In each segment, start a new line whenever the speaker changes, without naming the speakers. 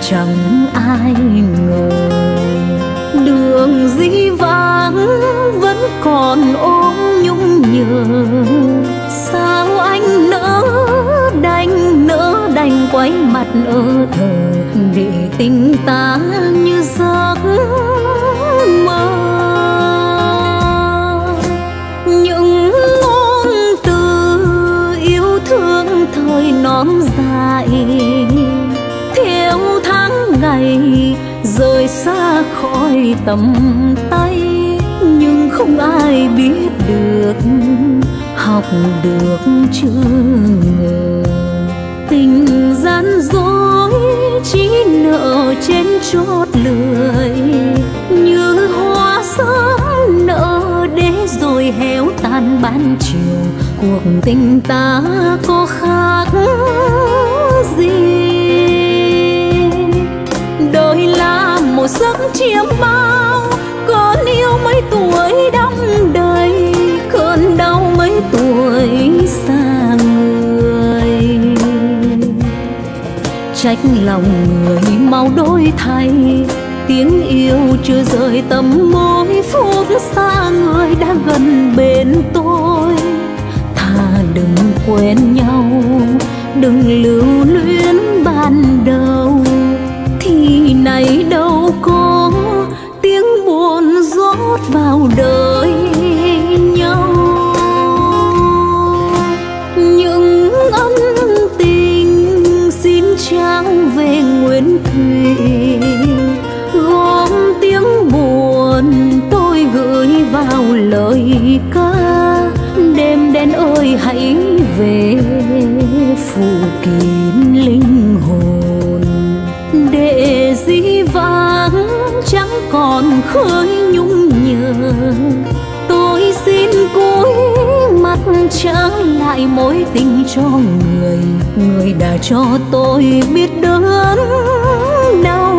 chẳng ai ngờ. Đường dĩ vãng vẫn còn ôm nhung nhớ, sao anh nỡ đành quay mặt ở thờ để tình ta như giấc mơ. Những ngôn từ yêu thương thời non dài theo tháng ngày rời xa khỏi tầm tay, nhưng không ai biết được, học được chưa ngờ. Tình gian dối chỉ nợ trên chót lưỡi, như hoa sớm nở để rồi héo tan ban chiều. Cuộc tình ta có khác gì? Đời là một giấc chiêm bao, cơn yêu mấy tuổi đong đầy, cơn đau mấy tuổi xa người. Trách lòng người mau đổi thay, tiếng yêu chưa rời tầm môi, phút xa người đã gần bên tôi. Thà đừng quên nhau, đừng lưu luyến ban đầu, thì này đâu có tiếng buồn rót vào đời nhau. Những ân tình xin trao về nguyên thủy, gom tiếng buồn tôi gửi vào lời ca. Đêm đen ơi hãy về phủ kín linh hồn, để dĩ vãng chẳng còn khơi nhung nhớ. Tôi xin cúi mặt trả lại mối tình cho người, người đã cho tôi biết đớn đau.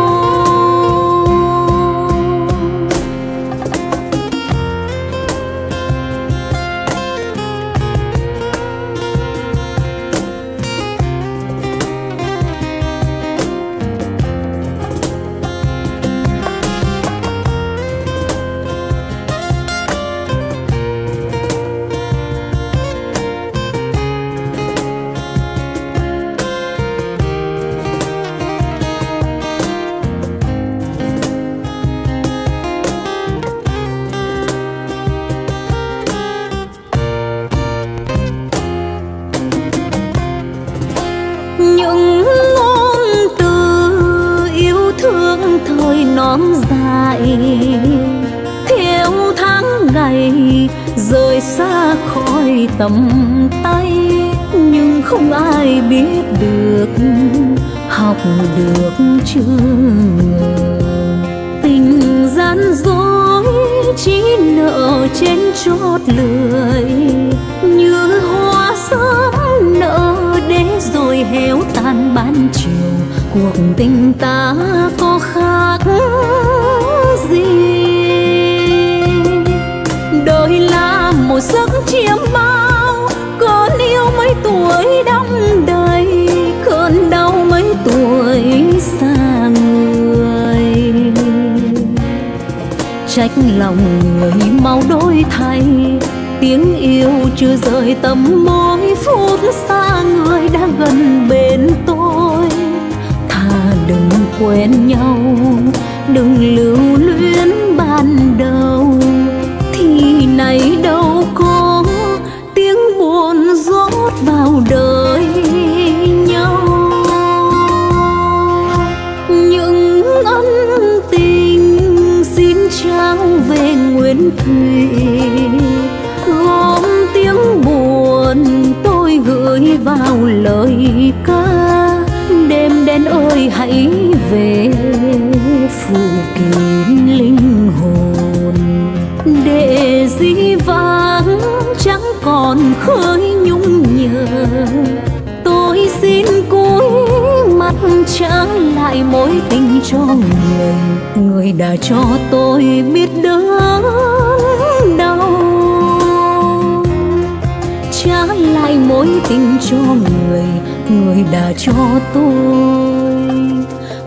Những ngôn từ yêu thương thời non dài theo tháng ngày rời xa khỏi tầm tay, nhưng không ai biết được, học được chưa ngờ. Tình gian dối chỉ nợ trên chót lưỡi, như hoa sớm nở để rồi héo tan ban chiều. Cuộc tình ta có khác gì? Đời là một giấc chiêm bao, cơn yêu mấy tuổi đong đầy, cơn đau mấy tuổi xa người. Trách lòng người mau đổi thay, tiếng yêu chưa rời tầm môi, phút xa người đã gần bên tôi. Thà đừng quên nhau, đừng lưu luyến ban đầu, thì này đâu có tiếng buồn rót vào đời nhau. Những ân tình xin trao về nguyên thủy, gom tiếng buồn tôi gửi vào lời ca. Đêm đen ơi hãy về phủ kín linh hồn, để dĩ vãng chẳng còn khơi nhung nhớ. Tôi xin cúi mặt trả lại mối tình cho người, người đã cho tôi biết đớn đau. Trả lại mối tình cho người, người đã cho tôi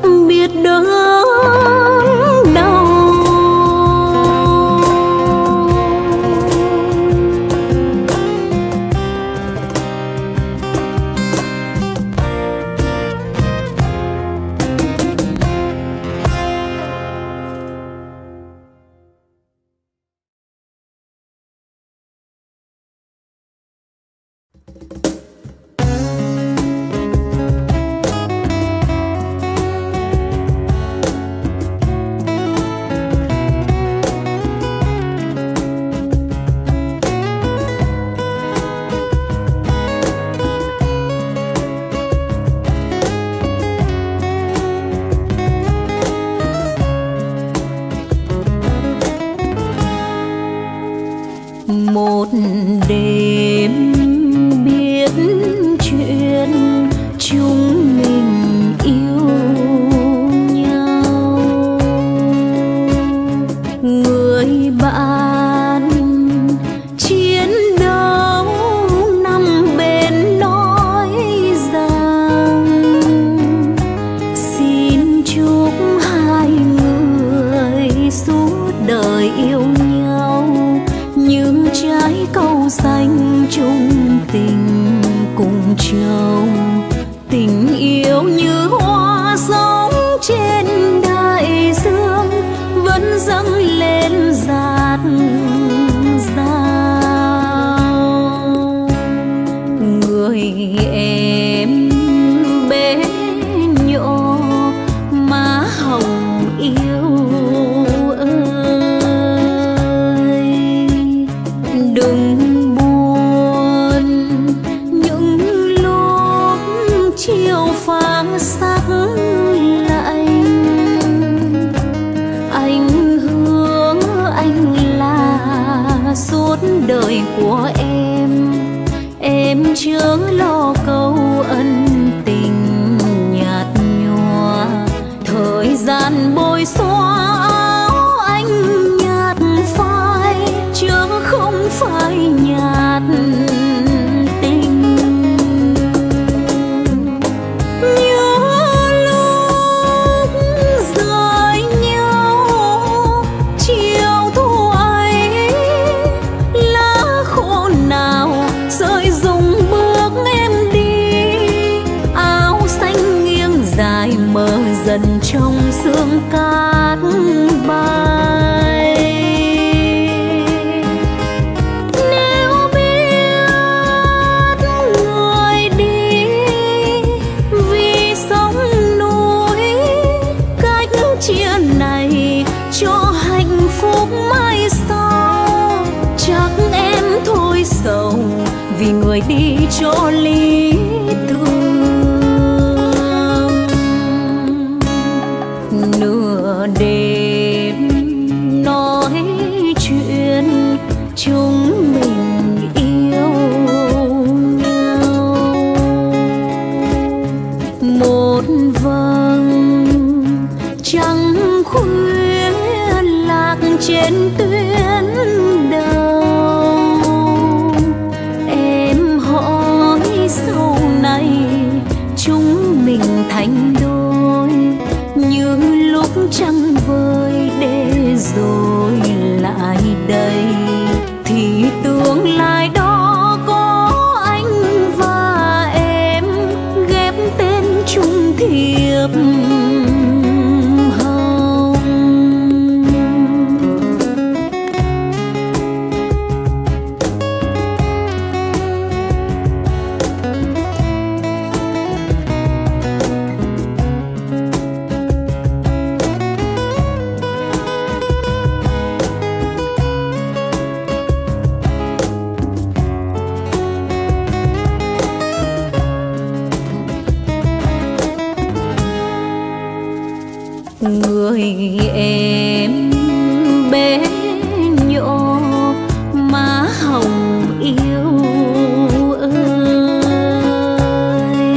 xanh chung tình cùng chồng, tình yêu như hoa giống trên đại dương vẫn dâng lên dạt dào. Người em bé nhỏ má hồng yêu ơi, đừng buồn những lúc chiều phang sắc lạnh. Anh hứa anh là suốt đời của em chớ lo câu ân tình nhạt nhòa. Thời gian bôi xóa áo anh nhạt phai, chớ không phải nhạt tình. Nhớ lúc rời nhau chiều thu ấy, lá khô nào rơi rụng bước em đi. Áo xanh nghiêng dài mờ dần trong sương cát bay. Nếu biết người đi vì sống núi, cách chia này cho hạnh phúc mai sau. Chắc em thôi sầu vì người đi cho lý thương. Nửa đêm nói chuyện chúng mình yêu nhau. Một vầng trăng khuya lạc trên tuyến đầu. Em hỏi sau này chúng mình thành đôi như lúc trăng vơi để rồi lại đây. Thì tương lai đó có anh và em ghép tên chung thiệp hồng. Người em bé nhỏ má hồng yêu ơi,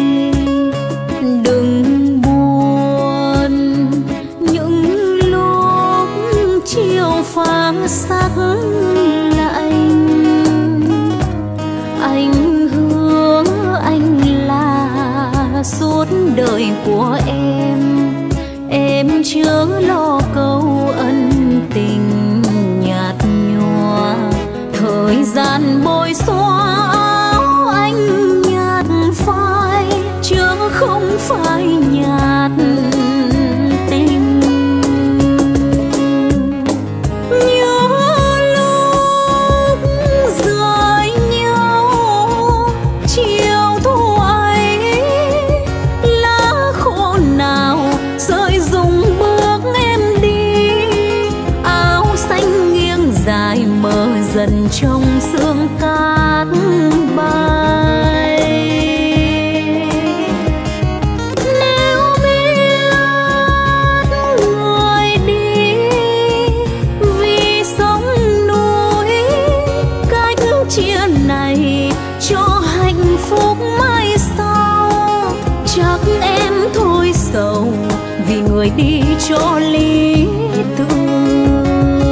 đừng buồn những lúc chiều phang sắc lạnh. Anh hứa anh là suốt đời của em chớ lo câu ân tình nhạt nhòa. Thời gian bôi xóa áo anh nhạt phai, chớ không phải nhạt tình. Nhớ lúc rời nhau chiều thu ấy, lá khô nào rơi rụng bước em đi. Áo xanh nghiêng dài mờ dần trong sương cát bay. Nếu biết người đi vì sống núi, cách chia này cho hạnh phúc mai sau. Chắc em thôi sầu vì người đi cho lý tưởng.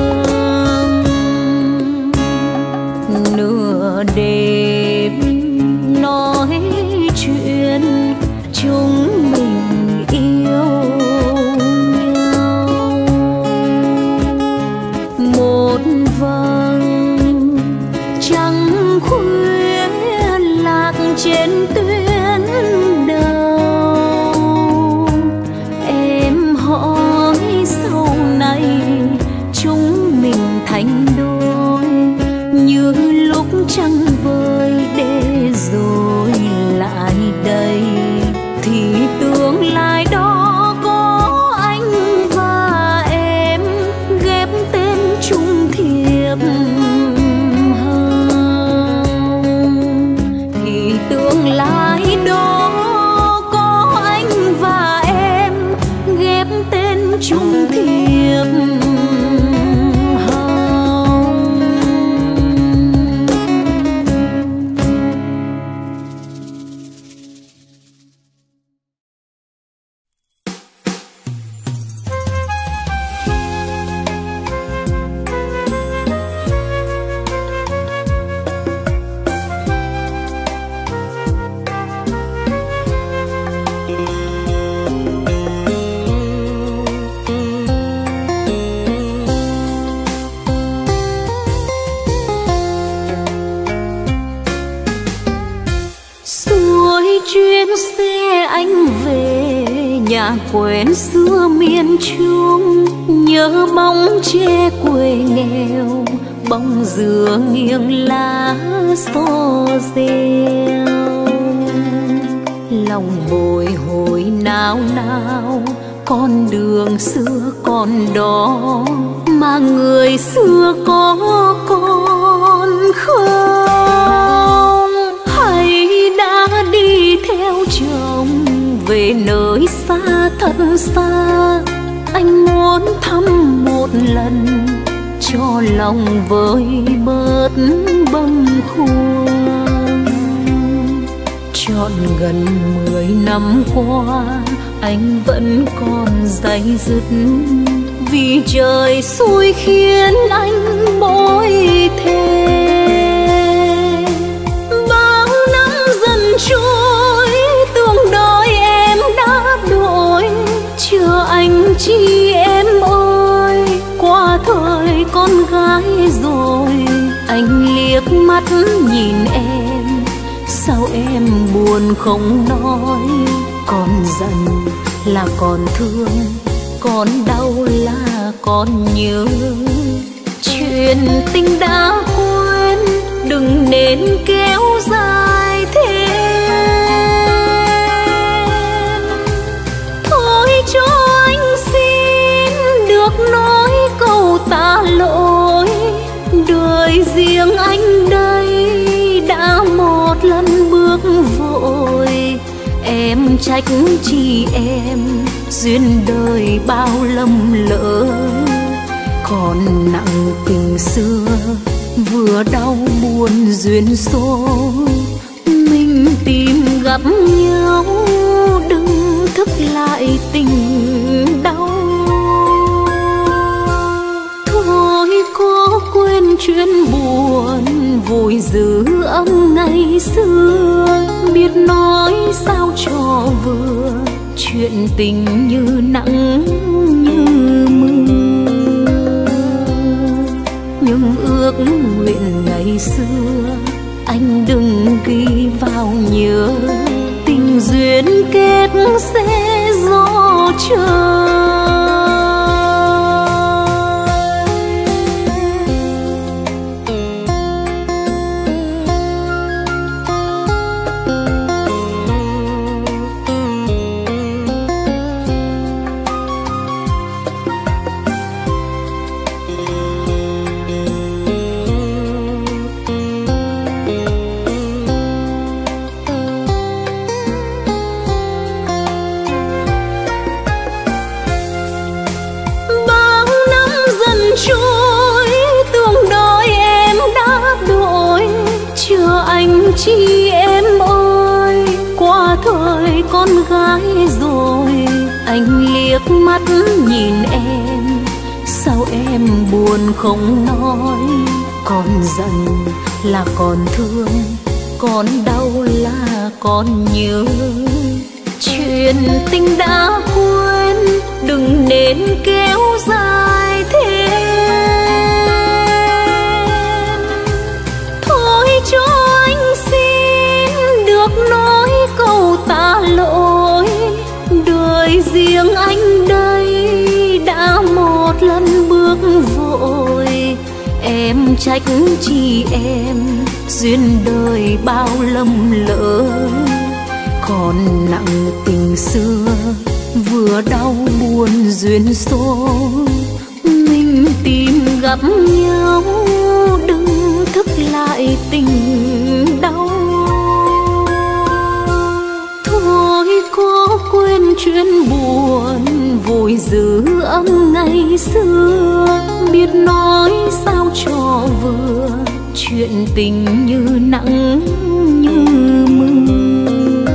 Nửa đêm nói chuyện chúng mình yêu nhau. Một vầng trăng nhà quen xưa miền Trung, nhớ bóng tre quê nghèo, bóng dừa nghiêng lá xô rêu. Lòng bồi hồi nao nao, con đường xưa còn đó mà người xưa có còn không? Hay đã đi theo chồng về nơi xa thật xa? Anh muốn thăm một lần cho lòng vơi bớt bâng khuâng. Trọn gần 10 năm qua anh vẫn còn day dứt, vì trời xui khiến anh bối thề. Bao năm dần trôi, tương đôi em đã đổi, chờ anh chi em ơi, qua thời con gái rồi. Anh liếc mắt nhìn em, sao em buồn không nói? Còn giận là còn thương, còn đau là còn nhớ. Chuyện tình đã quên, đừng nên kéo dài thêm. Thôi cho anh xin được nói câu tạ lỗi, đời riêng anh đây đã một lần bước vội. Em trách chi em, duyên đời bao lầm lỡ, còn nặng tình xưa vừa đau buồn duyên số. Mình tìm gặp nhau, đừng thức lại tình đau. Thôi có quên chuyện buồn, vội giữ ấm ngày xưa, biết nói sao cho vừa, chuyện tình như nắng như mưa. Nhưng ước nguyện ngày xưa anh đừng ghi vào nhớ, tình duyên kết sẽ gió trời. Chi em ơi, qua thời con gái rồi. Anh liếc mắt nhìn em, sao em buồn không nói? Còn giận là còn thương, còn đau là còn nhớ. Chuyện tình đã quên, đừng nên kéo dài thêm. Thôi cho nói câu tạ lỗi, đời riêng anh đây đã một lần bước vội. Em trách chi em, duyên đời bao lầm lỡ, còn nặng tình xưa vừa đau buồn duyên số. Mình tìm gặp nhau, đừng thức lại tình đau. Thôi có quên chuyện buồn, vội giữ ấm ngày xưa, biết nói sao cho vừa, chuyện tình như nắng như mưa.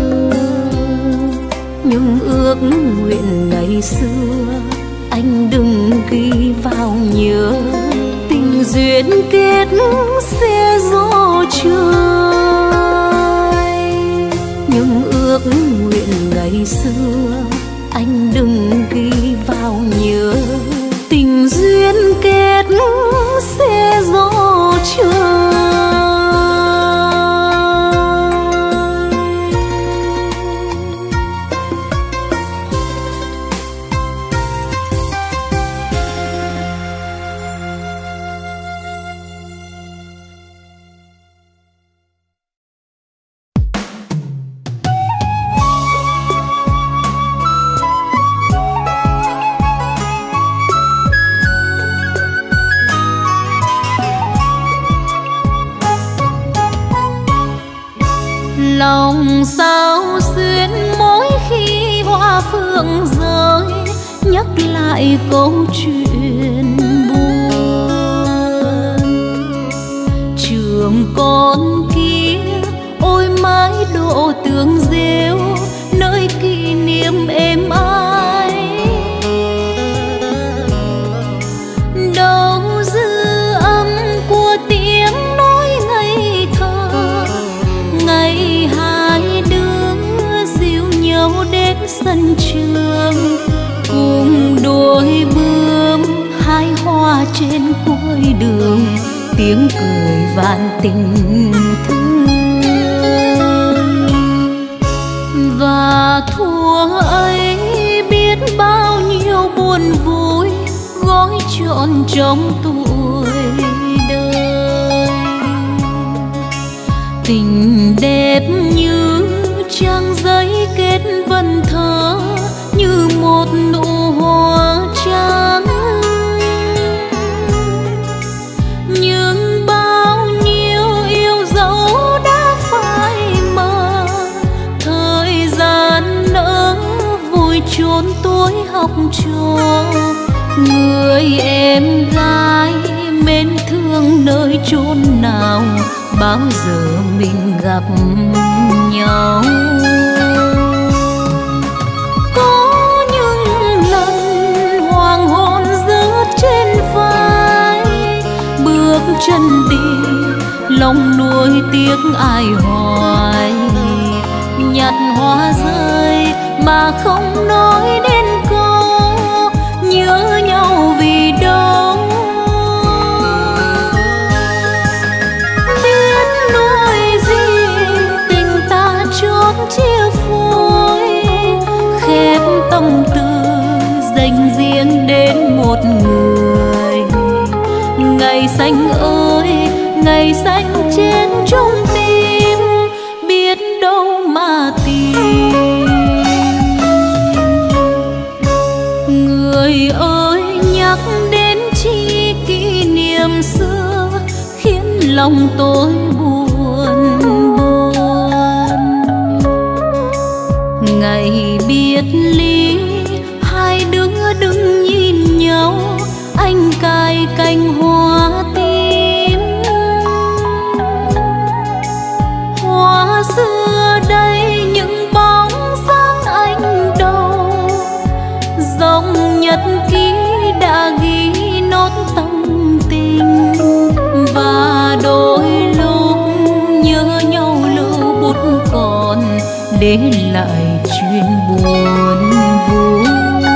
Nhưng ước nguyện ngày xưa anh đừng ghi vào nhớ, tình duyên kết sẽ gió trời. Nhưng ước nguyện ngày xưa anh đừng ghi vào nhớ, tình duyên kết sẽ gió trời. Lòng sao xuyên mỗi khi hoa phượng rơi, nhắc lại câu chuyện buồn. Trường con kia ôi mái độ tường rêu, nơi kỷ niệm êm ái. Đâu dư âm của tiếng nói ngây thơ, ngày hai đứa dìu nhau đến sân trường, cùng đôi bướm hái hoa trên cuối đường, tiếng cười vạn tình thương. Và thuở ấy biết bao nhiêu buồn vui gói trọn trong tuổi đời. Tình đẹp như trang giấy kết vần thơ, như một nụ hoa trắng. Nhưng bao nhiêu yêu dấu đã phai mờ, thời gian nỡ vùi chôn tuổi học trò. Người em gái mến thương nơi chốn nào, bao giờ mình gặp nhau. Có những lần hoàng hôn rớt trên vai, bước chân đi lòng nuối tiếc ai hoài. Nhặt hoa rơi mà không nói đến câu nhớ nhau vì đâu. Biết nuối gì tình ta chót chia phôi, khép tâm tư dành riêng đến một người. Ngày xanh ơi ngày xanh trên trong tim, biết đâu mà tìm. Người ơi nhắc đến chi kỷ niệm xưa, khiến lòng tôi buồn buồn. Ngày biệt ly hai đứa đứng nhìn nhau, anh cài cành hoa tím. Hoa xưa đây những bóng sáng anh đâu, dòng nhật ký đã ghi nốt tâm tình. Và đôi lúc nhớ nhau lưu bút còn, để lại chuyện buồn vui.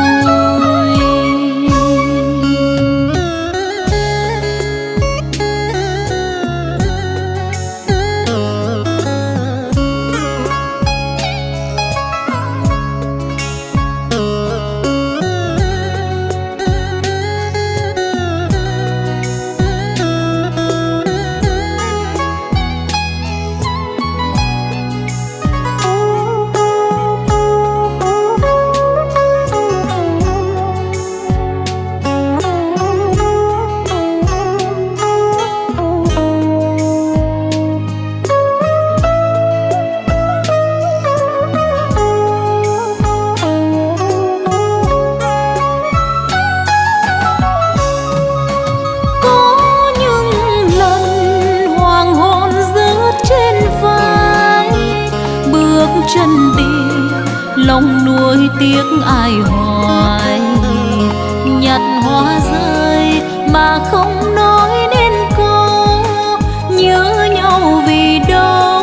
Chân đi lòng nuối tiếc ai hoài. Nhặt hoa rơi mà không nói đến câu nhớ nhau vì đâu.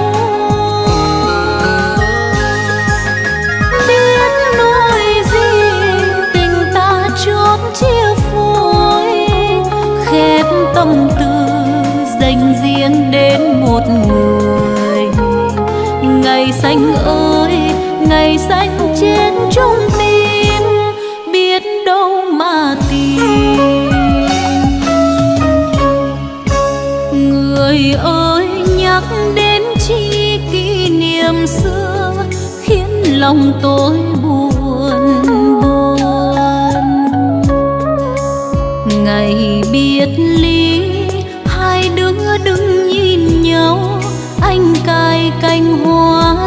Biết nuối gì tình ta chót chia phôi, khép tâm tư dành riêng đến một người. Ngày xanh ơi ngày xanh trên trong tim, biết đâu mà tìm. Người ơi nhắc đến chi kỷ niệm xưa, khiến lòng tôi buồn buồn. Ngày biệt ly hai đứa đứng nhìn nhau, anh cài cành hoa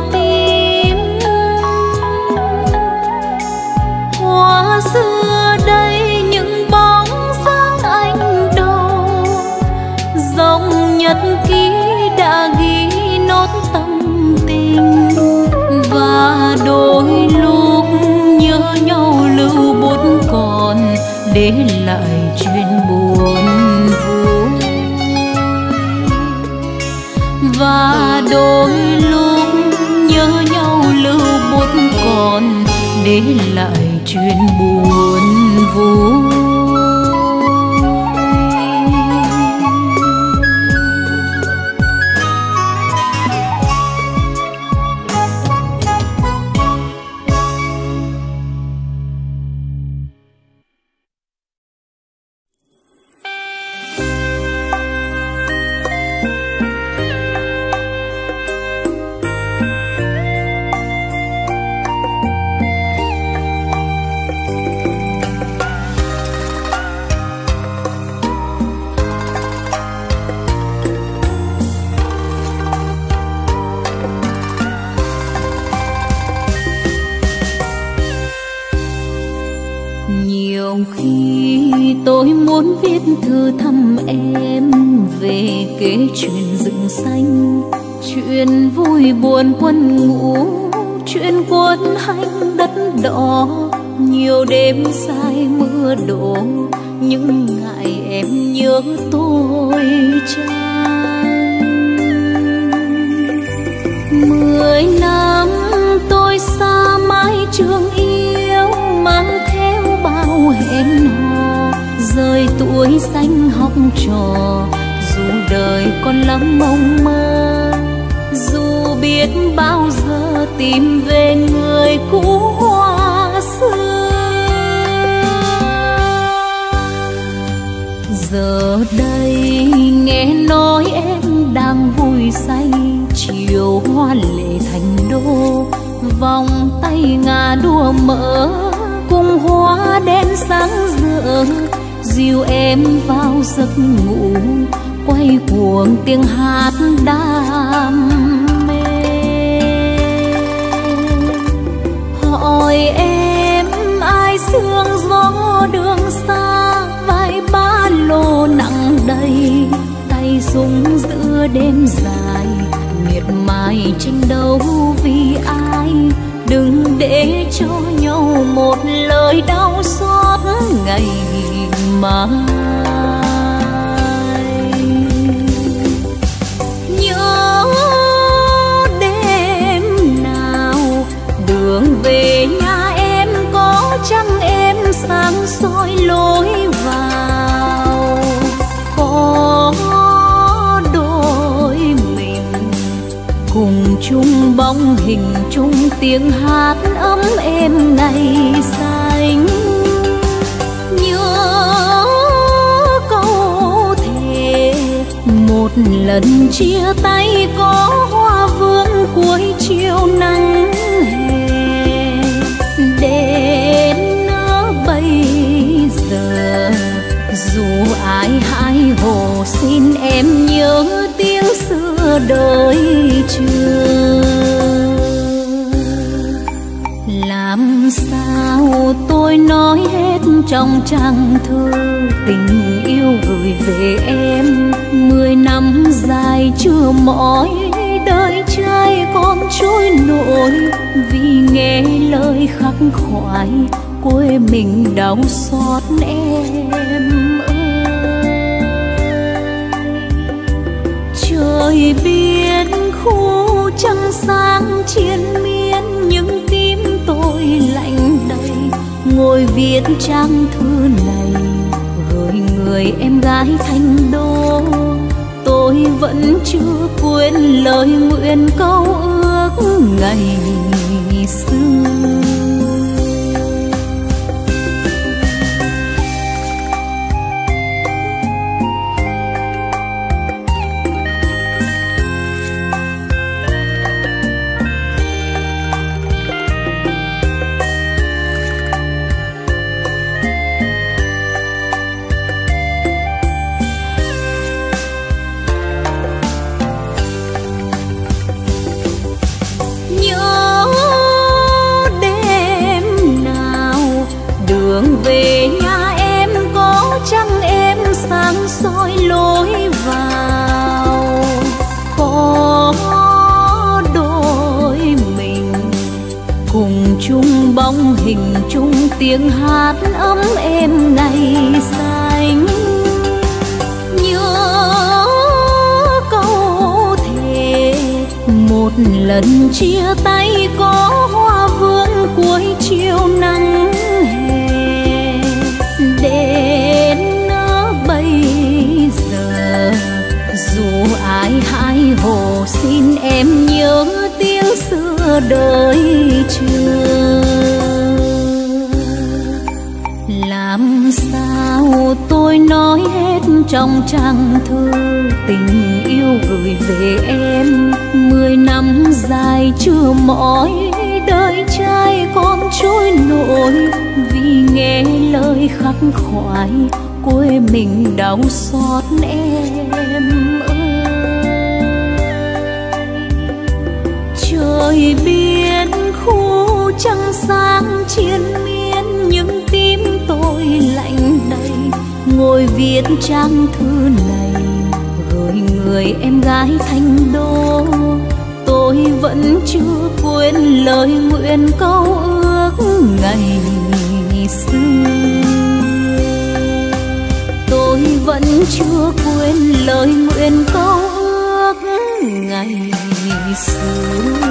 để lại chuyện buồn vui. Và đôi lúc nhớ nhau lưu bút còn để lại chuyện buồn vui. Tôi muốn viết thư thăm em về kể chuyện rừng xanh, chuyện vui buồn quân ngũ, chuyện quân hành đất đỏ. Nhiều đêm dài mưa đổ, những ngày em nhớ tôi chăng. 10 năm tôi xa mái trường yêu, mang theo bao hẹn hò, rời tuổi xanh học trò. Dù đời còn lắm mong mơ, dù biết bao giờ tìm về người cũ hoa xưa. Giờ đây nghe nói em đang vui say, chiều hoa lệ thành đô, vòng tay ngà đua mỡ cùng hoa đen sáng rỡ, dìu em vào giấc ngủ, quay cuồng tiếng hát đam mê. Hỏi em ai sương gió đường xa, vai ba lô nặng đầy, tay súng giữa đêm dài, miệt mài tranh đấu vì ai. Đừng để cho nhau một lời đau xót ngày mai. Nhớ đêm nào đường về nhà em, có chăng em sáng soi lối vào. Có đôi mình cùng chung bóng hình, chung tiếng hát ấm êm ngày xanh. Nhớ câu thề một lần chia tay, có hoa vương cuối chiều nắng hè. Đến bây giờ dù ai hái hồ, xin em nhớ tiếng xưa đời chưa. Làm sao tôi nói hết trong trang thơ tình yêu gửi về em. 10 năm dài chưa mỏi, đời trai con trôi nổi, vì nghe lời khắc khoải quê mình đau xót em ơi. Trời biên khu trăng sáng triền miên, những tim tôi lạnh đầy, ngồi viết trang thư này gửi người em gái thành đô. Tôi vẫn chưa quên lời nguyện câu ước ngày xưa. Về nhà em, có chăng em sáng soi lối vào. Có đôi mình cùng chung bóng hình chung tiếng hát ấm êm ngày xanh. Nhớ câu thề một lần chia tay có hoa vườn cuối chiều nắng hè. Đến bây giờ dù ai hai hồ xin em nhớ tiếng xưa đời chờ. Làm sao tôi nói hết trong trang thư tình yêu gửi về em. 10 năm dài chưa mỏi đời trai con trôi nổi, vì nghe lời khắc khoải quê mình đau xót em ơi. Trời biên khu trăng sáng triền miên, những tim tôi lạnh đầy ngồi viết trang thư này gửi người em gái Thành Đô. Tôi vẫn chưa quên lời nguyện câu ước ngày xưa. Tôi vẫn chưa quên lời nguyện câu ước ngày xưa.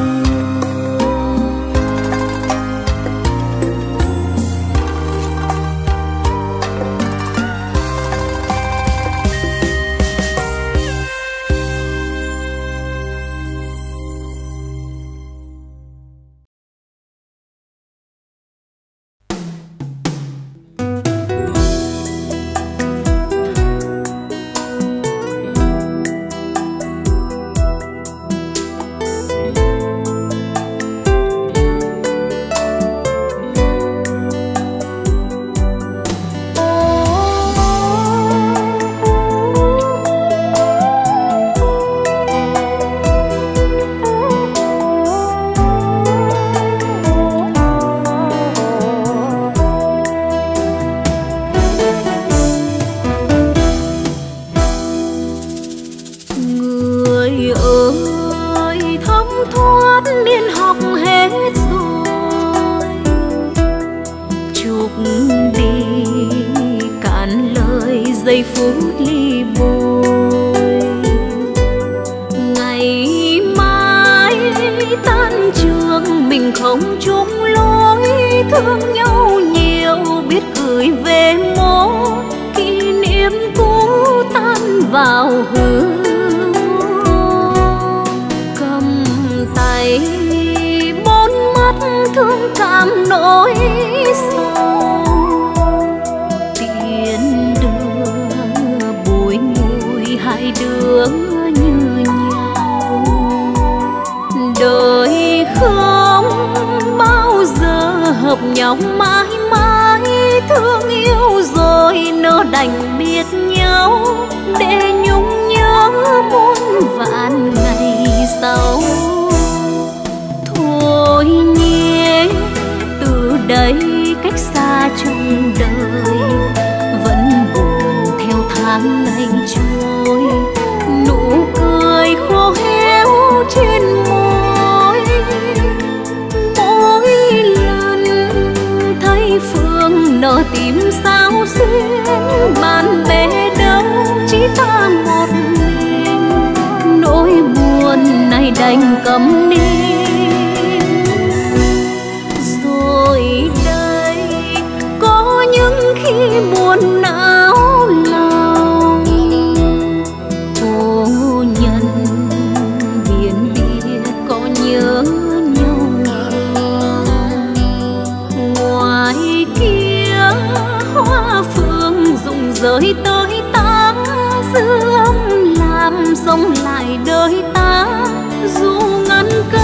Giới tới ta dư âm làm sống lại đời ta, dù ngăn cơn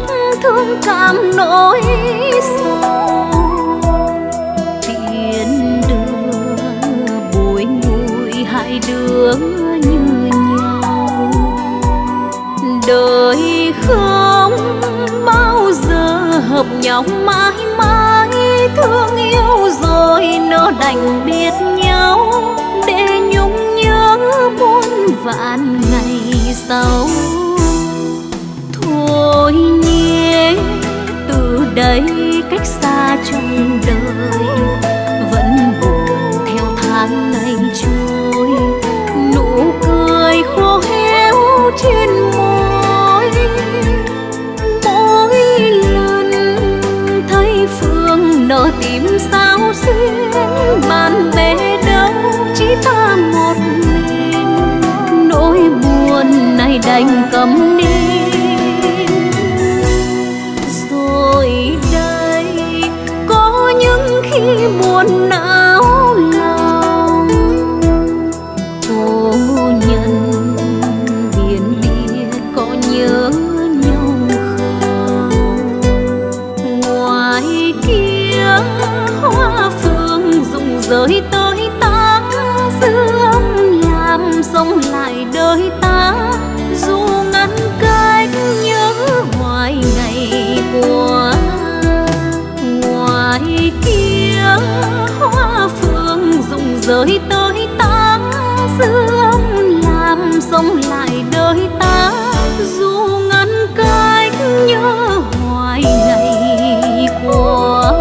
mắt thương cảm nỗi sầu. Tiễn đưa bùi ngùi hai đứa như nhau, đời không bao giờ hợp nhau mãi mãi. Thương yêu rồi nó đành biết nhau, để nhung nhớ muôn vạn ngày sau. Thôi nhé, từ đây cách xa trong đời, vẫn buồn theo tháng ngày trôi. Nụ cười khô héo trên môi, mỗi lần thấy Phương nở tim sao xuyên. Bạn bè đâu chỉ ta một mình, nỗi buồn này đành câm nín. Rồi đây có những khi buồn não lòng, cô nhân biển biệt có nhớ nhau không? Ngoài kia hoa phương rụng rơi tới ta, dư âm làm sống lại đời ta. Dù ngăn cách nhớ hoài ngày qua, ngoài kia hoa phương rụng rơi tới ta, dư âm làm sống lại đời ta. Dù ngăn cách nhớ hoài ngày qua.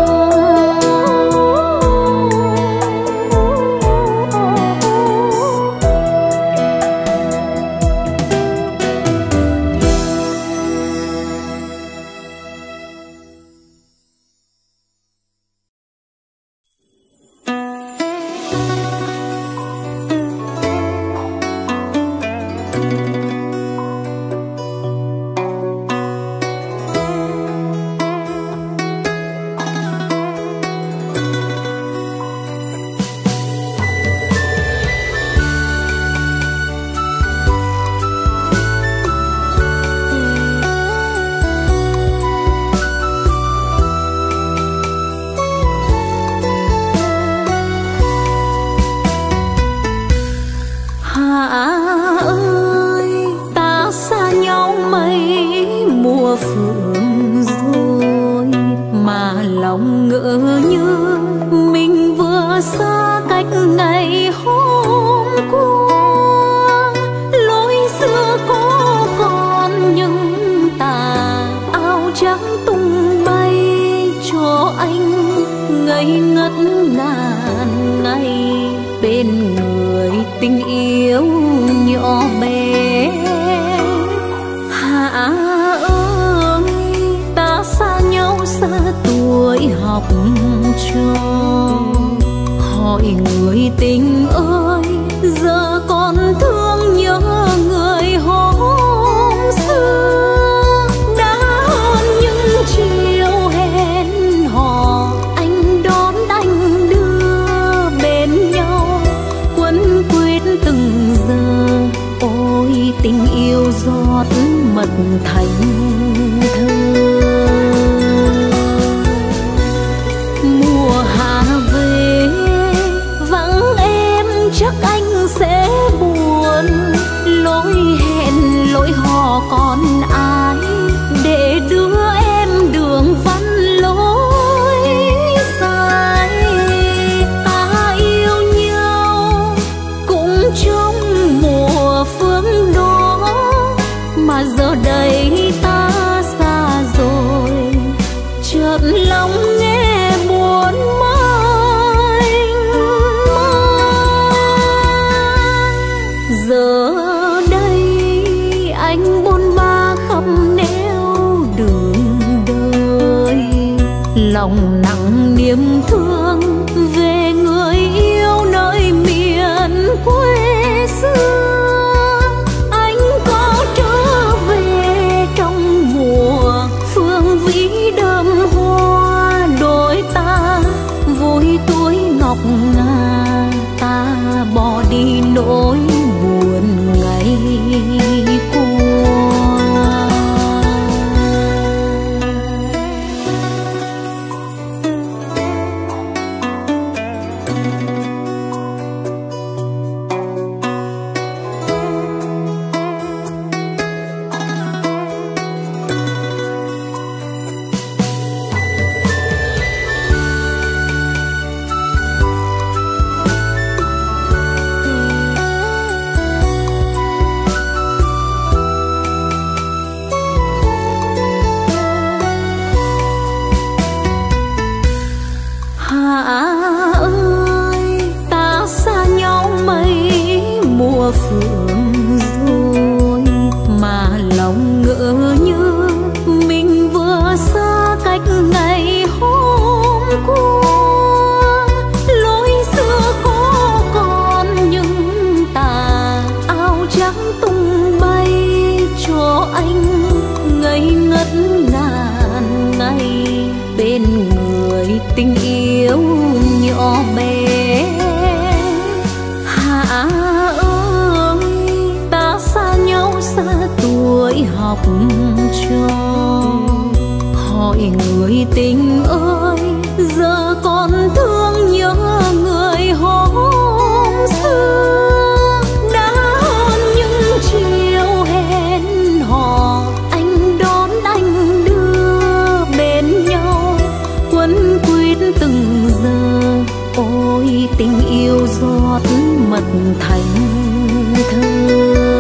lòng nặng niềm thương về người yêu nơi miền quê xưa. Anh có trở về trong mùa phương vĩ đơm hoa, đôi ta vui tuổi ngọc ngà, ta bỏ đi nỗi buồn ngày qua.
mưa phượng rồi, mà lòng ngỡ như mình vừa xa cách ngày hôm qua. Lối xưa có còn những tà áo trắng tung bay cho anh ngây ngất ngàn ngày bên người tình yêu nhỏ bé. Hạ ơi, ta xa nhau xa tuổi học trò, hỏi người tình ơi giờ còn thương nhớ người hôm xưa. Đã hơn những chiều hẹn hò, anh đón anh đưa bên nhau quấn quýt từng giờ. Ôi tình yêu giọt mật thành thơ.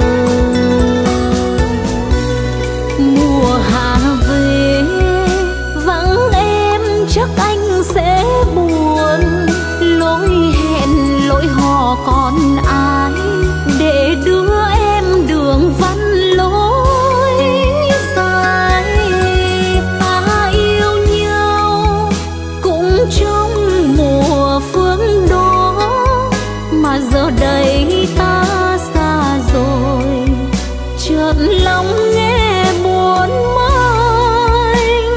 Mùa hạ về vắng em chắc anh sẽ buồn, lối hẹn lối hò còn ai để đưa em đường vắng lối dài. Ta yêu nhau cũng trong mùa phương đó, mà giờ đây ta xa rồi, chợt lòng nghe buồn mênh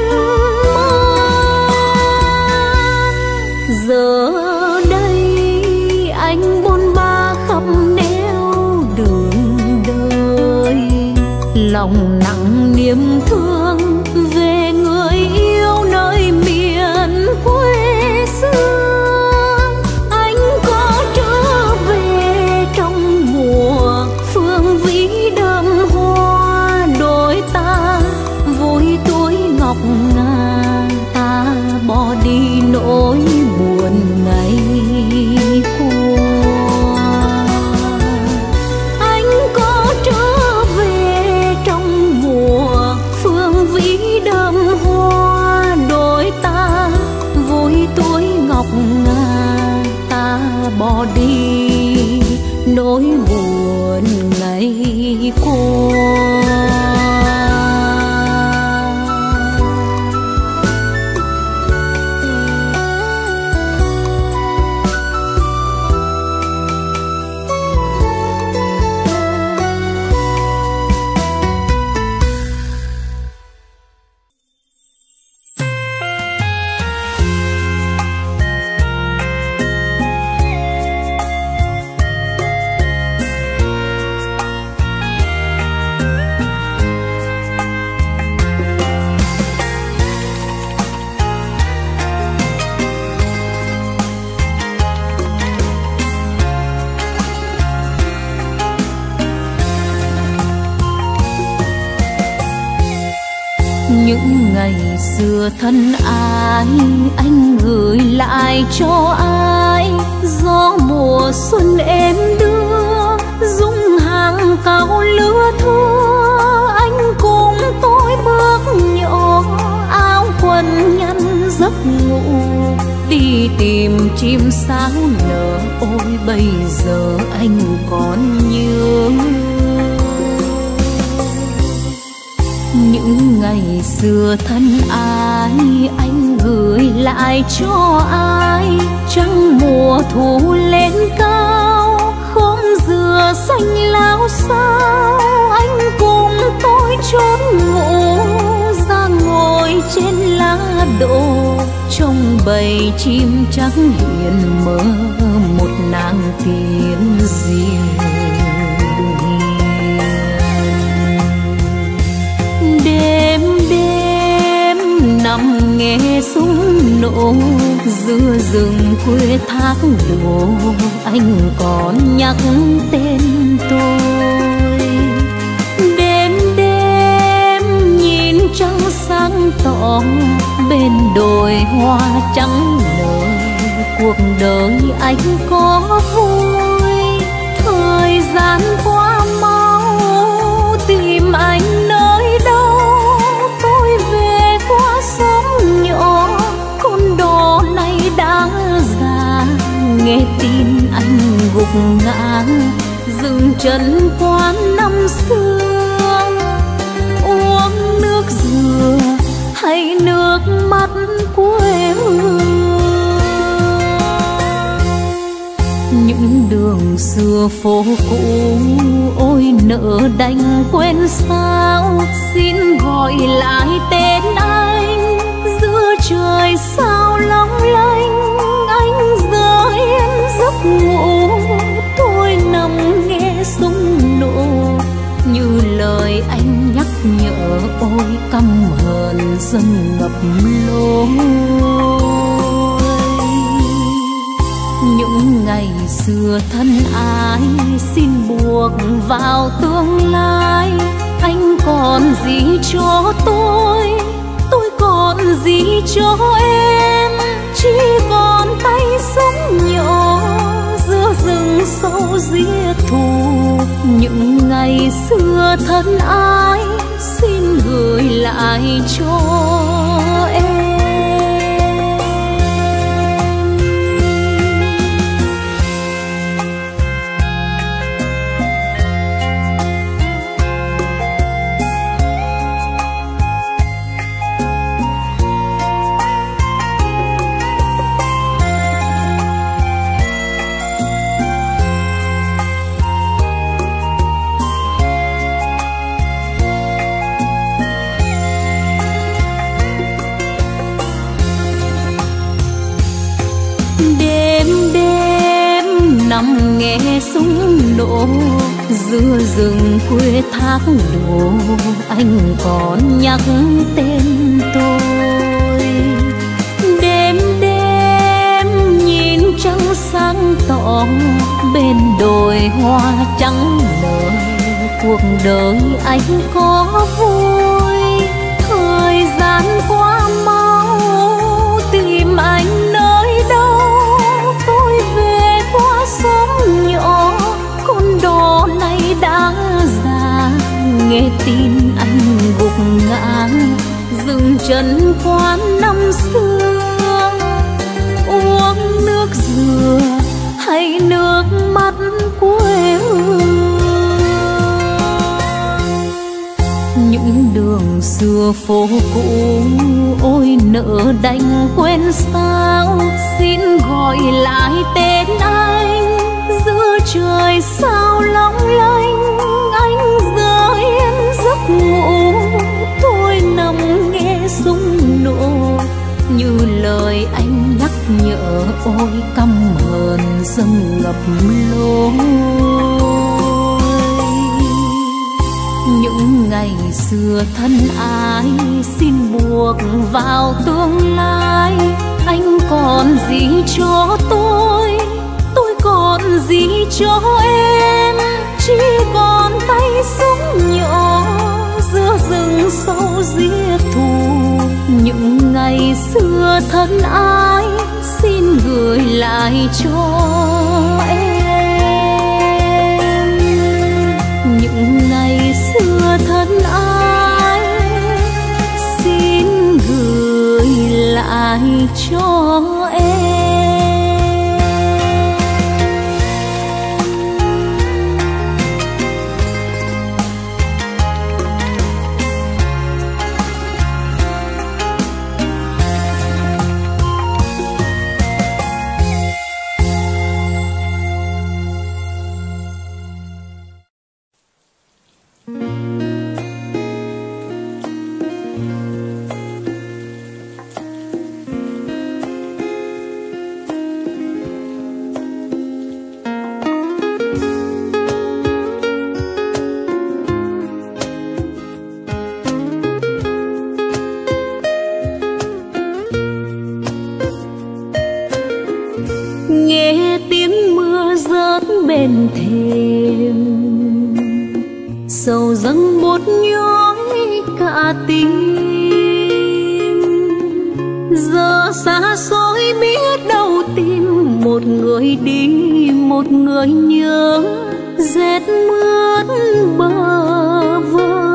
mang. Giờ đây anh bôn ba khắp nẻo đường đời, lòng nặng niềm thương về người yêu nơi miền quê xưa. Anh có trở về trong mùa phương vĩ đơm hoa, đôi ta vui tuổi ngọc ngà, ta bỏ đi nỗi buồn ngày qua. Anh có trở về trong mùa phương vĩ đơm hoa, đôi ta vui tuổi ngọc ngà, ta bỏ đi nỗi buồn ngày qua. Những ngày xưa thân ái anh gửi lại cho ai, gió mùa xuân em đưa dung hàng cao lứa thưa. Anh cùng tôi bước nhỏ áo quần nhăn giấc ngủ, đi tìm chim sáo nở. Ôi bây giờ anh còn nhớ những ngày xưa thân ái anh gửi lại cho ai. Trăng mùa thu lên cao, khóm dừa xanh lao xao. Anh cùng tôi trốn ngủ ra ngồi trên lá đổ, trong bầy chim trắng hiền mơ một nàng tiên diệu. Đêm đêm nằm nghe súng nổ giữa rừng quê thác đổ, anh còn nhắc tên tôi. Đêm đêm nhìn trăng sáng tỏ bên đồi hoa trắng nở, cuộc đời anh có vui. Thời gian qua mau tìm anh nơi đâu, tôi về qua xóm nhỏ con đò này đã già. Nghe tin anh gục ngã
dừng chân quán năm xưa. Uống nước dừa hay nước mắt quê hương, những đường xưa phố cũ ôi nỡ đành quên sao. Xin gọi lại tên anh giữa trời sao long lanh. Anh giờ yên giấc ngủ, tôi nằm nghe súng nổ, như lời anh nhắc nhở ôi căm hờn dâng ngập lối. Những ngày xưa thân ái xin buộc vào tương lai. Anh còn gì cho tôi còn gì cho em. Chỉ còn tay sống nhỏ giữa rừng sâu giết thù. Những ngày xưa thân ái xin gửi lại cho em. Nằm nghe súng nổ giữa rừng quê thác đổ, anh còn nhắc tên tôi. Đêm đêm nhìn trăng sáng tỏ bên đồi hoa trắng nở. Cuộc đời anh có vui, thời gian qua mau tìm anh nơi đâu. Tôi về qua xóm nhỏ, con đò này đã già. Nghe tin anh gục ngã dừng chân quán năm xưa. Uống nước dừa hay nước mắt quê hương, những đường xưa phố cũ ôi nỡ đành quên sao. Xin gọi lại tên anh giữa trời sao long lanh. Anh giờ yên giấc ngủ, tôi nằm nghe súng nổ, như lời anh nhắc nhở ôi căm hờn dâng ngập lối. Những ngày xưa thân ái xin buộc vào tương lai. Anh còn gì cho tôi còn gì cho em. Chỉ còn tay súng nhỏ giữa rừng sâu giết thù. Những ngày xưa thân ái xin gửi lại cho em. Những ngày xưa thân ái xin gửi lại cho em.
Nghe tiếng mưa rớt bên thềm, sầu dâng buốt nhói cả tim. Giờ xa xôi biết đâu tìm một người đi, một người nhớ, rét mướt bơ vơ.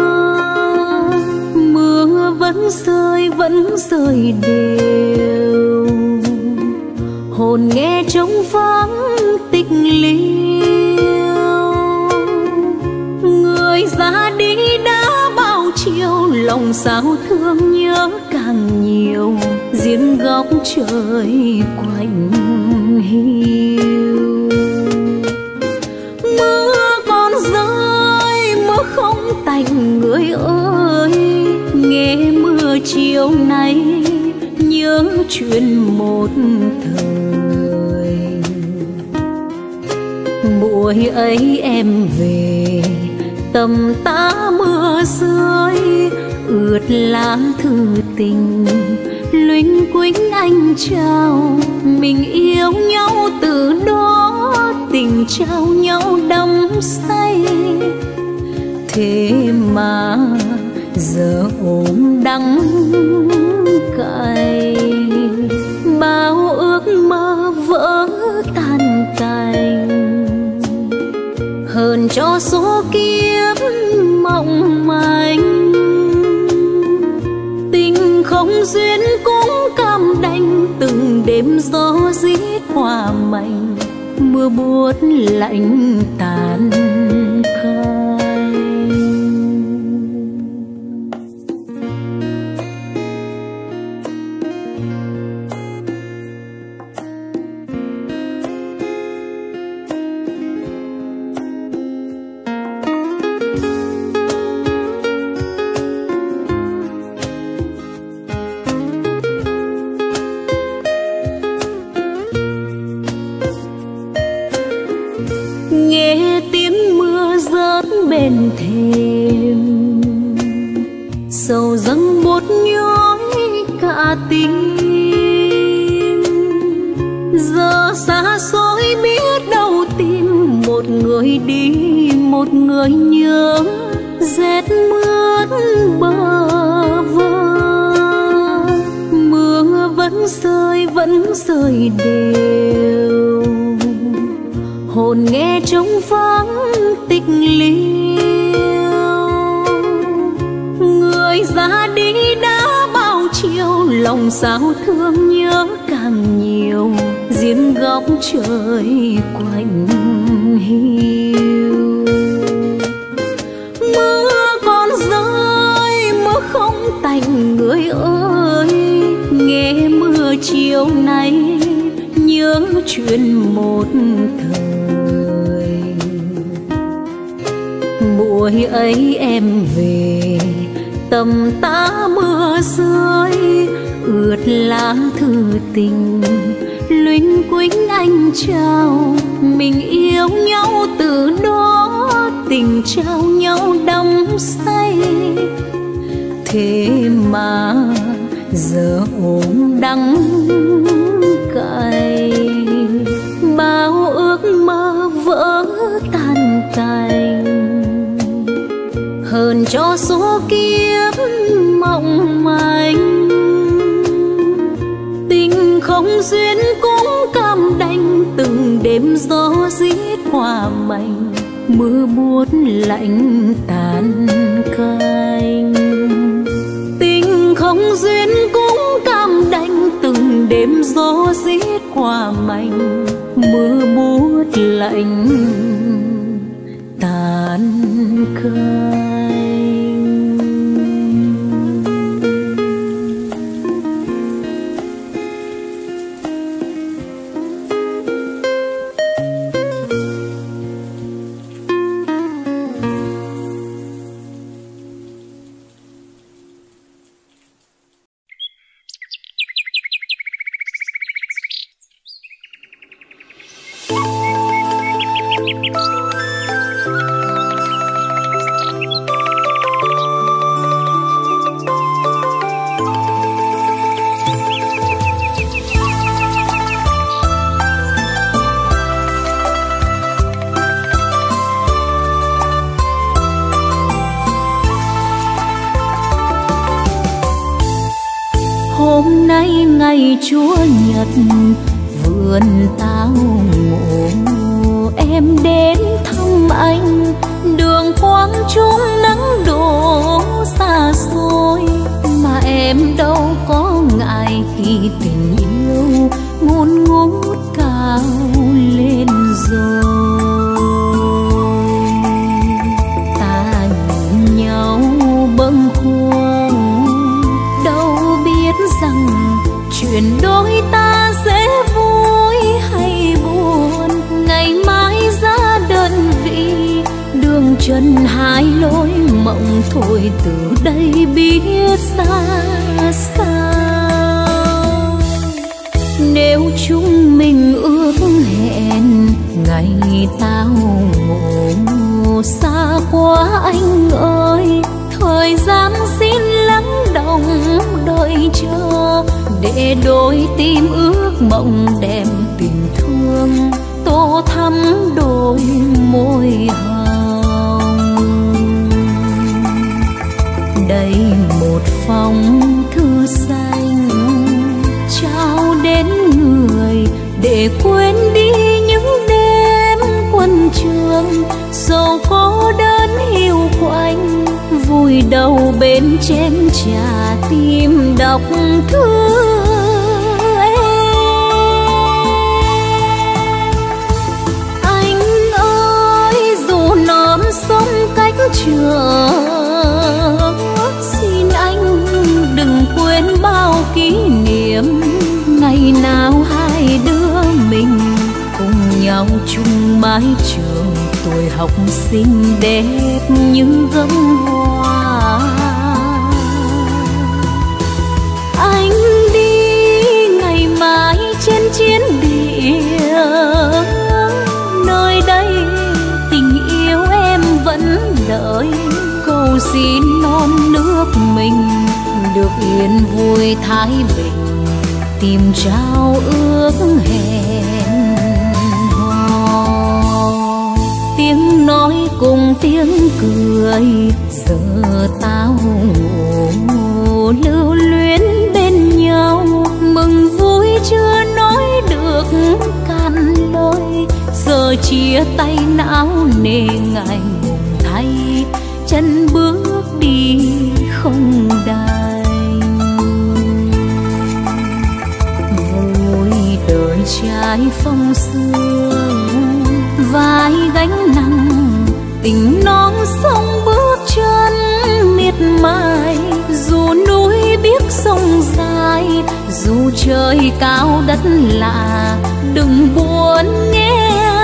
Mưa vẫn rơi đều, hồn nghe trống vắng tịch liêu. lòng sao thương nhớ càng nhiều, riêng góc trời quạnh hiu. Mưa còn rơi mưa không tạnh người ơi, nghe mưa chiều nay nhớ chuyện một thời. Buổi ấy em về tầm tã mưa rơi, ướt lá thư tình luynh quýnh anh trao. Mình yêu nhau từ đó, tình trao nhau đắm say. Thế mà giờ ôm đắng cay, bao ước mơ vỡ tan cành. Hơn cho số kiếp mộng manh, tình không duyên cũng cam đành. Từng đêm gió rít hoa mảnh, mưa buốt lạnh tàn khơi. Bên thềm sầu dâng bút nhói cả tim. Giờ xa xôi biết đâu tìm một người đi một người nhớ, rét mướt bơ vơ. Mưa vẫn rơi đều, hồn nghe trống vắng tịch liêu. Người ra đi đã bao chiều, lòng sao thương nhớ càng nhiều, riêng góc trời quạnh hiu. Mưa còn rơi mưa không tạnh người ơi, nghe mưa chiều nay nhớ chuyện một thời. Buổi ấy em về tầm tã mưa rơi, ướt lá thư tình luynh quýnh anh trao. Mình yêu nhau từ đó, tình trao nhau đắm say. Thế mà giờ ôm đắng cay, bao ước mơ vỡ tan cành. Hơn cho số kiếp mộng manh, tình không duyên cũng cam đành. Từng đêm gió rít hoa mảnh, mưa buốt lạnh tàn canh. Tình không duyên cũng cam đành, từng đêm gió rít hoa mảnh, mưa buốt lạnh tàn canh. Hôm nay ngày Chúa Nhật, vườn tao ngộ em đến thăm anh. Đường quang trung nắng đổ xa xôi, mà em đâu có ngại khi tình yêu ngôn ngút cao lên rồi. Ta nhìn nhau bâng khuâng
mộng thôi từ đây biết xa sao. Nếu chúng mình ước hẹn ngày tao ngộ xa quá anh ơi, thời gian xin lắng động đợi chờ để đôi tim ước mộng đem tình thương tô thắm đôi môi hồng. Đây một phong thư xanh trao đến người để quên đi những đêm quân trường, dẫu có đơn hiu quạnh vùi đầu bên chén trà tim đọc thư em. Anh ơi dù non sông cách trở, xin anh đừng quên bao kỷ niệm ngày nào hai đứa mình cùng nhau chung mái trường, tuổi học xinh đẹp như gấm hoa. Anh đi ngày mai trên chiến địa, nơi đây tình yêu em vẫn đợi, cầu xin non nước mình được yên vui thái bình, tìm trao ước hẹn hò. Tiếng nói cùng tiếng cười giờ tao ngủ lưu luyến bên nhau, mừng vui chưa nói được cạn lời, giờ chia tay não nề ngại ngùng thay chân bước đi không đành. Vui đời trái phong sương vai gánh nặng, tình non sông bước chân miệt mài, dù núi biết sông dài, dù trời cao đất lạ đừng buồn nghe.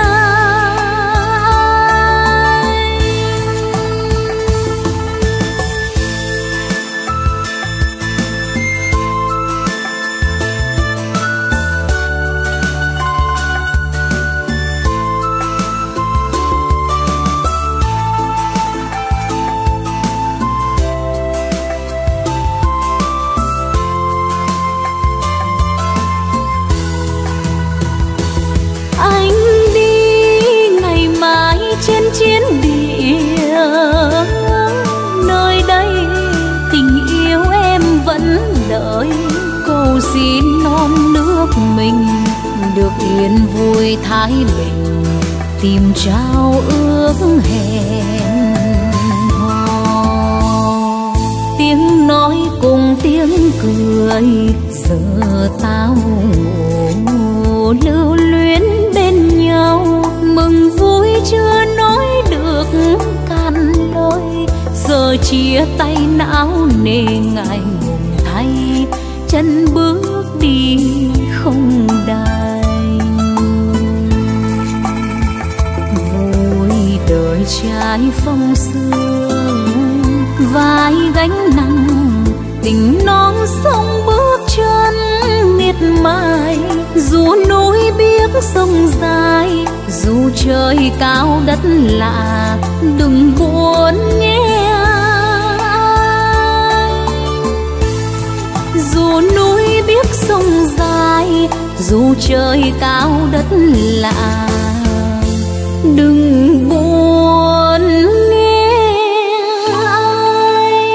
Cầu xin non nước mình được yên vui thái bình, tìm trao ước hẹn hò. Tiếng nói cùng tiếng cười giờ tao ngủ lưu luyến bên nhau, mừng vui chưa nói được cạn lời, giờ chia tay não nề ngại ngùng thay chân bước đi không đành. Vui đời trái phong sương vai gánh nặng, tình non sông bước chân miệt mài, dù núi biết sông dài, dù trời cao đất lạ đừng buồn nghe. Dù núi biết sông dài, dù trời cao đất lạ đừng buồn nghe anh.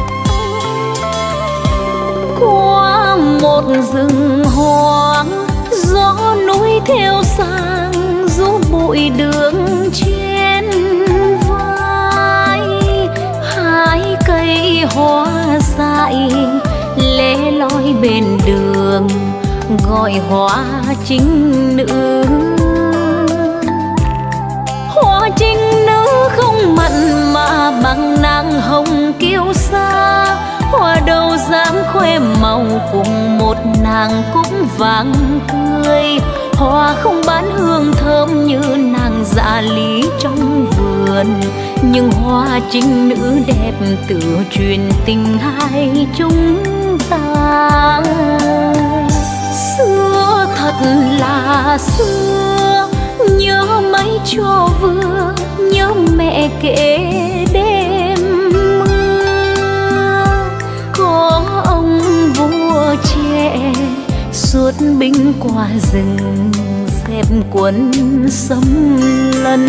Rừng hoang
theo sang rú bụi đường trên vai. Hai cây hoa dại lẻ loi bên đường gọi hoa trinh nữ. Hoa trinh nữ không mặn mà bằng nàng hồng kiêu sa. Hoa đâu dám khoe màu cùng một nàng cúc vàng tươi. Hoa không bán hương thơm như nàng dạ lý trong vườn, nhưng hoa trinh nữ đẹp tựa truyền tình hai chúng ta. Xưa thật là xưa, nhớ mấy cho vừa, nhớ mẹ kể đêm mưa. Có ông vua trẻ suốt binh qua rừng, dẹp quân xâm lấn.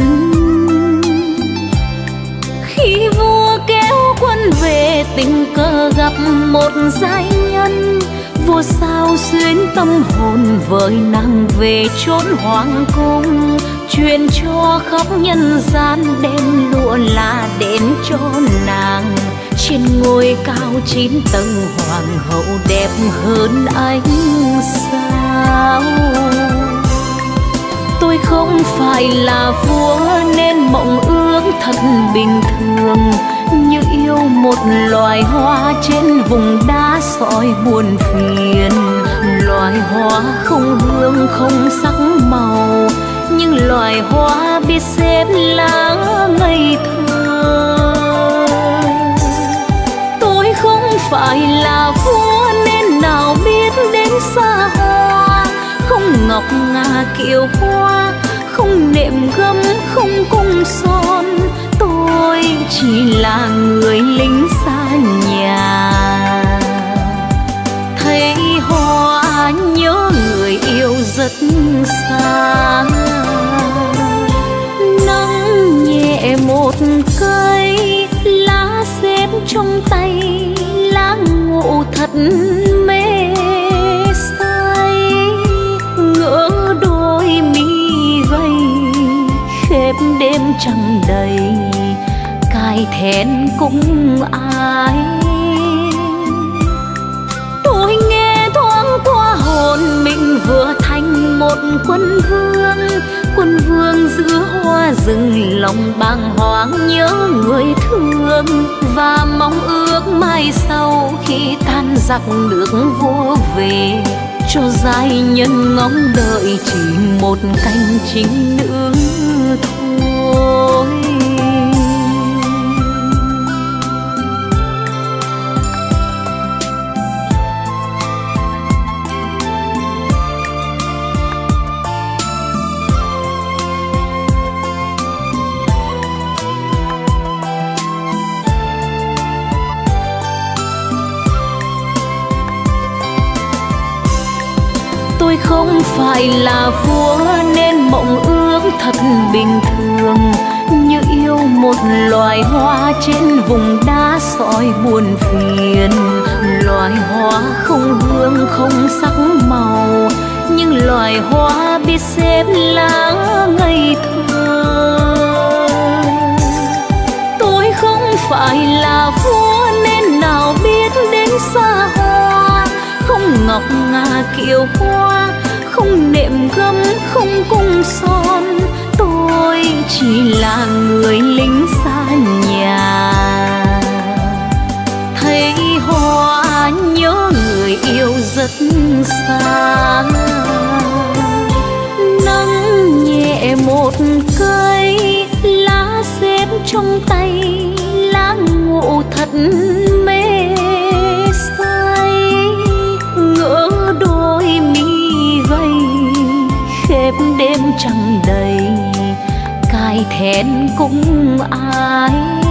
Khi vua kéo quân về tình cờ gặp một giai nhân, vua sao xuyến tâm hồn với nàng về chốn hoàng cung, truyền cho khắp nhân gian đem lụa là đến cho nàng. Trên ngôi cao 9 tầng hoàng hậu đẹp hơn ánh sao. Tôi không phải là vua nên mộng ước thật bình thường, như yêu một loài hoa trên vùng đá sỏi buồn phiền. Loài hoa không hương không sắc màu, nhưng loài hoa biết xếp lá ngây thơ. Tôi không phải là vua nên nào biết đến xa hoa, không ngọc ngà kiều hoa, không nệm gấm không cung son. Tôi chỉ là người lính xa nhà, thấy hoa nhớ người yêu rất xa. Nắng nhẹ một cây lá xếp trong tay, lá ngộ thật mê say. Ngỡ đôi mi gầy khép đêm trăng đầy, cài thẹn cũng ai. Tôi nghe thoáng qua hồn mình vừa thành một quân vương. Quân vương giữa hoa rừng lòng bàng hoàng nhớ người thương, và mong ước mai sau khi tan giặc nước vua về, cho giai nhân ngóng đợi chỉ một canh chính nữ thôi. Tôi không phải là vua nên mộng ước thật bình thường, như yêu một loài hoa trên vùng đá sỏi buồn phiền. Loài hoa không hương không sắc màu, nhưng loài hoa biết xếp lá ngây thơ. Tôi không phải là vua nên nào biết đến xa hoa, không ngọc ngà kiều hoa, không nệm gấm không cung son. Tôi chỉ là người lính xa nhà, thấy hoa nhớ người yêu rất xa. Nắng nhẹ một cây lá xếp trong tay, lá ngộ thật mê say. Ngỡ đôi mi gầy khép đêm trăng đầy, cài thẹn cũng ai.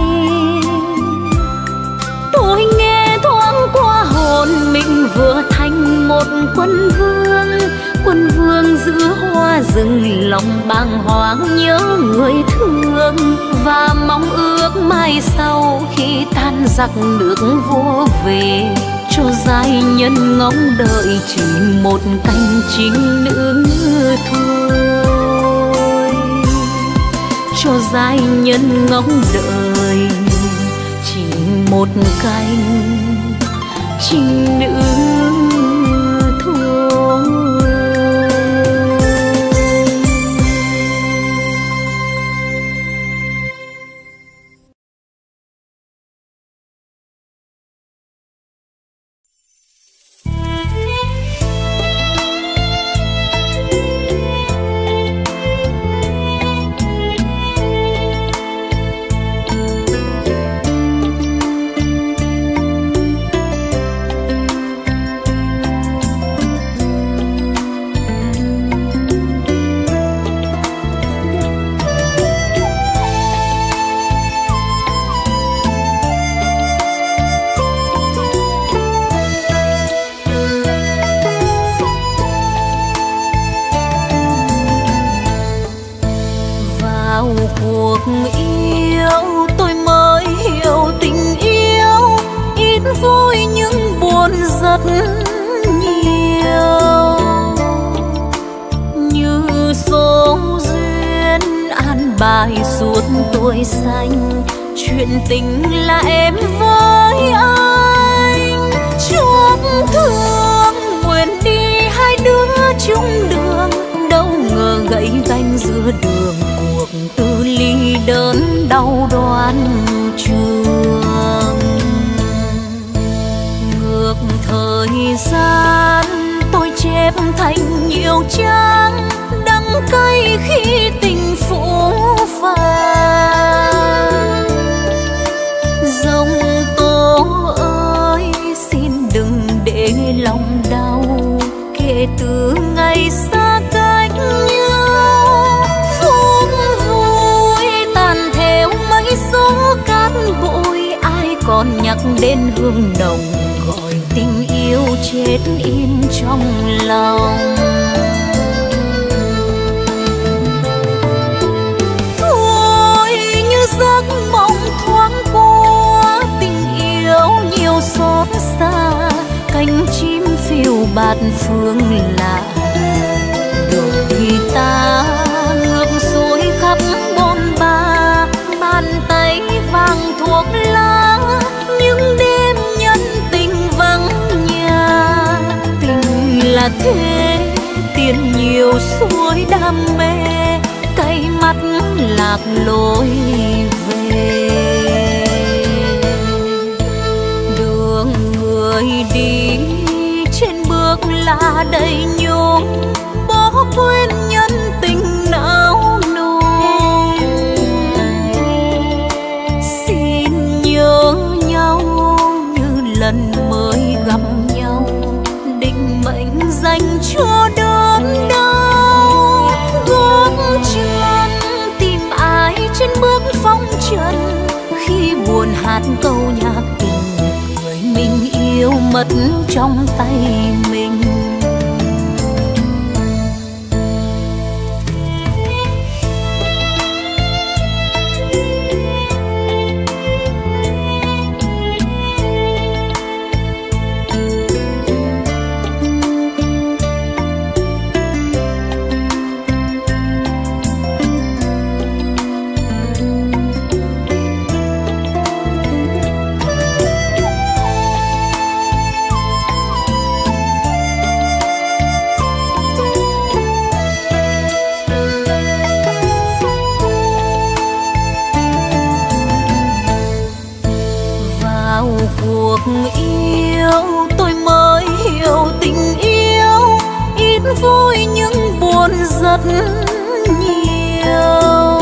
Tôi nghe thoáng qua hồn mình vừa thành một quân vương. quân vương giữa hoa rừng, lòng bàng hoàng nhớ người thương và mong ước mai sau khi tan giặc nước vua về, cho giai nhân ngóng đợi chỉ một cánh chinh nữ thôi, cho giai nhân ngóng đợi chỉ một cánh chinh nữ thôi. Bài suốt tuổi xanh, chuyện tình là em với anh. Chúc thương nguyện đi hai đứa chung đường, đâu ngờ gãy gánh giữa đường, cuộc tư ly đớn đau đoán trường. Ngược thời gian tôi chép thành nhiều trang đắng cay khi tình phũ phàng. Dòng tố ơi xin đừng để lòng đau, kể từ ngày xa cách nhau. Phút vui tàn theo mấy số cát bụi, ai còn nhắc đến hương nồng gọi tình yêu chết im trong lòng. Giấc mộng thoáng qua, tình yêu nhiều xót xa, cánh chim phiêu bạt phương lạ. Đời ta ngược xuôi khắp bôn ba, bàn tay vàng thuốc lá, những đêm nhân tình vắng nhà. Tình là thế, tiền nhiều xuôi đam mê, cay mắt lạc lối về. Đường người đi trên bước lá đầy nhung, bỏ quên nhân tình não nùng. Xin nhớ nhau như lần mới gặp nhau, định mệnh dành cho đớn đau. Gót chân tìm ai trên bước phong trần, khi buồn hát câu nhạc tình, người mình yêu mất trong tay mình. Cuộc yêu tôi mới hiểu tình yêu, ít vui nhưng buồn rất nhiều.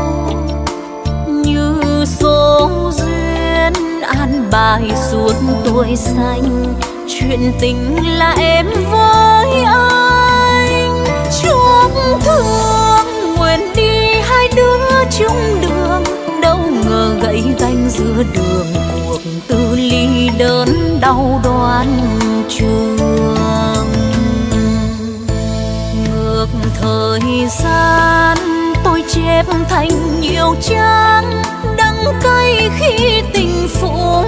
Như số duyên an bài suốt tuổi xanh, chuyện tình là em với anh. Chúc thương nguyện đi hai đứa chung đường, đâu ngờ gãy gánh giữa đường, cuộc tư ly đớn đau đoán trường.
thời gian tôi chép thành nhiều trang đắng cay khi tình phũ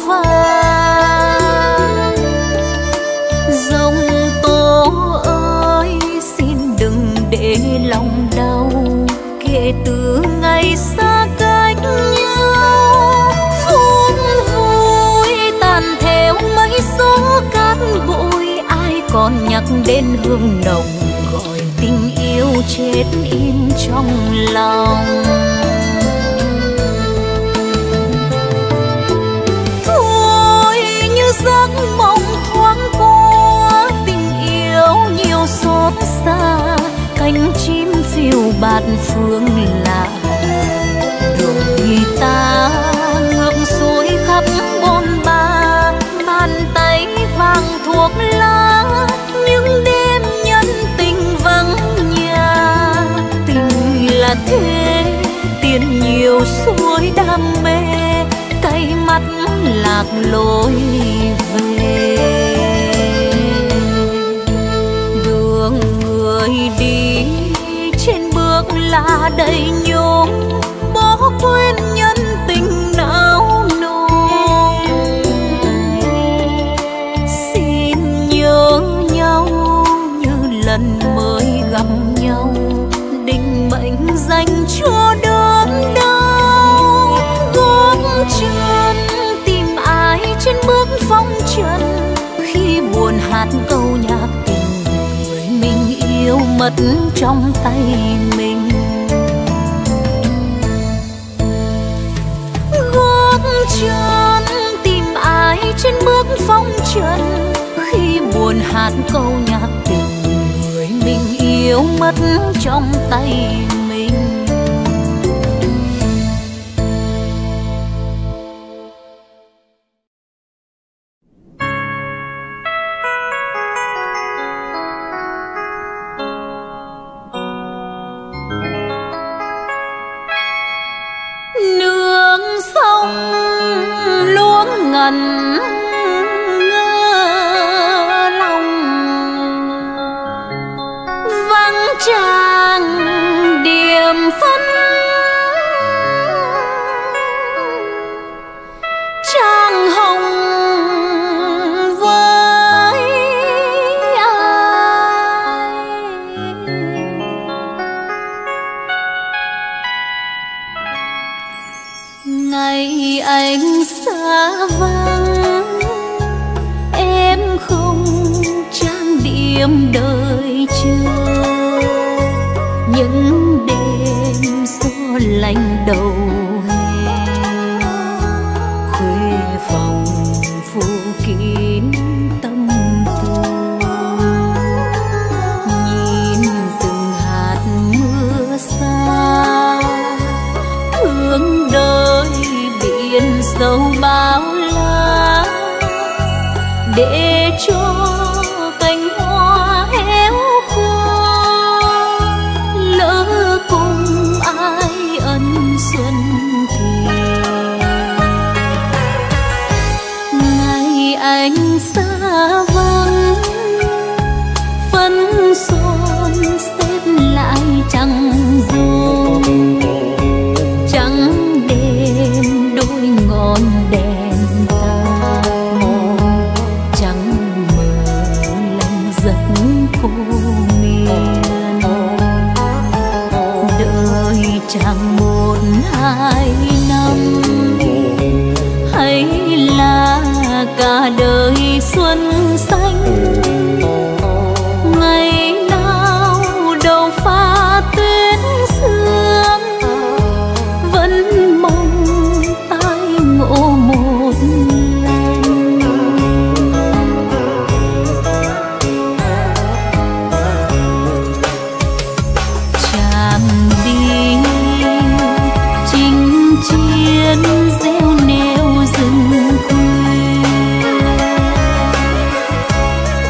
phàng. Dòng tố ơi xin đừng để lòng đau, kể từ ngày xa cách nhau. Phút vui tàn theo mấy số cát bụi, ai còn nhắc đến hương nồng gọi tình yêu chết im trong lòng. Thôi như giấc mộng thoáng qua, tình yêu nhiều xót xa, cánh chim phiêu bạt phương lạ. Rồi ta ngược xuôi khắp bôn ba, bàn tay vàng thuốc lá, những đêm nhân tình vắng nhà. Tình là thế, tiền nhiều xuôi đam mê, cay mắt lạc lối về. Đường người đi trên bước lá đầy nhốm, bỏ quên nhân tình não nùng. Xin nhớ nhau như lần mới gặp nhau, định mệnh dành cho đớn đau. Gót chân tìm ai trên bước phong trần, khi buồn hát câu nhạc tình người mình yêu mất trong tay mình. Gót chân tìm ai trên bước phong trần, khi buồn hát câu nhạc tình người mình yêu mất trong tay mình. Nương sông luống ngần ngơ lòng, vắng tràng điểm phân trang hồng với ai. Ngày anh xa vắng, em không trang điểm đợi chờ. Những đêm gió lạnh đầu hè, khuê phòng phủ kín tâm tư. Nhìn từng hạt mưa xa, thương đời biển sâu bao la, để cho cánh hoa héo khô. Lỡ cùng ai ân xuân thì, ngày anh xa vắng, phấn son xếp lại chẳng dung. Trắng đêm đôi ngọn đèn tàn, trắng mờ lòng giấc cô miền. Đợi chẳng một hai năm, hay là cả đời xuân xanh. Ngày nào đầu pha tuyết sương, vẫn mong tái ngộ một lần. Chàng đi chinh chiến gieo neo rừng khuya,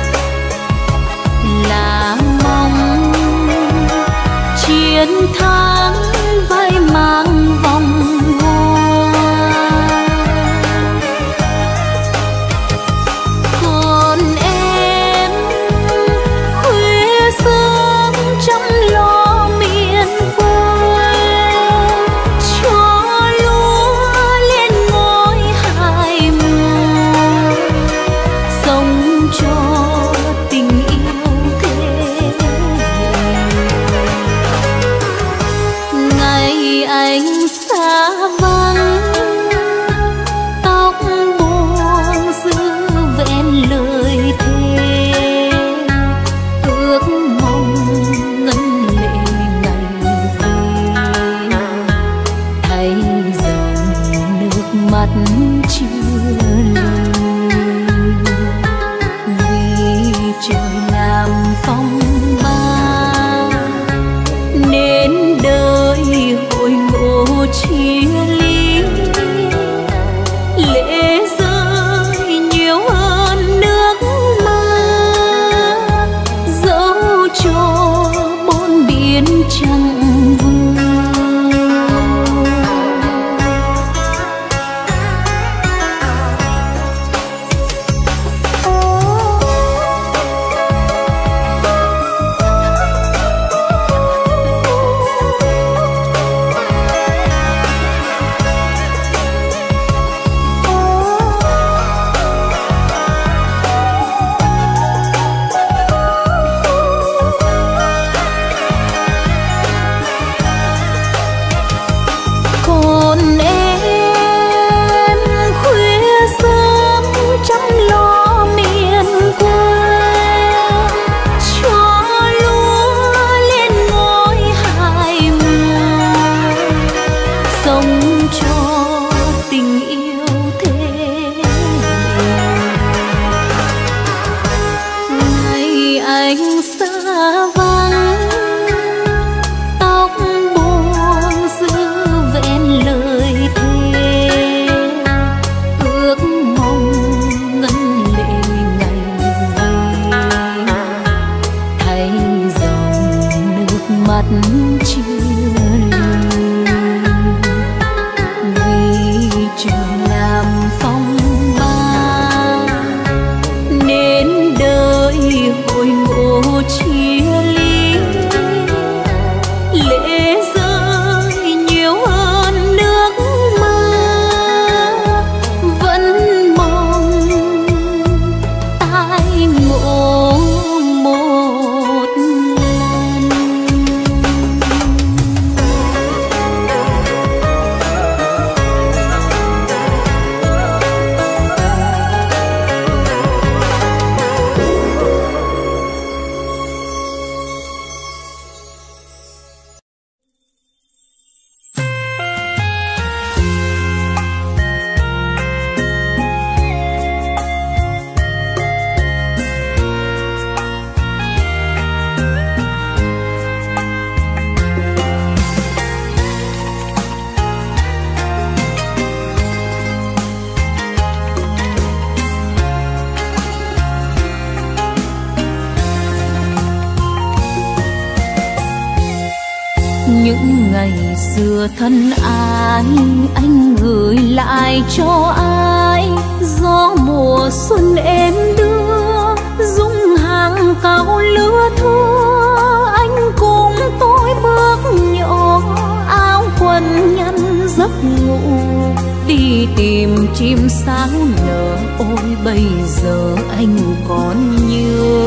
ngày xưa thân ái anh gửi lại cho ai, gió mùa xuân em đưa dung hàng cao lứa thưa. Anh cùng tôi bước nhỏ áo quần nhăn giấc ngủ, đi tìm chim sáo nở. Ôi bây giờ anh còn nhớ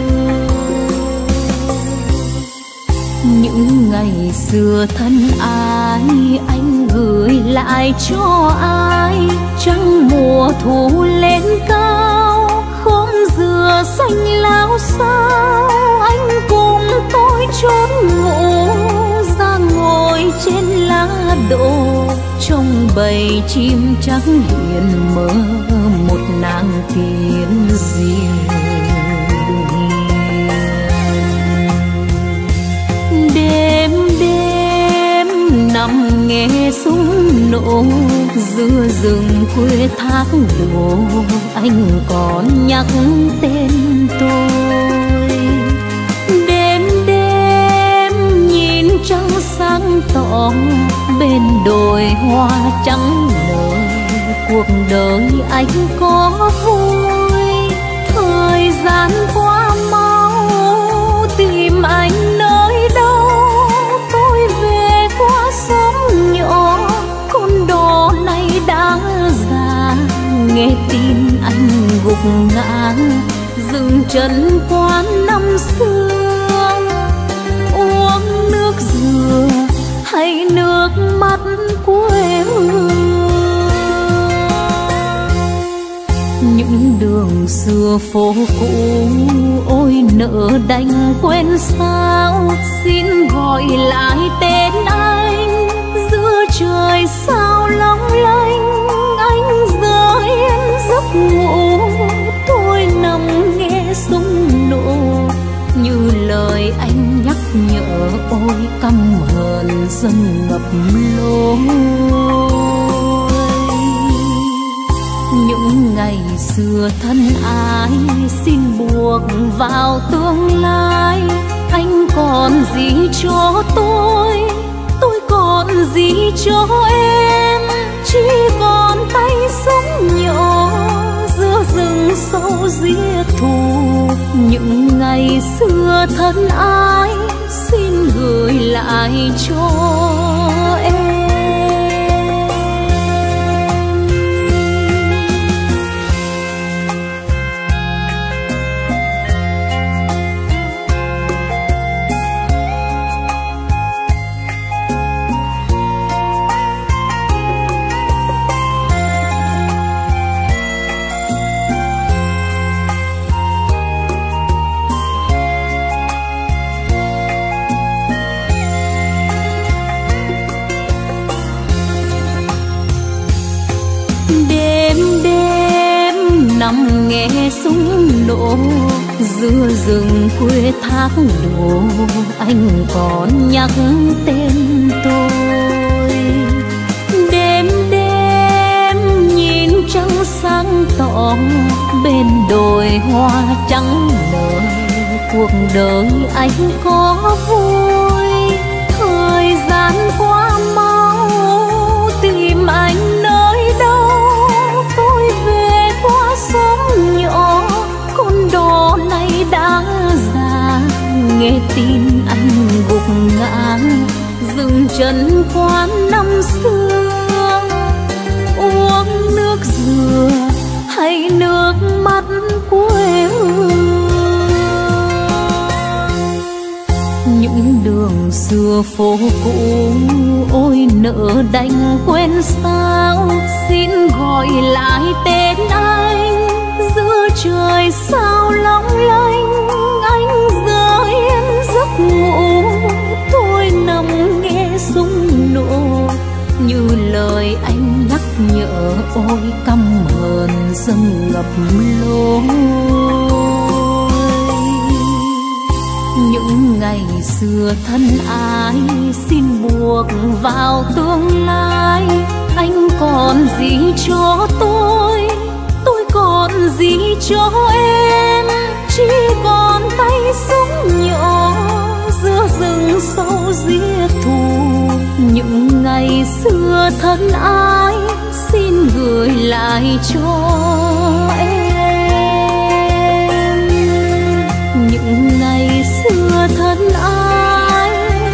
những ngày xưa thân ái anh gửi lại cho ai. Trăng mùa thu lên cao, khóm dừa xanh lao xao. Anh cùng tôi chốn ngủ ra ngồi trên lá đổ, trong bầy chim trắng hiền mơ một nàng tiên diệu. Đêm đêm nằm nghe súng nổ giữa rừng quê thác đổ, anh còn nhắc tên tôi. Đêm đêm nhìn trăng sáng tỏ bên đồi hoa trắng nở, cuộc đời anh có vui. Thời gian qua mau tìm anh nơi đâu, tôi về qua xóm nhỏ con đò này đã già. Nghe tin anh gục ngã dừng chân quán năm xưa, uống nước dừa hay nước mắt quê hương. Những đường xưa phố cũ ôi nỡ đành quên sao, xin gọi lại tên anh giữa trời sao long lanh. Anh giờ yên giấc ngủ, tôi nằm nghe súng nổ như lời anh nhắc nhở. Ôi căm hờn dâng ngập lối, những ngày xưa thân ái xin buộc vào tương lai. Anh còn gì cho tôi còn gì cho em, chỉ còn tay sống nhỏ giữa rừng sâu giết thù. Những ngày xưa thân ái xin gửi lại cho em. Nằm nghe súng nổ giữa rừng quê thác đổ, anh còn nhắc tên tôi. Đêm đêm nhìn trăng sáng tỏ bên đồi hoa trắng nở, cuộc đời anh có vui. Thời gian qua mau tìm anh nơi đâu, tôi về qua xóm nhỏ con đò này đã già. Nghe tin anh gục ngã dừng chân quán năm xưa, uống nước dừa hay nước mắt quê hương. Những đường xưa phố cũ ôi nỡ đành quên sao, xin gọi lại tên anh giữa trời sao long lanh. Anh giờ yên giấc ngủ, tôi nằm nghe súng nổ như lời anh nhắc nhở. Ôi căm hờn dâng ngập lối, những ngày xưa thân ái xin buộc vào tương lai. Anh còn gì cho tôi còn gì cho em, chỉ còn tay súng nhỏ giữa rừng sâu giết thù.
những ngày xưa thân ái xin gửi lại cho em. Những ngày xưa thân ái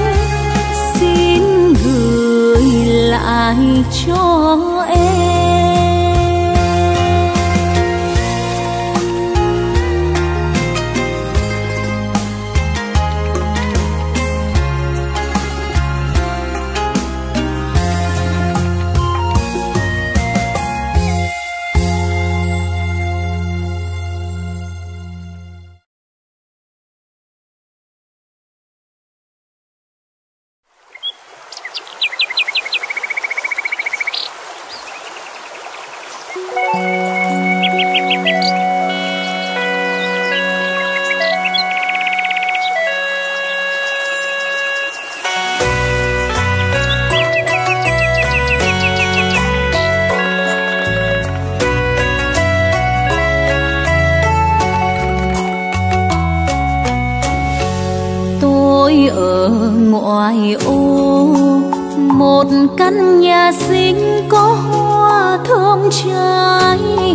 xin gửi lại cho em.
Ở ngoại ô một căn nhà xinh có hoa thơm trái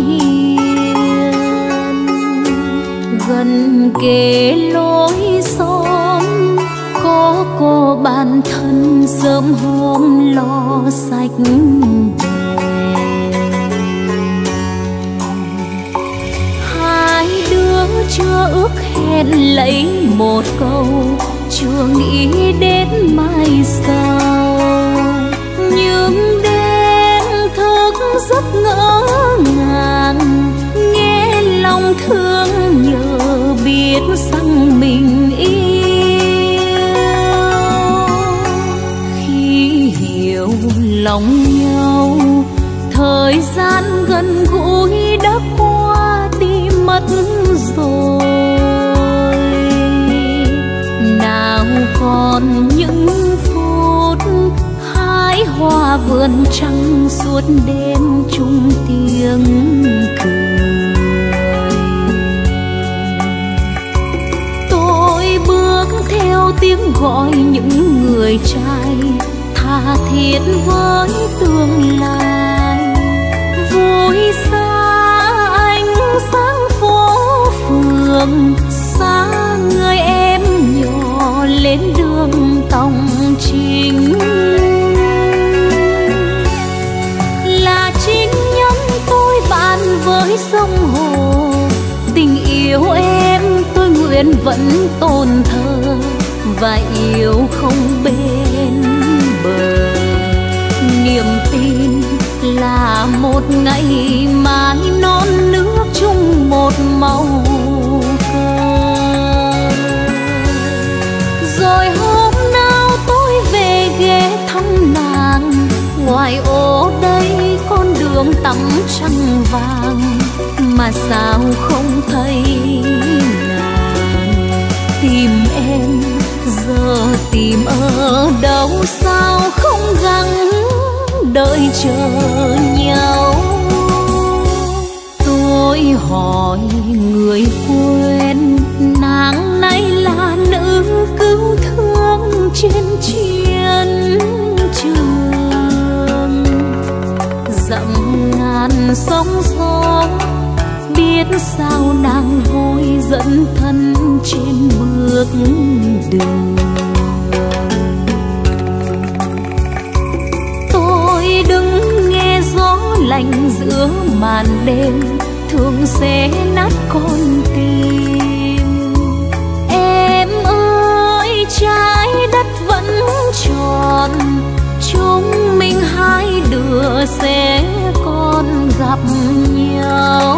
hiền, gần kề lối xóm có cô bạn thân sớm hôm lo sạch đèn. Hai đứa chưa ước hẹn lấy một câu, chưa nghĩ đến mai sau, nhưng đêm thức giấc ngỡ ngàng, nghe lòng thương nhớ biết rằng mình yêu. Khi hiểu lòng nhau, thời gian gần gũi đã qua đi mất rồi. Nào còn những phút hái hoa vườn trăng suốt đêm chung tiếng cười. Tôi bước theo tiếng gọi những người trai tha thiết với tương lai, vui xa ánh sáng phố phường, xa người em nhỏ lên đường tòng chính. Là chính nhân tôi bạn với sông hồ, tình yêu em tôi nguyện vẫn tôn thờ và yêu không bên bờ. Niềm tin là một ngày mai non nước chung một màu cờ. Rồi hôm nào tôi về ghé thăm nàng, ngoài ô đây con đường tắm trăng vàng, mà sao không thấy nàng. Tìm em giờ tìm ở đâu, sao không gắng đợi chờ nhau. Tôi hỏi người quen, nàng nay là nữ cứu thương trên chiến trường. Dặm ngàn sóng gió, biết sao nàng vui dẫn thân trên bước đường. Tôi đứng nghe gió lạnh giữa màn đêm, thường sẽ nát con tim. Em ơi trái đất vẫn tròn, chúng mình hai đứa sẽ còn gặp nhau.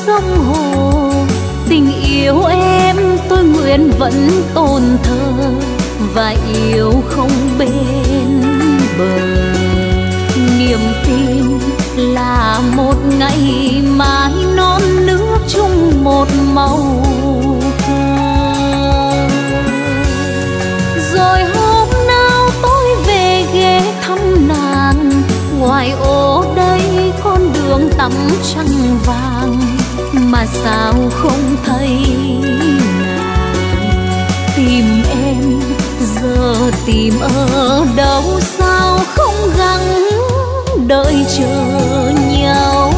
sông hồ. Tình yêu em tôi nguyện vẫn tồn thờ và yêu không bên bờ. Niềm tin là một ngày mai non nước chung một màu cờ. Rồi hôm nào tôi về ghé thăm nàng, ngoài ô đây con đường tắm trăng vàng, mà sao không thấy nàng. Tìm em giờ tìm ở đâu, sao không gắng đợi chờ nhau.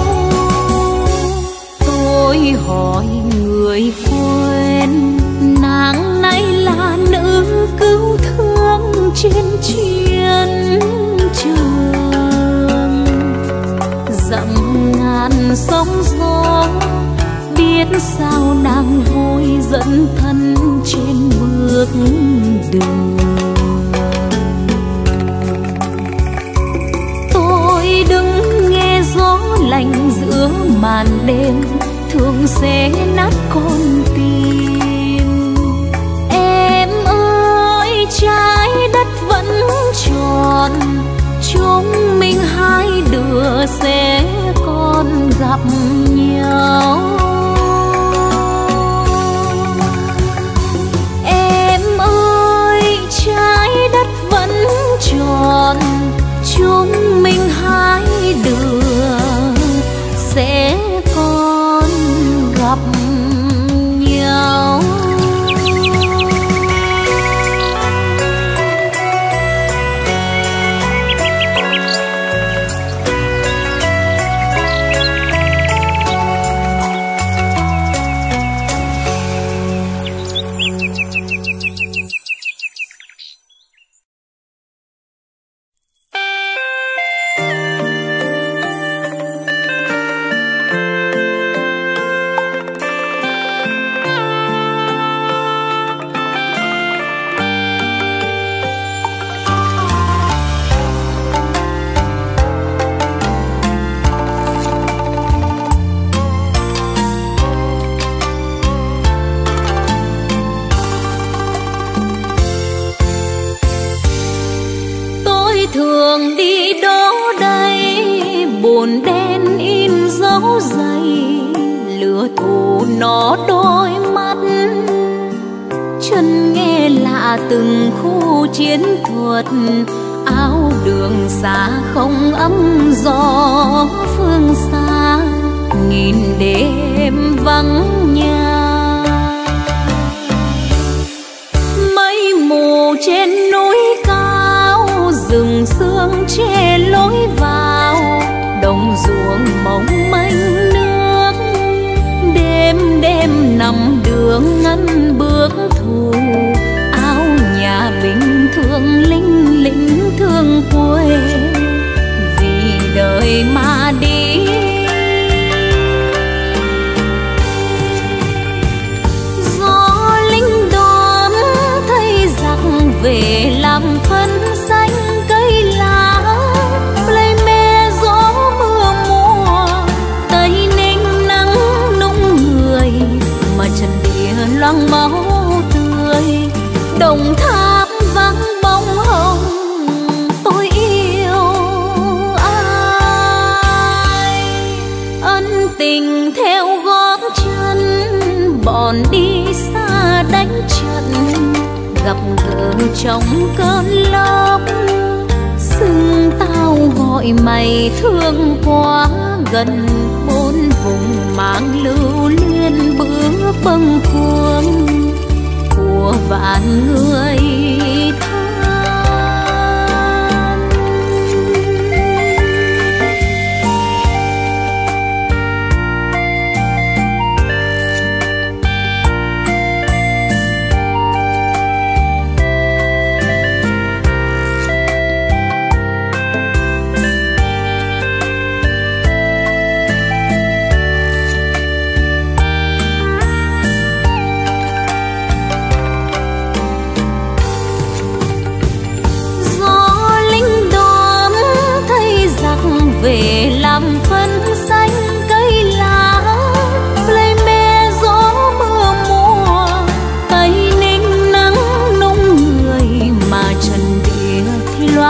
Tôi hỏi người quen, nàng nay là nữ cứu thương trên chiến trường. Dặm ngàn sóng gió, biết sao nàng vui dẫn thân trên bước đường. Tôi đứng nghe gió lạnh giữa màn đêm, thường sẽ nát con tim. Em ơi trái đất vẫn tròn, chúng mình hai đứa sẽ còn gặp nhau. Em ơi trái đất vẫn tròn, chúng mình hai đứa sẽ còn gặp nhau. Thường đi đó đây, buồn đen in dấu giày, lửa thù nó đôi mắt. Chân nghe lạ từng khu chiến thuật, áo đường xa không ấm gió phương xa, nghìn đêm vắng nhà. Mây mù trên núi cao, rừng sương che lối vào, đồng ruộng mong manh nước. Đêm đêm nằm đường ngân bước thù, áo nhà bình thường linh lính thương quê, vì đời mà đi. Gió lính đón thấy giặc về làm phân xanh cây lá, lấy mê gió mưa mùa, Tây Ninh nắng nung người, mà trần địa loang máu tươi. Đồng Tháp vắng bóng hồng, tôi yêu ai? Ân tình theo gót chân, bọn đi xa đánh trận, gặp gỡ trong cơn lốc. Xưng tao gọi mày thương quá, gần bốn vùng mang lưu liên bước bâng khuâng của vạn người than.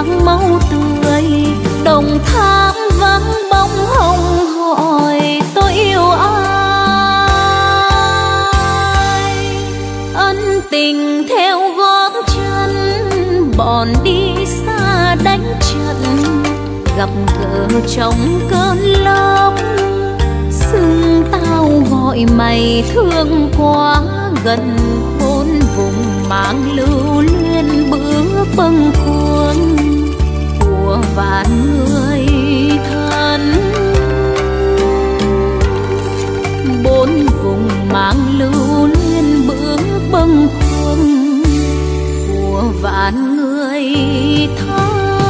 trắng máu tươi. Đồng tháp vắng bóng hồng hỏi tôi yêu ai. Ân tình theo gót chân bọn đi xa đánh trận, gặp gỡ trong cơn lốc. Xưng tao gọi mày thương quá, gần khôn vùng mang lưu luyến bước bâng khuâng của vạn người thân. Bốn vùng mang lưu luyến bước bâng khuâng của vạn người thân.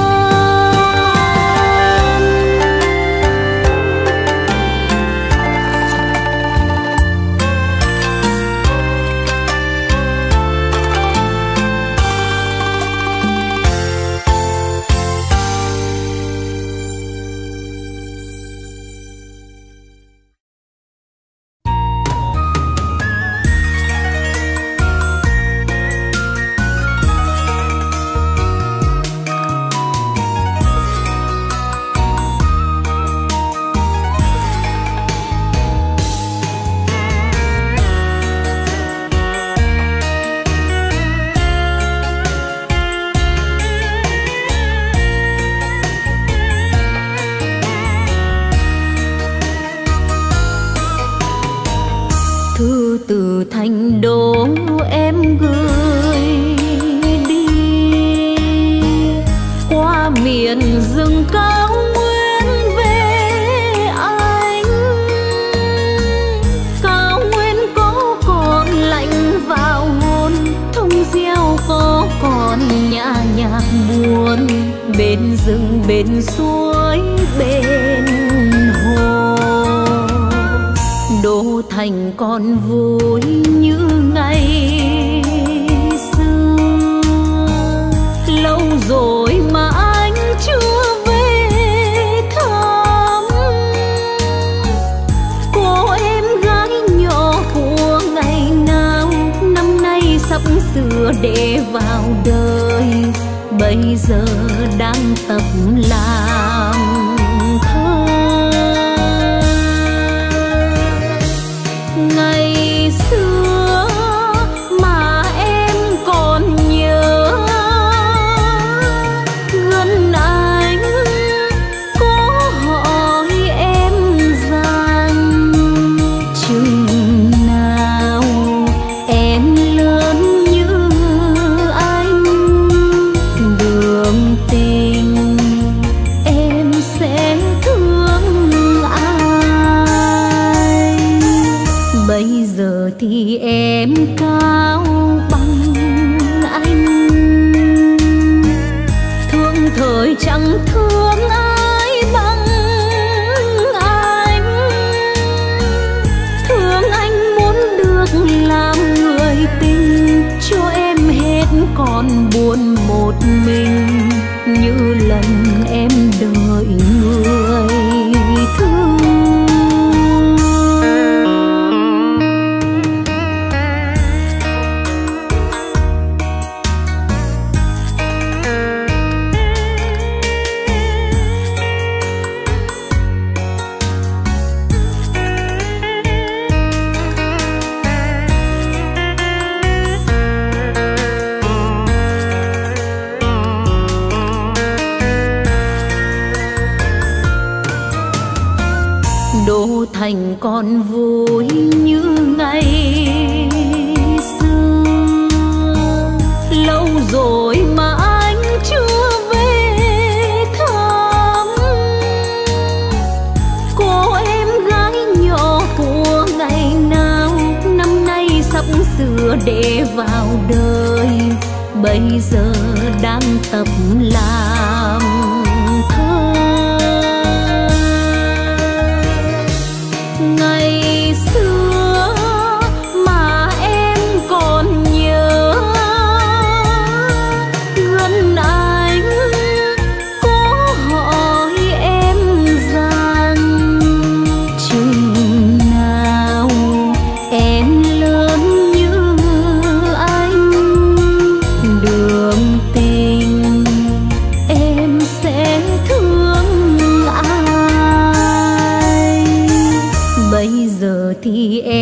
Từ thành đô em gửi đi, qua miền rừng cao nguyên về anh. Cao nguyên có còn lạnh vào hôn, thông reo có còn nhã nhạc buồn. Bên rừng bên suối bên hồ, đô thành còn vui như ngày xưa. Lâu rồi mà anh chưa về thăm cô em gái nhỏ của ngày nào. Năm nay sắp sửa để vào đời, bây giờ đang tập làm thơ. Ngày xưa mà em còn nhớ, gần anh có hỏi em rằng chừng nào em lớn như anh. Đường tình em sẽ thương ai. Bây giờ thì em cao bằng anh, thương thời chẳng thương ai bằng anh. Thương anh muốn được làm người tình, cho em hết còn buồn một mình. Như lần em đợi người thương. Đô thành còn vui như ngày xưa. Lâu rồi mà anh chưa về thăm cô em gái nhỏ của ngày nào. Năm nay sắp sửa để vào đời, bây giờ đang tập làm thơ. Ngày xưa mà em còn nhớ, gần anh có hỏi em rằng chừng nào em lớn như anh. Đường tình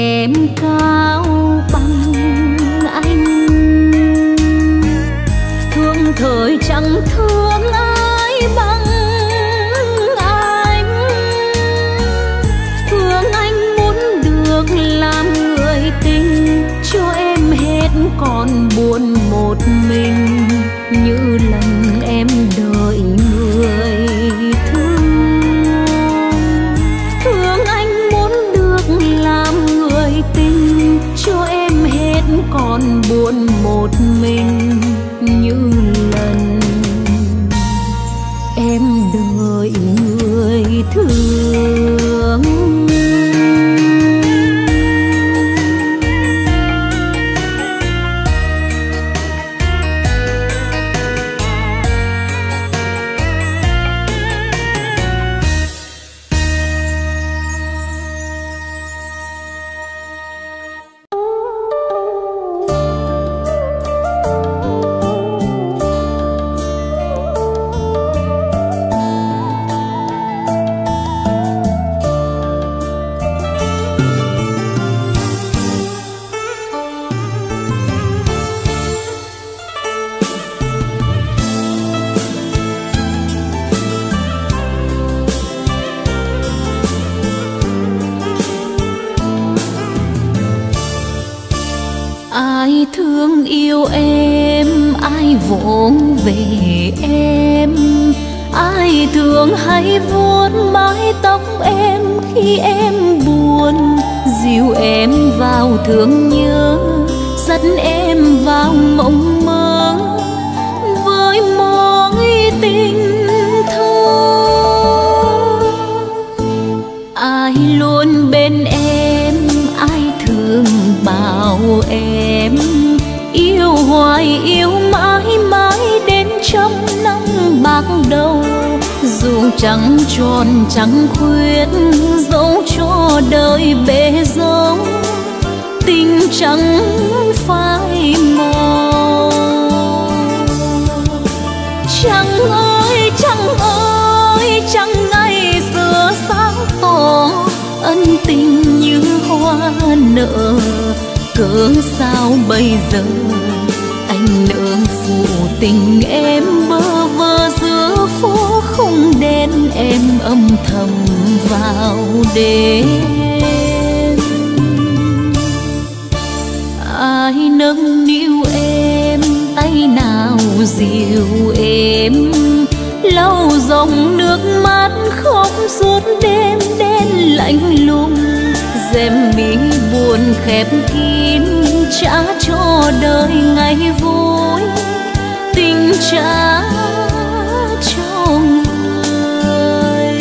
em cao bằng anh. Thương thời chẳng thương ai bằng anh. Thương anh muốn được làm người tình, cho em hết còn buồn một mình, như lần em đợi người thương. Thương anh muốn được làm người tình, cho em hết còn buồn một mình, như lần em đợi người thương. Ai thương yêu em, ai vỗ về em, ai thường hay vuốt mái tóc em khi em buồn, dìu em vào thương nhớ, dắt em vào mộng mơ với mỗi tình thơ. Ai luôn bên em, ai thường bảo em yêu hoài yêu mãi mãi đến trăm năm bạc đầu, dù chẳng tròn chẳng khuyết dẫu cho đời bể dâu, tình chẳng phai màu. Trăng ơi trăng ơi, trăng ngày xưa sáng tỏ, ân tình như hoa nở, cớ sao bây giờ anh nỡ phụ tình em bơ vơ giữa phố không đen, em âm thầm vào đêm. Ai nâng niu em, tay nào dịu êm, lau dòng nước mắt khóc suốt đêm đen lạnh lùng, rèm mi buồn khép kín trả cho đời ngày vui, tình trả cho người.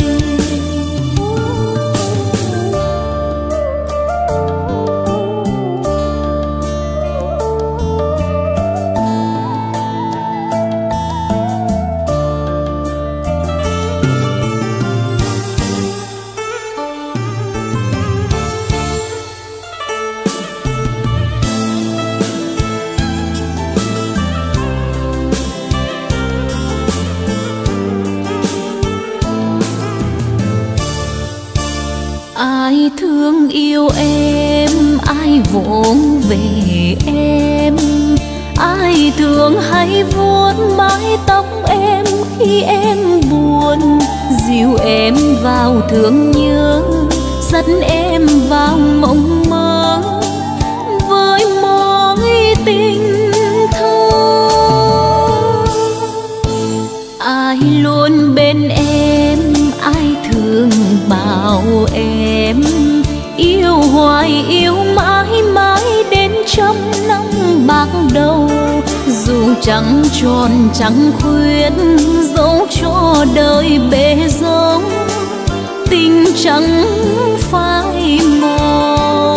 Ai thương yêu em, ai vỗ về em, ai thường hay vuốt mái tóc em khi em buồn, dìu em vào thương nhớ, dắt em vào mộng mơ với mỗi tình thơ. Ai luôn bên em, ai thường bảo em yêu hoài yêu mãi mãi đến trăm năm bạc đầu, dù chẳng tròn chẳng khuyết dẫu cho đời bể dâu, tình chẳng phai màu.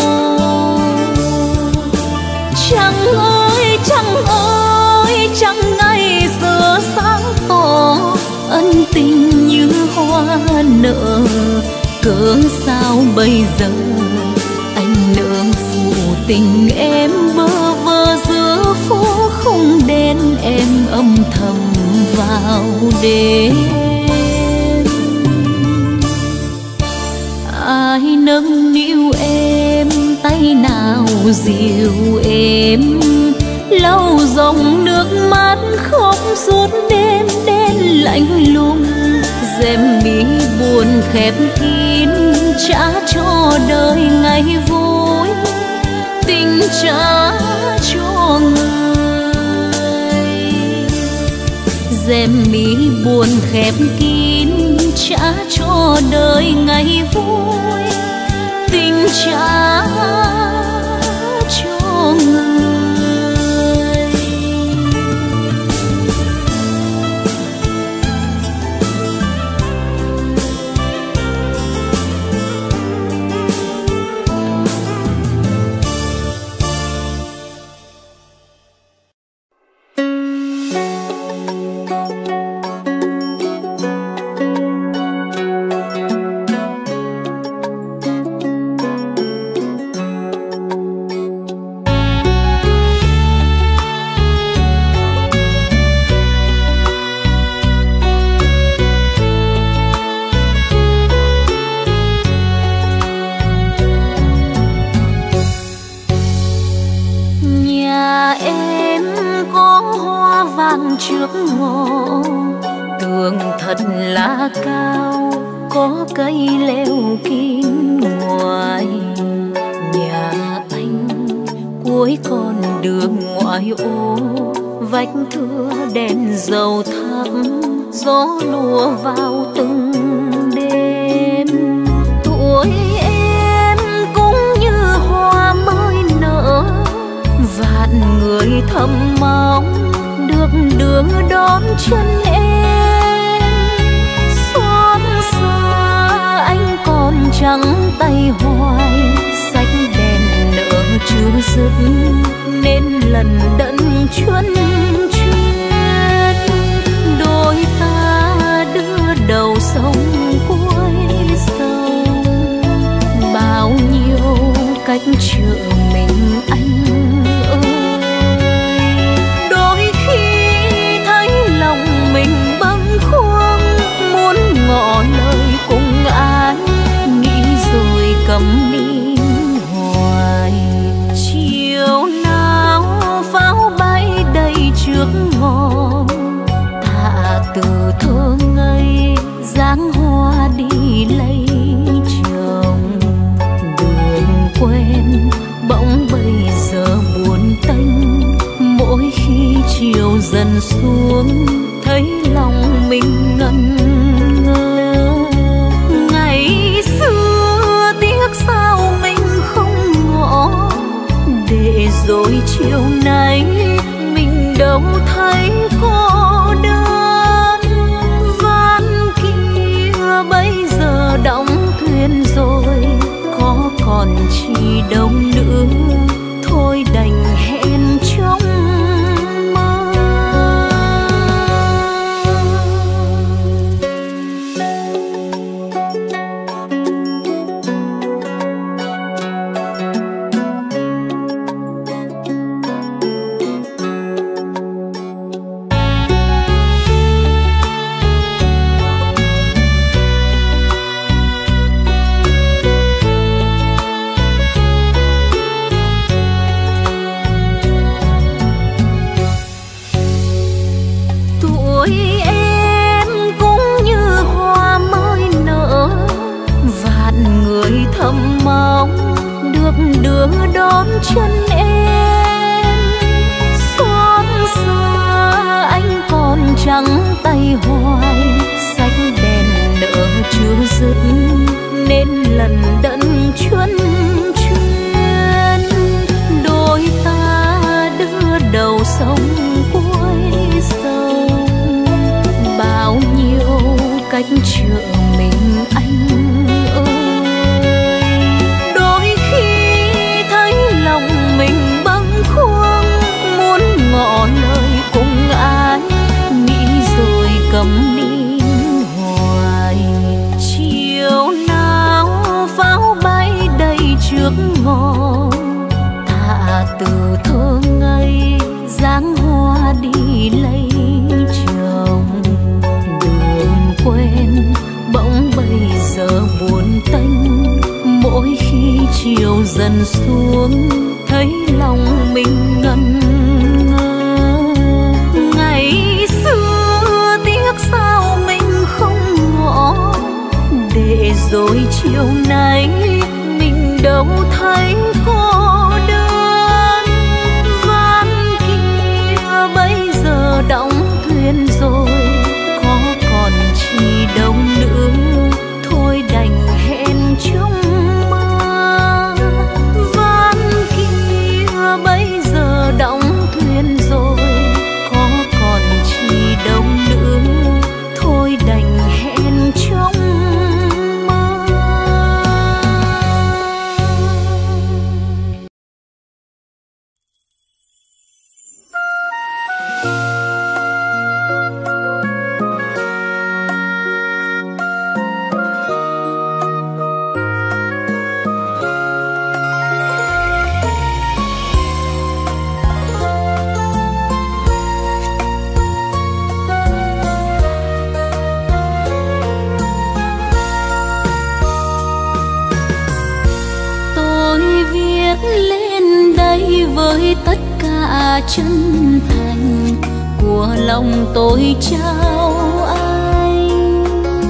Trăng ơi trăng ơi, trăng ngày xưa sáng tỏ, ân tình như hoa nở, cớ sao bây giờ anh nỡ phụ tình em bơ vơ giữa phố không đen, em âm thầm vào đêm. ai nâng niu em, tay nào dịu êm. Lau dòng nước mắt khóc suốt đêm đen lạnh lùng. Rèm mi buồn khép kín trả cho đời ngày vui, tình trả cho người. Rèm mi buồn khép kín trả cho đời ngày vui, tình trả cho người.
Trước ngõ tường thật là cao, có cây leo kín ngoài. Nhà anh cuối con đường ngoại ô, vách thưa đèn dầu thắp, gió lùa vào từng đêm. Tuổi em cũng như hoa mới nở, vạn người thầm mong được đưa đón chân em. Xót xa anh còn trắng tay hoài, sách đèn nợ chưa dứt nên lần đẫn chuân chuyên. Đôi ta đưa đầu sông cuối sông, bao nhiêu cách chờ mình anh mình bâng khuâng, muốn ngỏ lời cùng ai, nghĩ rồi câm nín hoài. Chiều nào pháo bay đầy trước ngõ, thả từ thơ ngây dáng hoa đi lấy chồng. Đường quen bỗng bây giờ buồn tênh, mỗi khi chiều dần xuống thấy lòng mình ngẩn ngơ. Ngày xưa tiếc sao mình không ngỏ, để rồi chiều nay mình đâu thấy cô đơn. Van kia bây giờ đóng thuyền rồi, có còn chi đâu nữa, thôi đành hẹn trong đón chân em. Xót xa anh còn trắng tay hoài, sách đèn nợ chưa dứt nên lần đẫn chuân chuyên. Đôi ta đưa đầu sông cuối sông, bao nhiêu cách chờ mình anh mình bâng khuâng, muốn ngỏ lời cùng ai, nghĩ rồi câm nín hoài. Chiều nào pháo bay đầy trước ngõ, thả từ thơ ngây dáng hoa đi lấy chồng. Đường quen bỗng bây giờ xuống thấy lòng mình ngẩn ngơ. Ngày xưa tiếc sao mình không ngỏ, để rồi chiều nay mình đâu thấy cô đơn. Van kia bây giờ đóng thuyền rồi, có còn chi đâu nữa, thôi đành hẹn trong mơ. Van kia bây giờ đóng thuyền rồi, có còn chi đâu nữa, thôi đành hẹn trong mơ. Với tất cả chân thành của lòng tôi trao anh.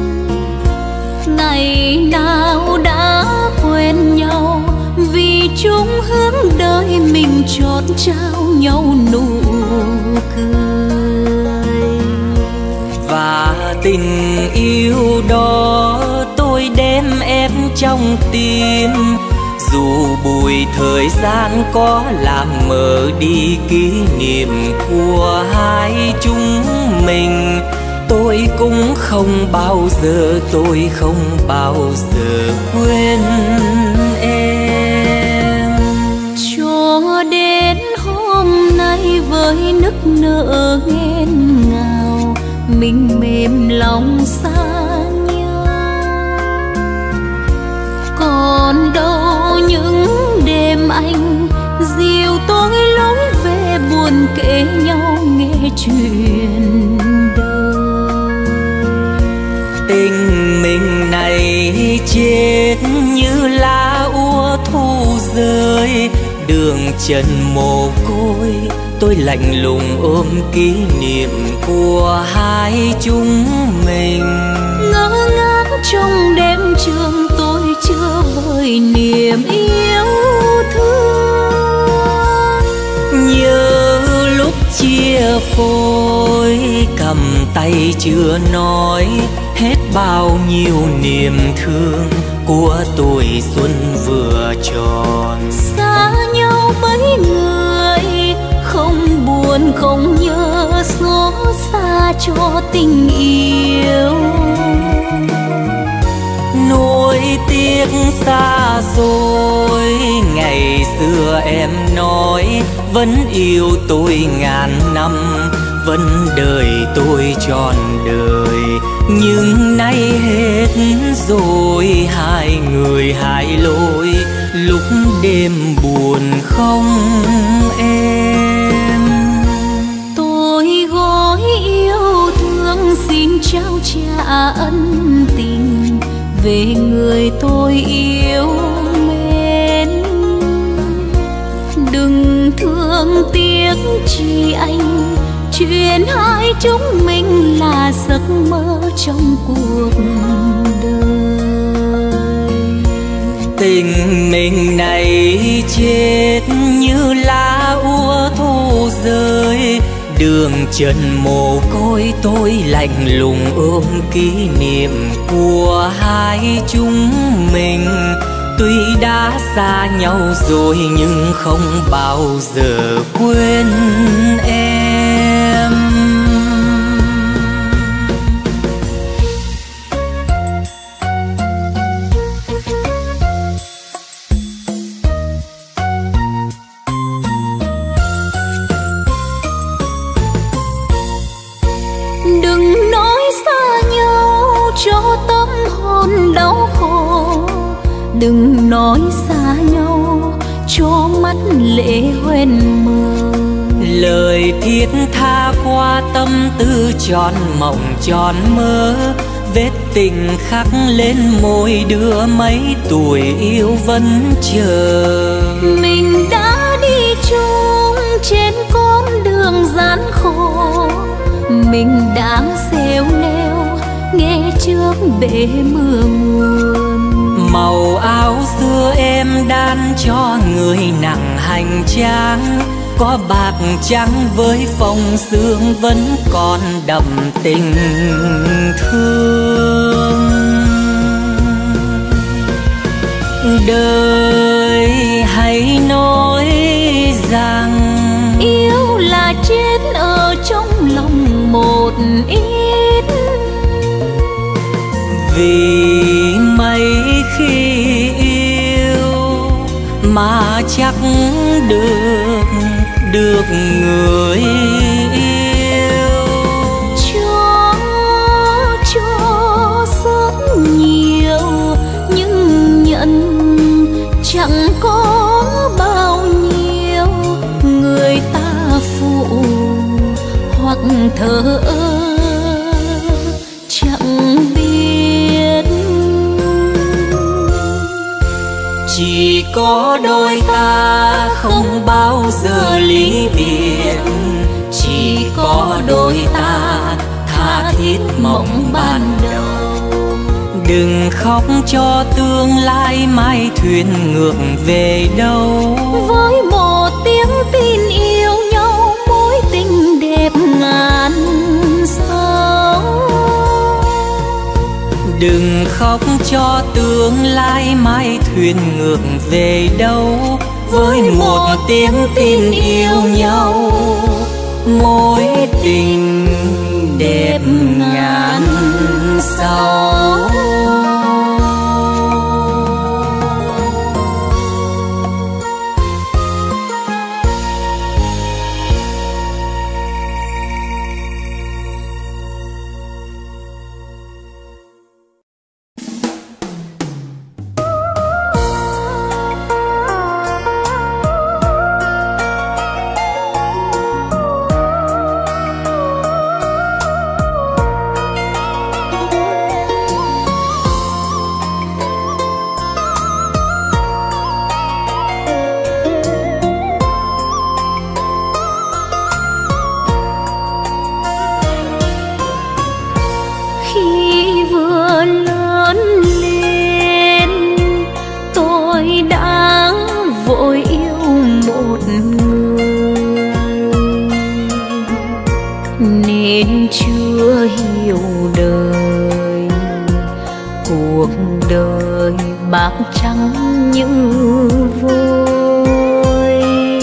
Ngày nào đã quen nhau, vì chung hướng đời mình chót trao nhau nụ cười.
Và tình yêu đó tôi đem ép trong tim, dù bụi thời gian có làm mờ đi kỷ niệm của hai chúng mình. Tôi cũng không bao giờ, tôi không bao giờ quên em.
Cho đến hôm nay với nức nở nghẹn ngào, mình mềm lòng xa nhau. Còn đâu những đêm anh dìu tôi lối về buồn kể nhau nghe chuyện đời.
Tình mình này chết như lá úa thu rơi, đường trần mồ côi tôi lạnh lùng ôm kỷ niệm của hai chúng mình.
Ngỡ ngác trong đêm trường tôi chưa vơi niềm yêu thương.
Nhớ lúc chia phôi cầm tay chưa nói hết bao nhiêu niềm thương của tuổi xuân vừa tròn.
Xa nhau mấy người không buồn không nhớ, xót xa cho tình yêu.
Nỗi tiếc xa rồi, ngày xưa em nói vẫn yêu tôi ngàn năm, vẫn đợi tôi trọn đời. Nhưng nay hết rồi, hai người hai lối, lúc đêm buồn không em.
Tôi gói yêu thương xin trao trả ân tình về người tôi yêu mến. Đừng thương tiếc chi anh, chuyện hai chúng mình là giấc mơ trong cuộc đời.
Tình mình này chết như lá úa thu rơi, đường trần mồ côi tôi lạnh lùng ôm kỷ niệm của hai chúng mình. Tuy đã xa nhau rồi nhưng không bao giờ quên em.
Đừng nói xa nhau cho tâm hồn đau khổ, đừng nói xa nhau cho mắt lệ hoen mờ.
Lời thiết tha qua tâm tư tròn mộng tròn mơ, vết tình khắc lên môi đứa mấy tuổi yêu vẫn chờ.
bể mưa nguồn.
Màu áo xưa em đan cho người nặng hành trang, có bạc trắng với phong sương vẫn còn đậm tình thương. Đời hãy nói rằng
yêu là chết ở trong lòng một ít,
vì mấy khi yêu mà chắc được người yêu.
Cho rất nhiều nhưng nhận chẳng có bao nhiêu. Người ta phụ hoặc thờ ơ chẳng biết.
Chỉ có đôi ta không bao giờ ly biệt, chỉ có đôi ta tha thiết mộng ban đầu. Đừng khóc cho tương lai mai thuyền ngược về đâu.
Với một tiếng tin yêu nhau, mối tình đẹp ngàn sao.
Đừng khóc cho tương lai mai thuyền ngược về đâu. Với một tiếng tin yêu nhau, mối tình đẹp ngàn sao.
bạc trắng như vôi.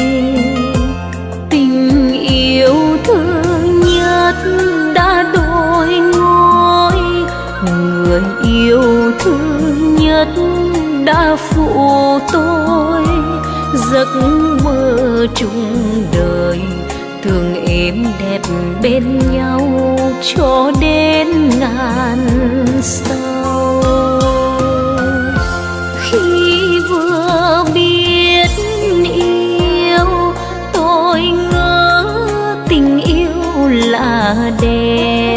Tình yêu thương nhất đã đổi ngôi, người yêu thương nhất đã phụ tôi. Giấc mơ chung đời thường êm đẹp bên nhau cho đến ngàn sau. Khi vừa biết yêu tôi ngỡ tình yêu là đẹp,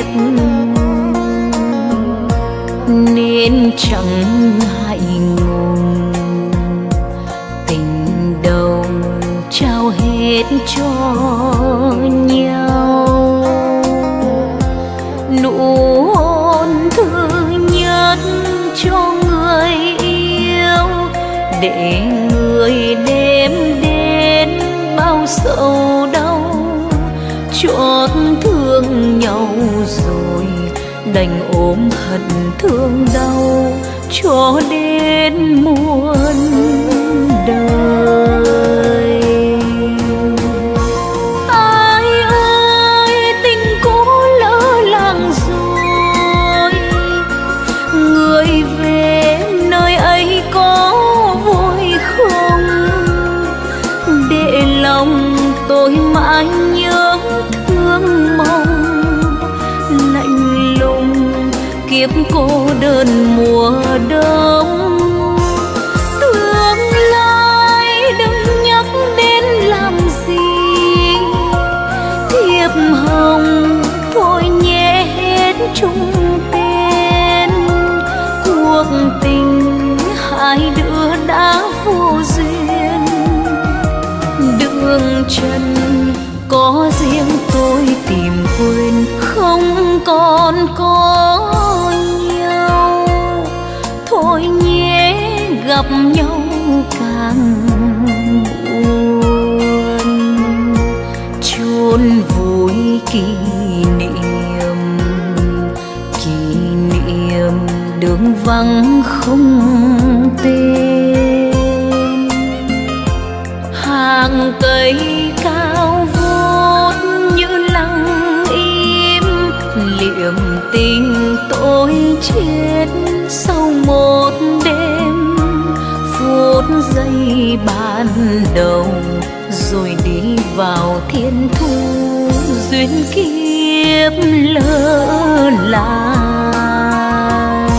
nên chẳng ngại ngùng tình đầu trao hết cho nhau. Nụ hôn thương nhất cho người yêu, để người đem đến bao sầu đau. Chót thương nhau rồi đành ôm hận thương đau cho đến muôn đời. Ai ơi tình cũ lỡ làng rồi, người về nơi ấy có vui không? Để lòng tôi mãi nhớ thương mong, lạnh lùng kiếp cô đơn mùa đông. Tương lai đừng nhắc đến làm gì, thiệp hồng thôi nhé hết chung tên. Cuộc tình hai đứa đã vô duyên, đường chân có riêng tôi tìm quên, không còn có nhau. gặp nhau càng buồn. Chôn vùi kỷ niệm, kỷ niệm đường vắng không tên. Hàng cây cao vút như lặng im, liệm tình tôi chết sau một đêm. Phút giây ban đầu rồi đi vào thiên thu, duyên kiếp lỡ làng.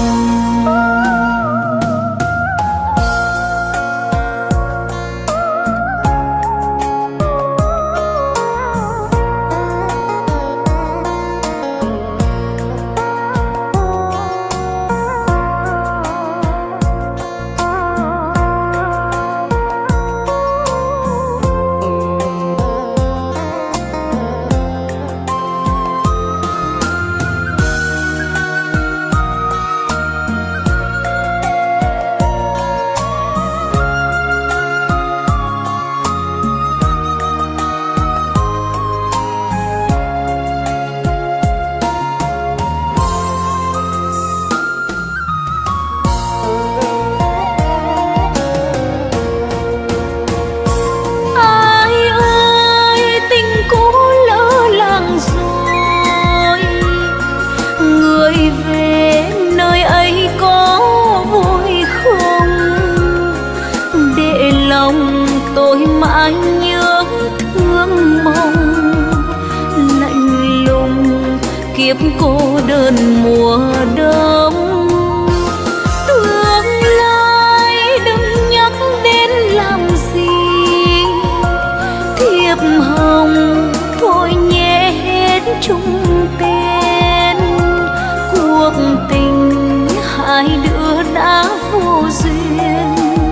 Tôi mãi nhớ thương mong lạnh lùng kiếp cô đơn mùa đông. Tương lai đừng nhắc đến làm gì, thiệp hồng thôi nhé hết chung tên. Cuộc tình hai đứa đã vô duyên,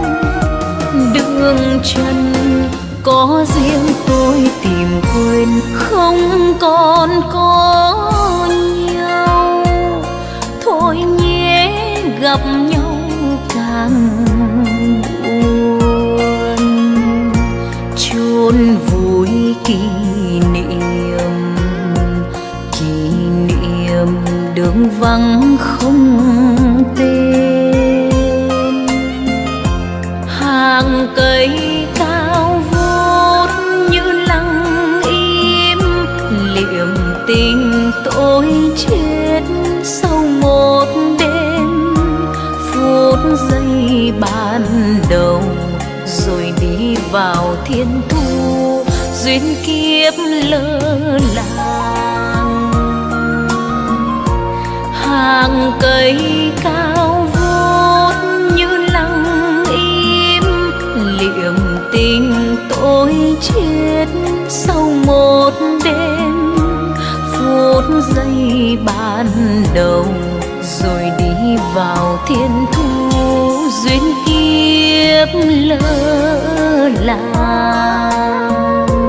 đường chân có riêng tôi tìm quên, không còn có nhau. Thôi nhé gặp nhau càng buồn. Chôn vùi kỷ niệm, kỷ niệm đường vắng không tên. Hàng cây cao vút như lặng im, liệm tình tôi chết sau một đêm. Phút giây ban đầu rồi đi vào thiên thu, duyên kiếp lỡ làng. Hàng cây cao vút như lặng im, liệm tình tôi chết sau một đêm. Phút giây ban đầu rồi đi vào thiên thu, duyên kiếp lỡ làng.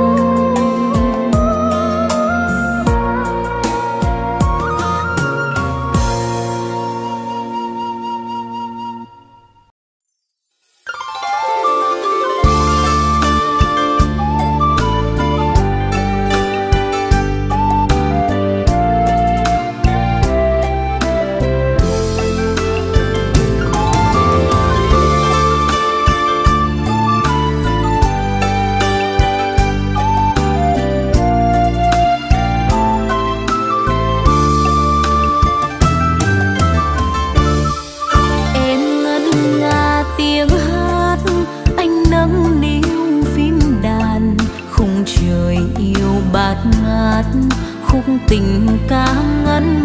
Tình ca ngân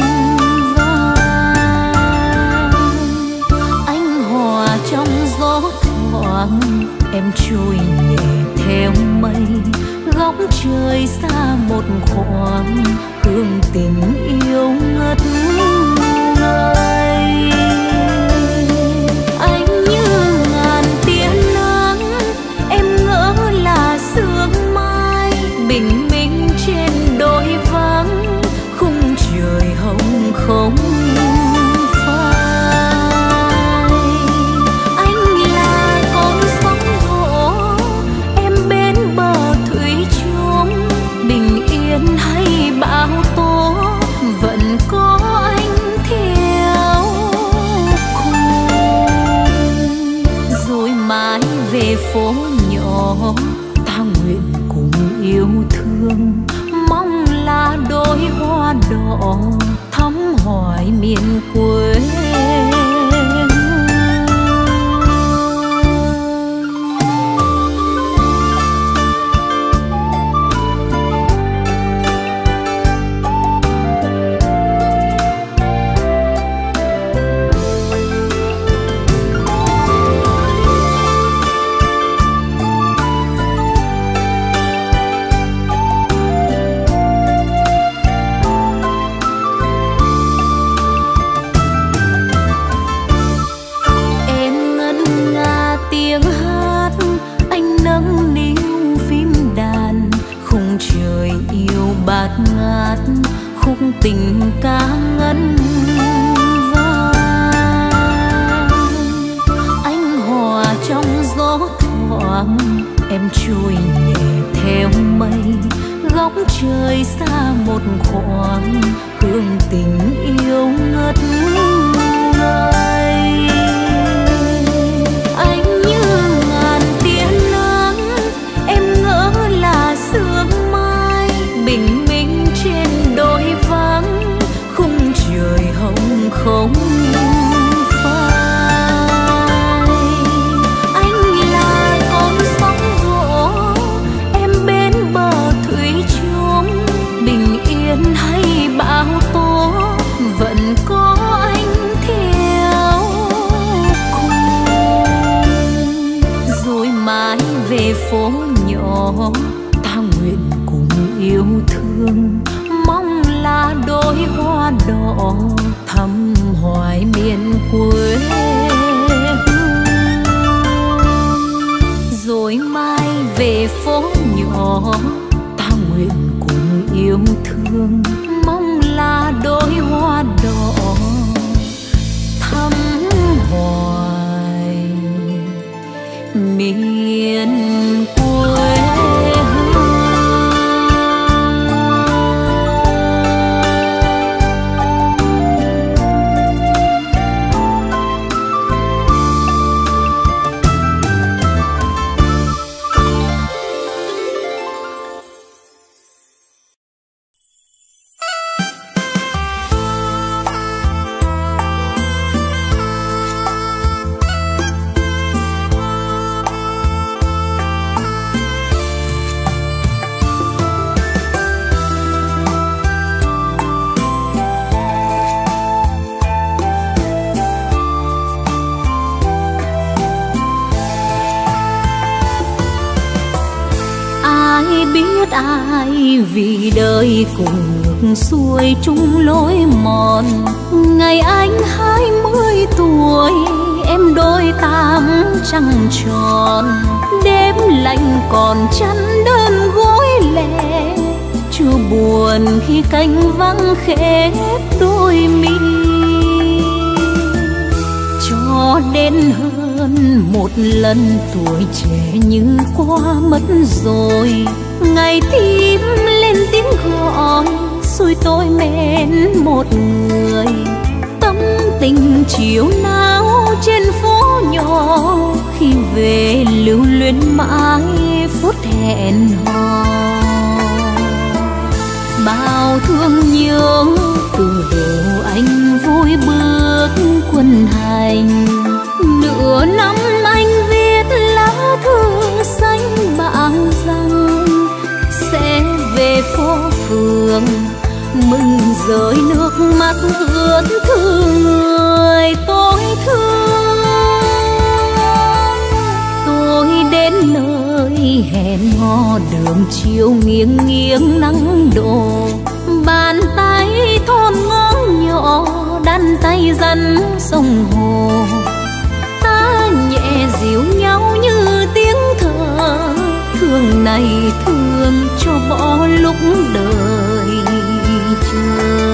vang, anh hòa trong gió thoảng, em trôi nhẹ theo mây. Góc trời xa một khoảng, hương tình yêu ngất ngây. Anh như ngàn tia nắng, em ngỡ là sương mai bình minh trên đôi vắng. Khung trời hồng không phai, anh tình ca ngân vang. Anh hòa trong gió thoảng, em trôi nhẹ theo mây, góc trời xa một khoảng, hương tình yêu ngất ngây. Anh như ngàn tia nắng, em ngỡ là sương mai, bình minh trên đôi vắng, khung trời hồng không phai. Anh là con sóng vỗ, em bên bờ thủy chung, bình yên hay bão tố vẫn có anh theo cùng. Rồi mãi về phố nhỏ, ta nguyện cùng yêu thương, mong là đôi hoa đỏ thắm hoài miền quê hương. Rồi mai về phố nhỏ, ta nguyện cùng yêu thương, mong là đôi hoa đỏ thắm hoài miền quê hương. Ai vì đời cùng ngược xuôi chung lối mòn. Ngày anh 20 tuổi, em đôi 8 trăng tròn. Đêm lạnh còn chăn đơn gối lẻ, chưa buồn khi cánh vắng khép đôi mi. Cho đến hơn một lần tuổi trẻ như qua mất rồi, ngày tim lên tiếng gọi xui tôi mến một người. Tâm tình chiều nào trên phố nhỏ, khi về lưu luyến mãi phút hẹn hò. Bao thương nhớ từ độ anh vui bước quân hành, nửa năm anh viết lá thư xanh bảo rằng sẽ về phố phường, mừng rơi nước mắt ướt thương người tôi thương. Tôi đến nơi hẹn hò đường chiều nghiêng nghiêng nắng đổ, bàn tay thon ngón nhỏ đan tay dắt sông hồ. Ta nhẹ dịu nhau như tiếng thở, thương này thương cho bỏ lúc đời chờ.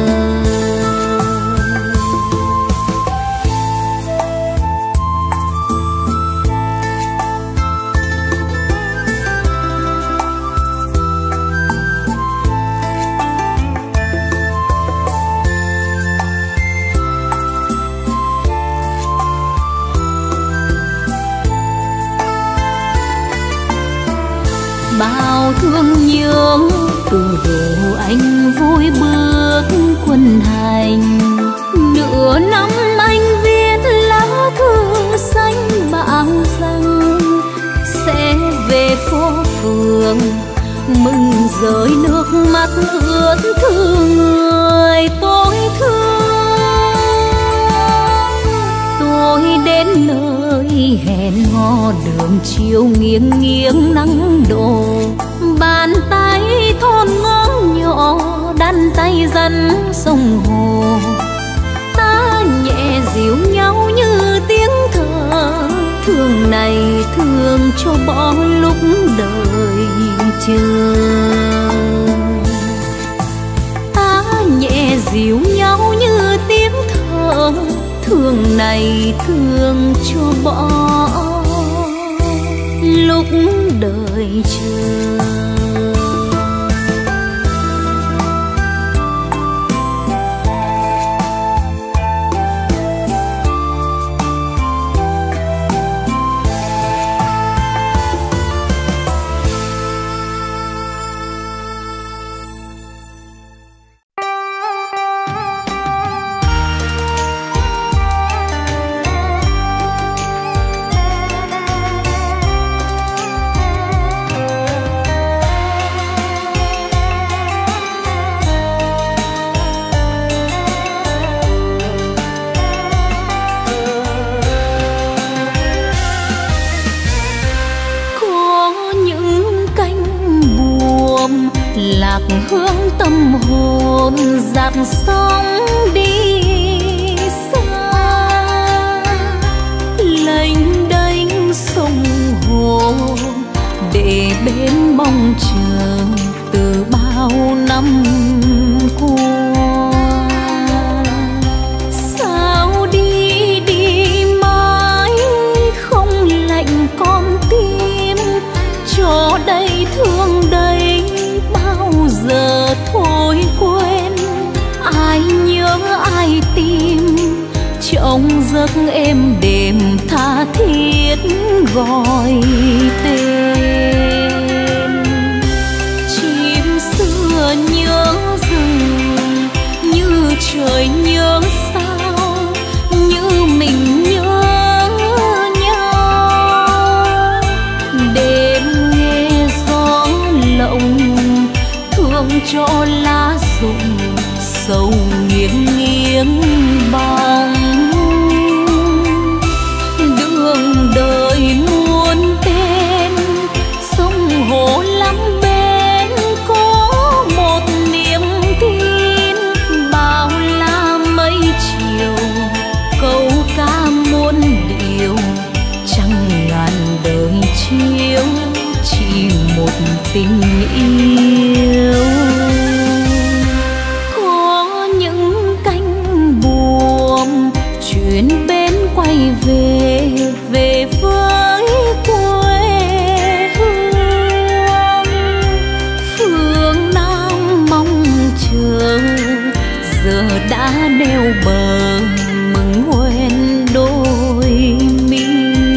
Bao thương nhớ từ độ anh vui bước quân hành, nửa năm anh viết lá thư xanh bảo rằng sẽ về phố phường, mừng rơi nước mắt ướt thương người tôi thương. Tôi đến nơi hẹn hò đường chiều nghiêng nghiêng nắng đổ, bàn tay thon ngón nhỏ đan tay dắt sông hồ. Ta nhẹ dịu nhau như tiếng thở, thương này thương cho bỏ lúc đời chờ. Ta nhẹ ngày thương cho bỏ lúc đời chờ. Lạc hướng tâm hồn dạt sóng đi xa, lênh đênh sông hồ để bên mong chờ từ bao năm qua. Sao đi đi mãi không lạnh con tim, cho đây thương đây giờ thôi quên. Ai nhớ ai tìm trong giấc êm đềm tha thiết gọi tên. Chim xưa nhớ rừng như trời nhớ sao, như mình nhớ nhau. Đêm nghe gió lộng thương cho lá rụng sầu nghiêng nghiêng bóng. Đường đời muôn tên sông hồ lắm bên, có một niềm tin bao la mấy chiều. Câu ca muôn điều trăng ngàn đời chiếu, chỉ một tình yêu. Có những cánh buồm chuyển bến quay về, về với quê hương. Phương Nam mong chờ giờ đã neo bờ, mừng quên đôi mi.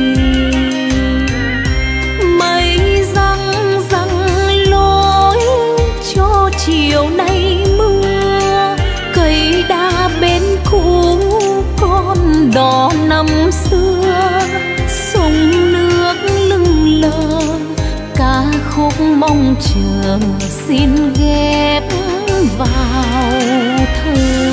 Chiều nay mưa cây đa bên cũ con đò năm xưa. Sông nước lưng lờ ca khúc mong chờ xin ghép vào thơ.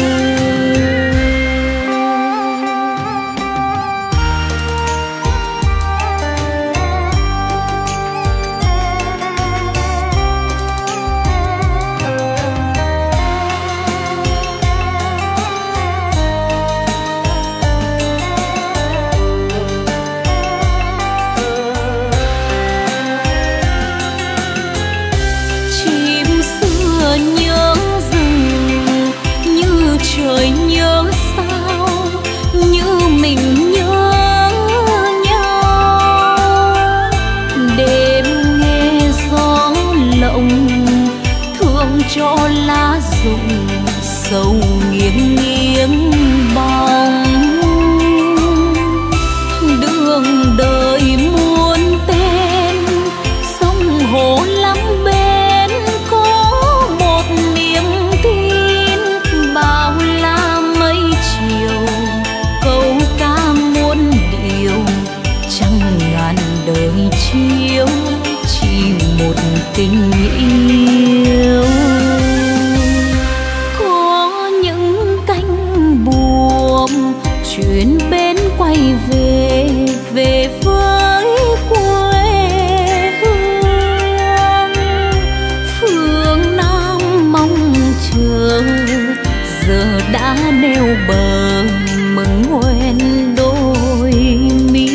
Trời nhớ sao, như mình nhớ nhau. Đêm nghe gió lộng thương cho lá rụng sầu nghiêng nghiêng bóng. Đường đời muôn tên sông hồ lắm bên, có một niềm tin bao la mấy chiều. Câu ca muôn điều trăng ngàn đời chiếu, chỉ một tình yêu. Có những cánh buồm chuyển bến quay về, về với quê hương. Phương Nam mong chờ giờ đã neo bờ, mừng quên đôi mi.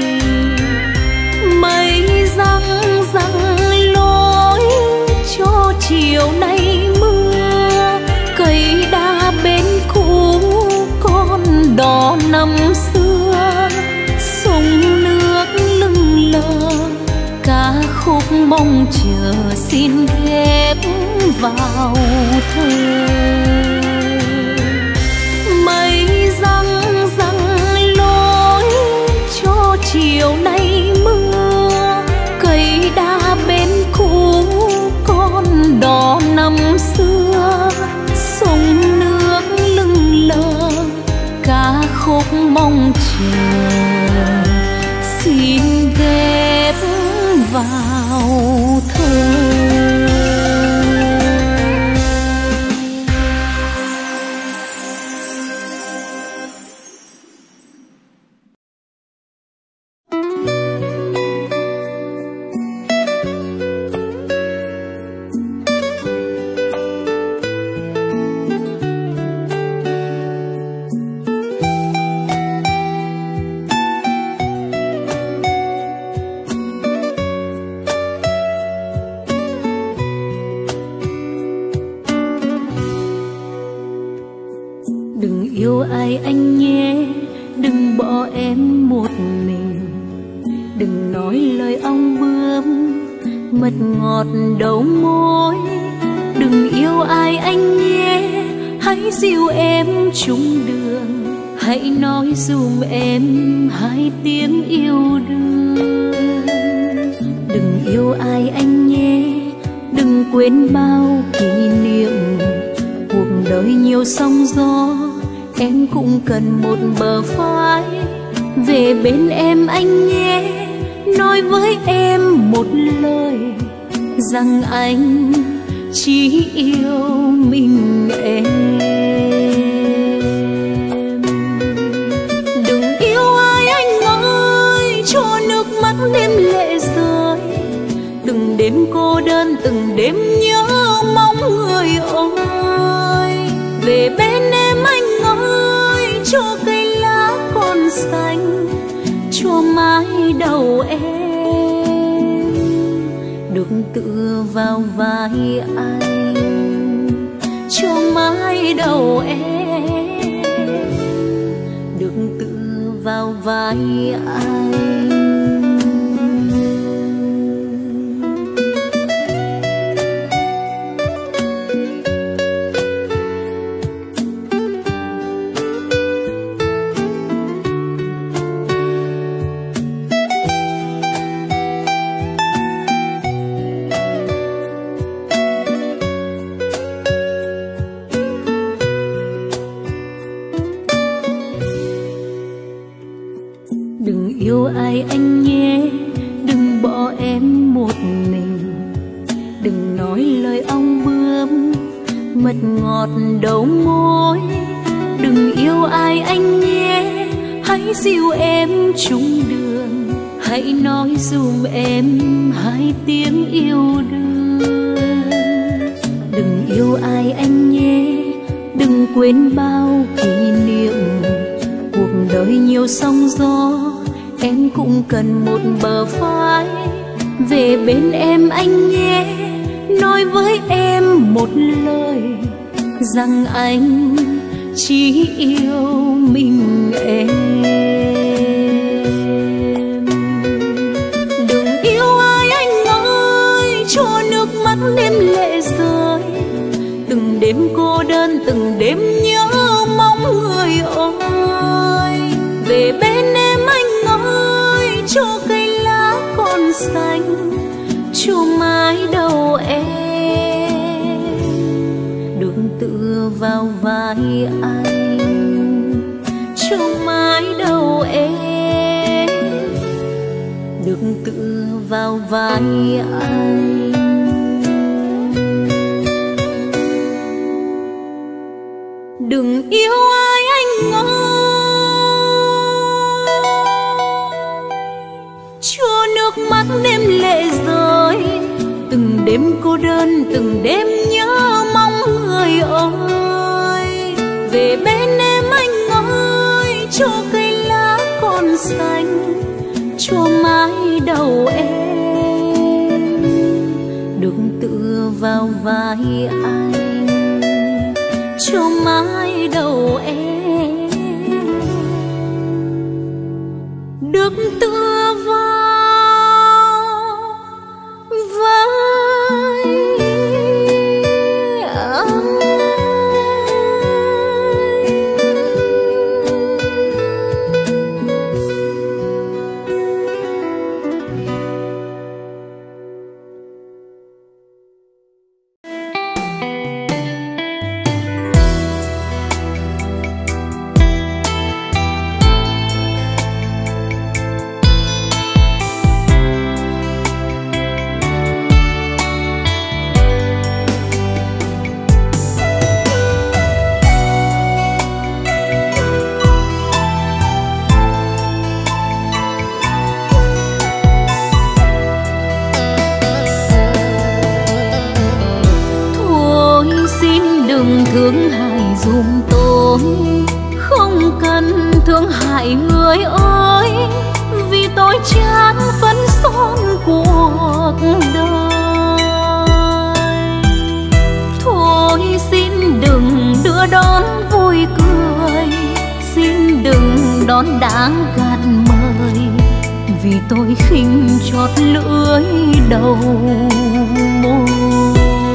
Mây răng răng lối cho khúc mong chờ xin ghép vào thơ. Mây răng răng lối cho chiều nay mưa, cây đa bên cũ con đò năm xưa, sông nước lưng lờ ca khúc mong chờ xin ghép vào thơ.
Đừng yêu ai anh nhé, đừng bỏ em một mình. Đừng nói lời ong bướm mật ngọt đầu môi. Đừng yêu ai anh nhé, hãy dìu em chung đường. Hãy nói dùm em hai tiếng yêu đương. Đừng yêu ai anh nhé, đừng quên bao kỷ niệm. Cuộc đời nhiều sóng gió, em cũng cần một bờ vai. Về bên em anh nhé, nói với em một lời rằng anh chỉ yêu mình em. Đừng yêu ai anh ơi, cho nước mắt đêm lệ rơi. Từng đêm cô đơn, từng đêm nhớ mong người ơi. Về bên em anh ơi, cho cây lá còn xanh, cho mái đầu em được tựa vào vai anh, cho mái đầu em được tựa vào vai anh. Đừng yêu ai anh nhé, đừng bỏ em một mình. Đừng nói lời ong bướm mật ngọt đầu môi. Đừng yêu ai anh nhé, hãy dìu em chung đường. Hãy nói dùm em hai tiếng yêu đương. Đừng yêu ai anh nhé, đừng quên bao kỷ niệm. Cuộc đời nhiều sóng gió, em cũng cần một bờ vai. Về bên em anh nhé, nói với em một lời rằng anh chỉ yêu mình em. Đừng yêu ai anh ơi, cho nước mắt đêm lệ rơi. Từng đêm cô đơn, từng đêm nhớ mong người ơi. Về bên em anh ơi, cho cây lá còn xanh, cho mái đầu em được tựa vào vai anh, cho mái đầu em được tựa vào vai anh. Đừng yêu ai anh ơi, cho nước mắt đêm lệ rơi. Từng đêm cô đơn, từng đêm nhớ mong người ơi. Về bên em anh ơi, cho cây lá còn xanh, cho mái đầu em được tựa vào vai anh, cho mái đầu em được tựa vào
đừng thương hại giùm tôi, không cần thương hại người ơi, vì tôi chán phấn son cuộc đời. Thôi xin đừng đưa đón vui cười, xin đừng đón đáng gạt mời, vì tôi khinh chót lưỡi đầu môi.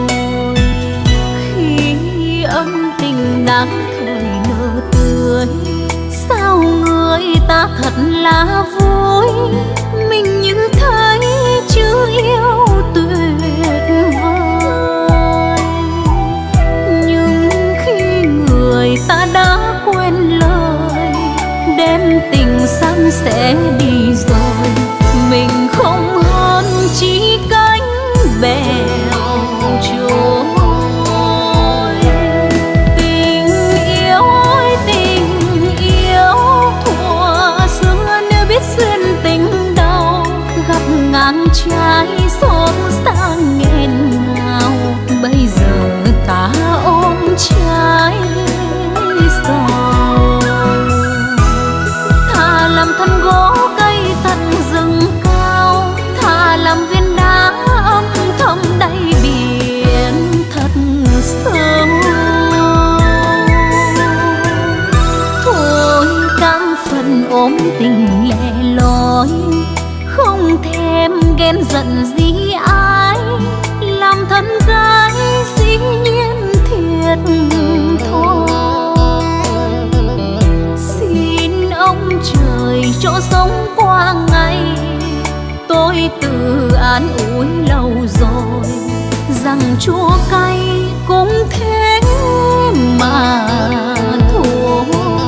Khi âm tình đáng thời nở tươi, sao người ta thật là vui, mình như thấy chữ yêu tuyệt vời. Nhưng khi người ta đã quên lời, đem tình san sẻ đi rồi, mình không hơn chỉ cánh bèo trôi. Tình yêu ơi tình yêu, thuở xưa nếu biết duyên tình đầu, gặp ngang trái xót xa nghẹn ngào, bây giờ ta ôm trái sầu. Thà làm thân gỗ cây tận rừng cao, thà làm viên đá âm thầm đáy biển thật sâu. Thôi cam phần ôm tình lẻ loi, không thèm ghen giận gì ai, làm thân gái dĩ nhiên thiệt thôi. Xin ông trời cho sống qua ngày, tôi tự an ủi lâu rồi, rằng chua cay cũng thế mà thôi.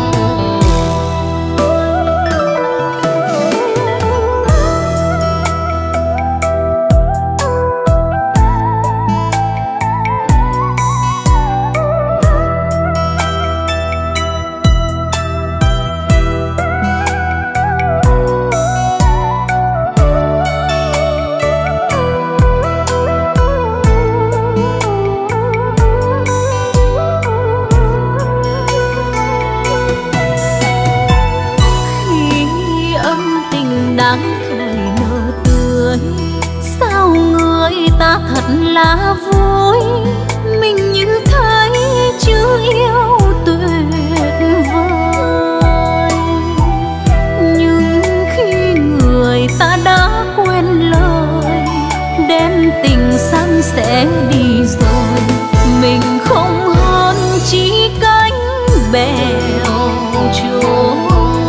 Ta thật là vui, mình như thấy chữ yêu tuyệt vời. Nhưng khi người ta đã quên lời, đem tình san sẻ đi rồi, mình không hơn chỉ cánh bèo trôi.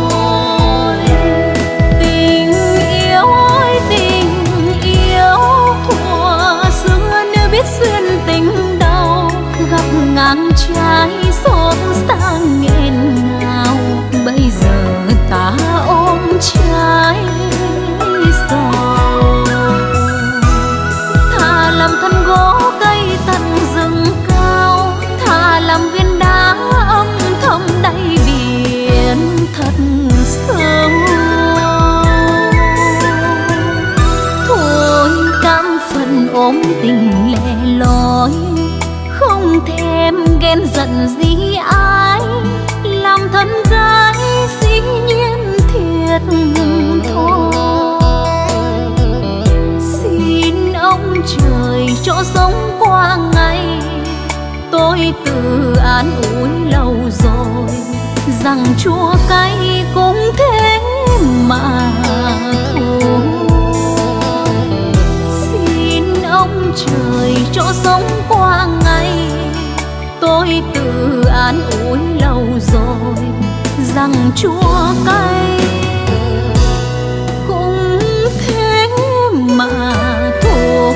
Duyên tình đầu gặp ngang trái xót xa nghẹn ngào, bây giờ ta ôm trái sầu. Thà làm thân gỗ cây tận rừng cao, thà làm viên đá âm thầm đáy biển thật sâu. Thôi cam phần ôm tình lẻ loi, không thèm ghen giận gì ai, làm thân gái dĩ nhiên thiệt thôi. Xin ông trời cho sống qua ngày, tôi tự an ủi lâu rồi, rằng chua cay cũng thế mà thôi. Ông trời cho sống qua ngày, tôi tự an ủi lâu rồi, rằng chua cay cũng thế mà thôi.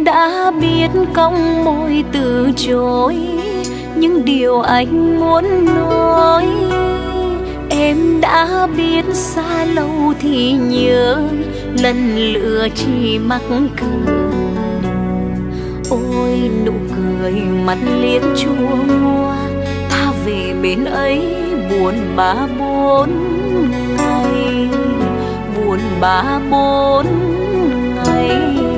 đã biết cong môi từ chối những điều anh muốn nói. Em đã biết xa lâu thì nhớ, lần lựa chỉ mắc cười. Ôi nụ cười mặt liếc chua ngoa, ta về bên ấy buồn bã 4 ngày, buồn bã 4 ngày.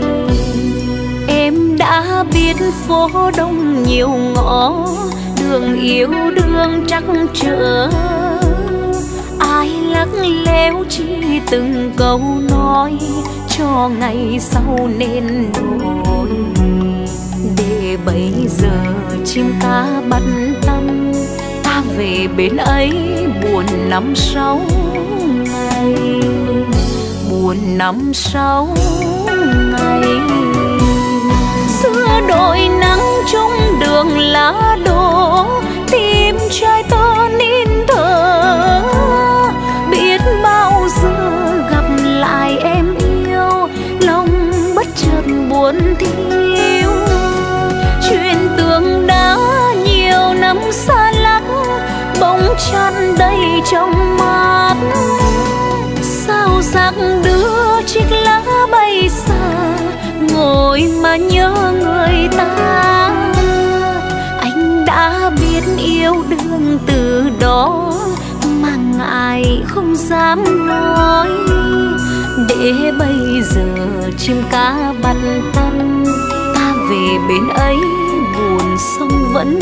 Em đã biết phố đông nhiều ngõ, đường yêu đương trắc trở. Ai lắc léo chỉ từng câu nói, cho ngày sau nên đổi. Để bây giờ chim ca bắt tâm, ta về bên ấy buồn 5-6 ngày, buồn 5-6 ngày. Xưa đồi nắng trong đường lá đổ, tim trai tơ nín thở. Biết bao giờ gặp lại em yêu, lòng bất chợt buồn thiêu. Chuyện tưởng đã nhiều năm xa lắc, bỗng chăn đầy trong mắt. Sao sắc đưa chiếc lá bay xa, ngồi mà nhớ người ta. Anh đã biết yêu đương từ đó, mà ngại không dám nói. Để bây giờ chim cá bắt tâm, ta về bên ấy buồn sông vẫn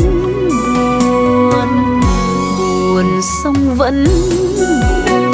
buồn, buồn sông vẫn buồn.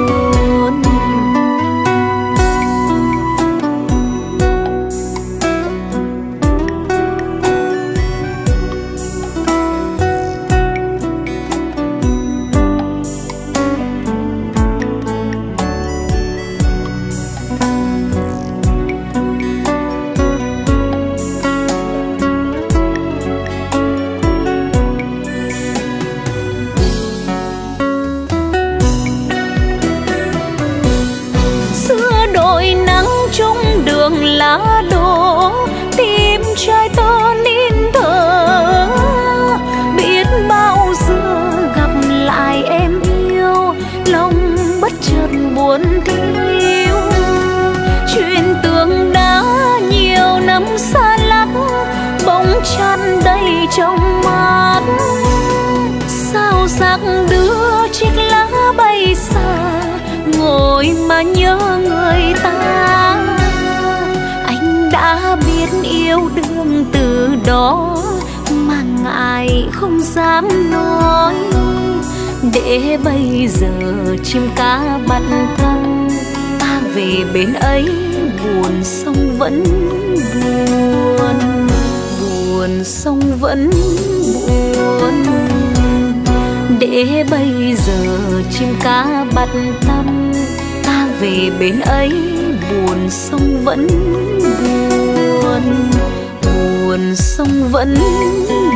Lá đổ, tim trai tơ nín thở. Biết bao giờ gặp lại em yêu, lòng bất chợt buồn thiêu. Chuyện tưởng đã nhiều năm xa lắc, bỗng chăn đầy trong mắt. Sao sắc đưa chiếc lá bay xa, ngồi mà nhớ người ta. Đã biết yêu đương từ đó, mà ngại không dám nói. Để bây giờ chim cá bắt tâm, ta về bên ấy buồn sông vẫn buồn, buồn sông vẫn buồn. Để bây giờ chim cá bắt tâm, ta về bên ấy buồn sông vẫn buồn, buồn sông vẫn buồn.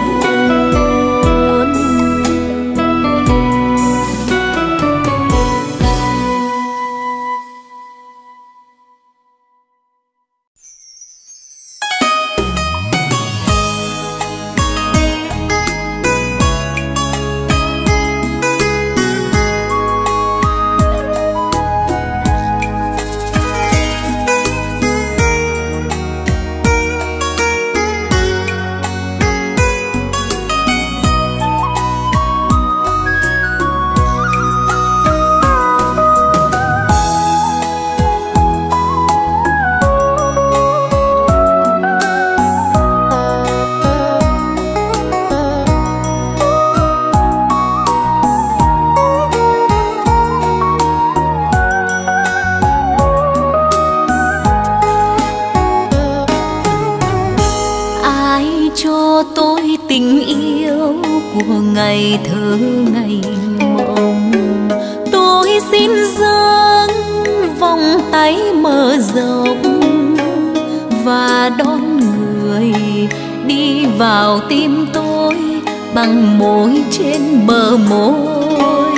Ngày thơ ngày mộng, tôi xin dâng vòng tay mở rộng và đón người đi vào tim tôi bằng môi trên bờ môi.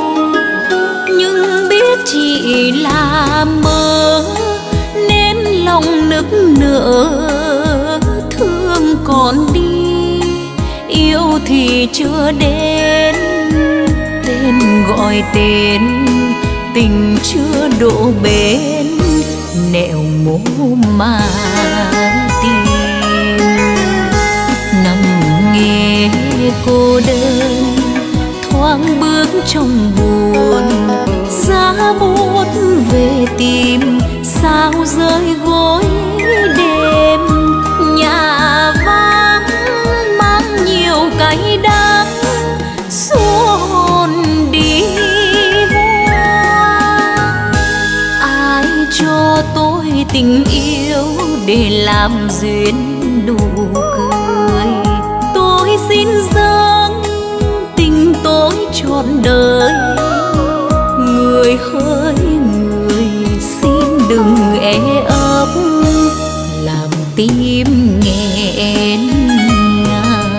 Nhưng biết chỉ là mơ nên lòng lòng nức nở, thương còn đi, yêu thì chưa đến. Tên gọi tên, tình chưa độ bến, nẻo mố mà tìm. Nằm nghe cô đơn, thoáng bước trong buồn, giá bút về tìm sao rơi gối đêm. Nhà vắng mang nhiều cay đắng, xua hồn đi hoang. Ai cho tôi tình yêu để làm duyên đủ cười, tôi xin dâng tình tôi trọn đời. Người hỡi người, xin đừng e ấp làm tim nghẹn ngào.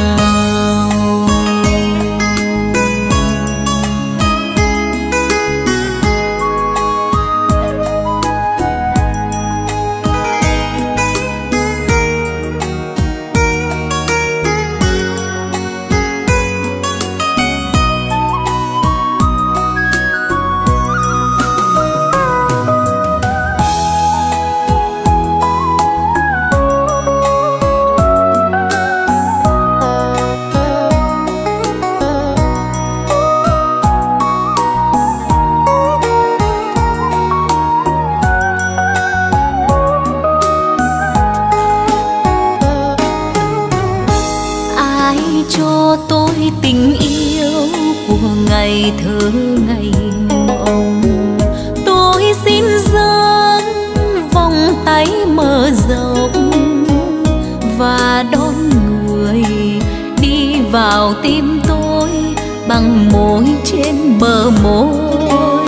Tình yêu của ngày thơ ngày mộng, tôi xin dâng vòng tay mở rộng và đón người đi vào tim tôi bằng môi trên bờ môi.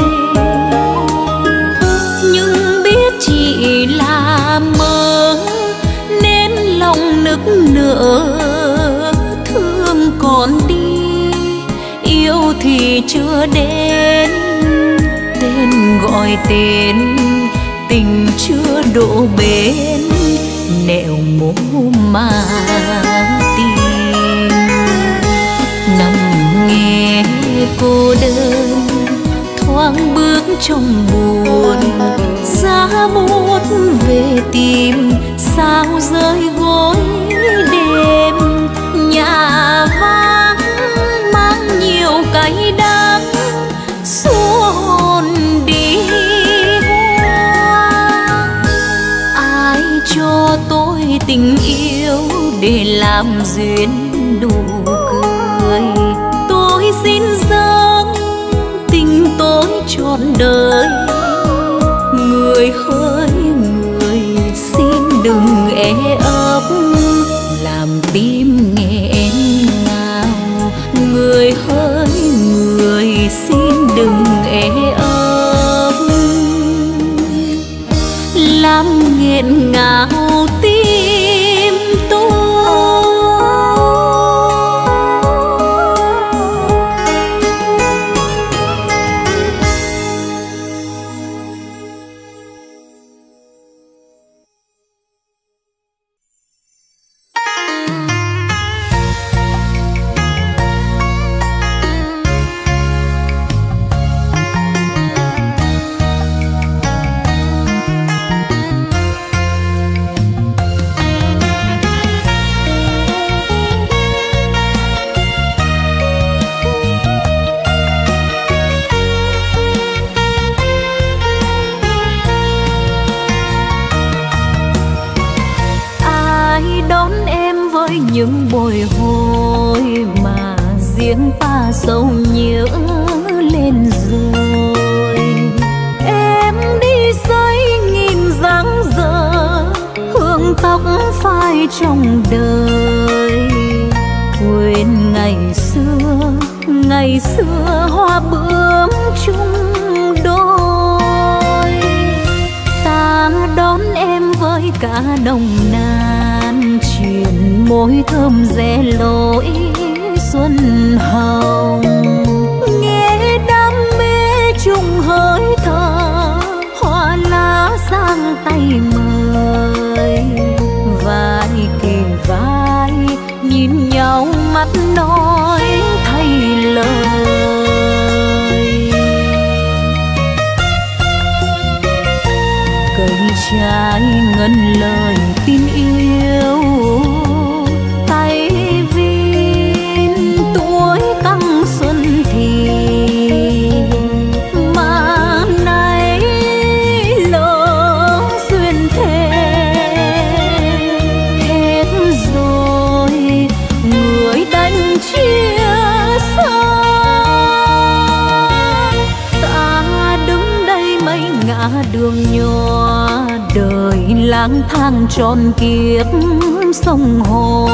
Nhưng biết chỉ là mơ nên lòng nức nở, thương còn đi, yêu thì chưa đến. Tên gọi tên, tình chưa độ bến, nẻo mố mà tìm. Nằm nghe cô đơn, thoáng bước trong buồn, giá bút về tìm sao rơi gối đêm. Nhà vắng mang nhiều cay đắng, xua hồn đi hoang. Ai cho tôi tình yêu để làm duyên đủ cười, tôi xin dâng tình tôi trọn đời. Người hỡi người, xin đừng e ấp làm tim nghẹn ngào. Người hỡi người, xin đừng e ấp làm nghẹn ngào tim tôi. Những bồi hồi mà riêng ta sâu nhớ lên rồi. Em đi xây nghìn dáng dở, hương tóc phai trong đời. Quên ngày xưa hoa bướm chung đôi. Ta đón em với cả nồng nàn, chuyện môi thơm rẽ lối xuân hồng. Nghe đam mê chung hơi thở, hoa lá giang tay mời, vai kề vai nhìn nhau mắt nói thay lời. Cây trái ngân lời tin yêu, tay vin tuổi căng xuân thì mà nay lỡ duyên thề hết rồi, người đành chia xa. Ta đứng đây mấy ngã đường nhỏ, đời lang thang tròn kiếp sông hồ,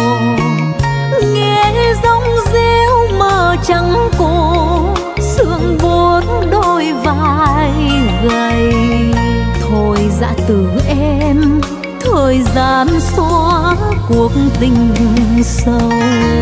nghe rong rêu mơ trắng cổ, sương buốt đôi vai gầy. Thôi dã từ em, thời gian xóa cuộc tình sâu.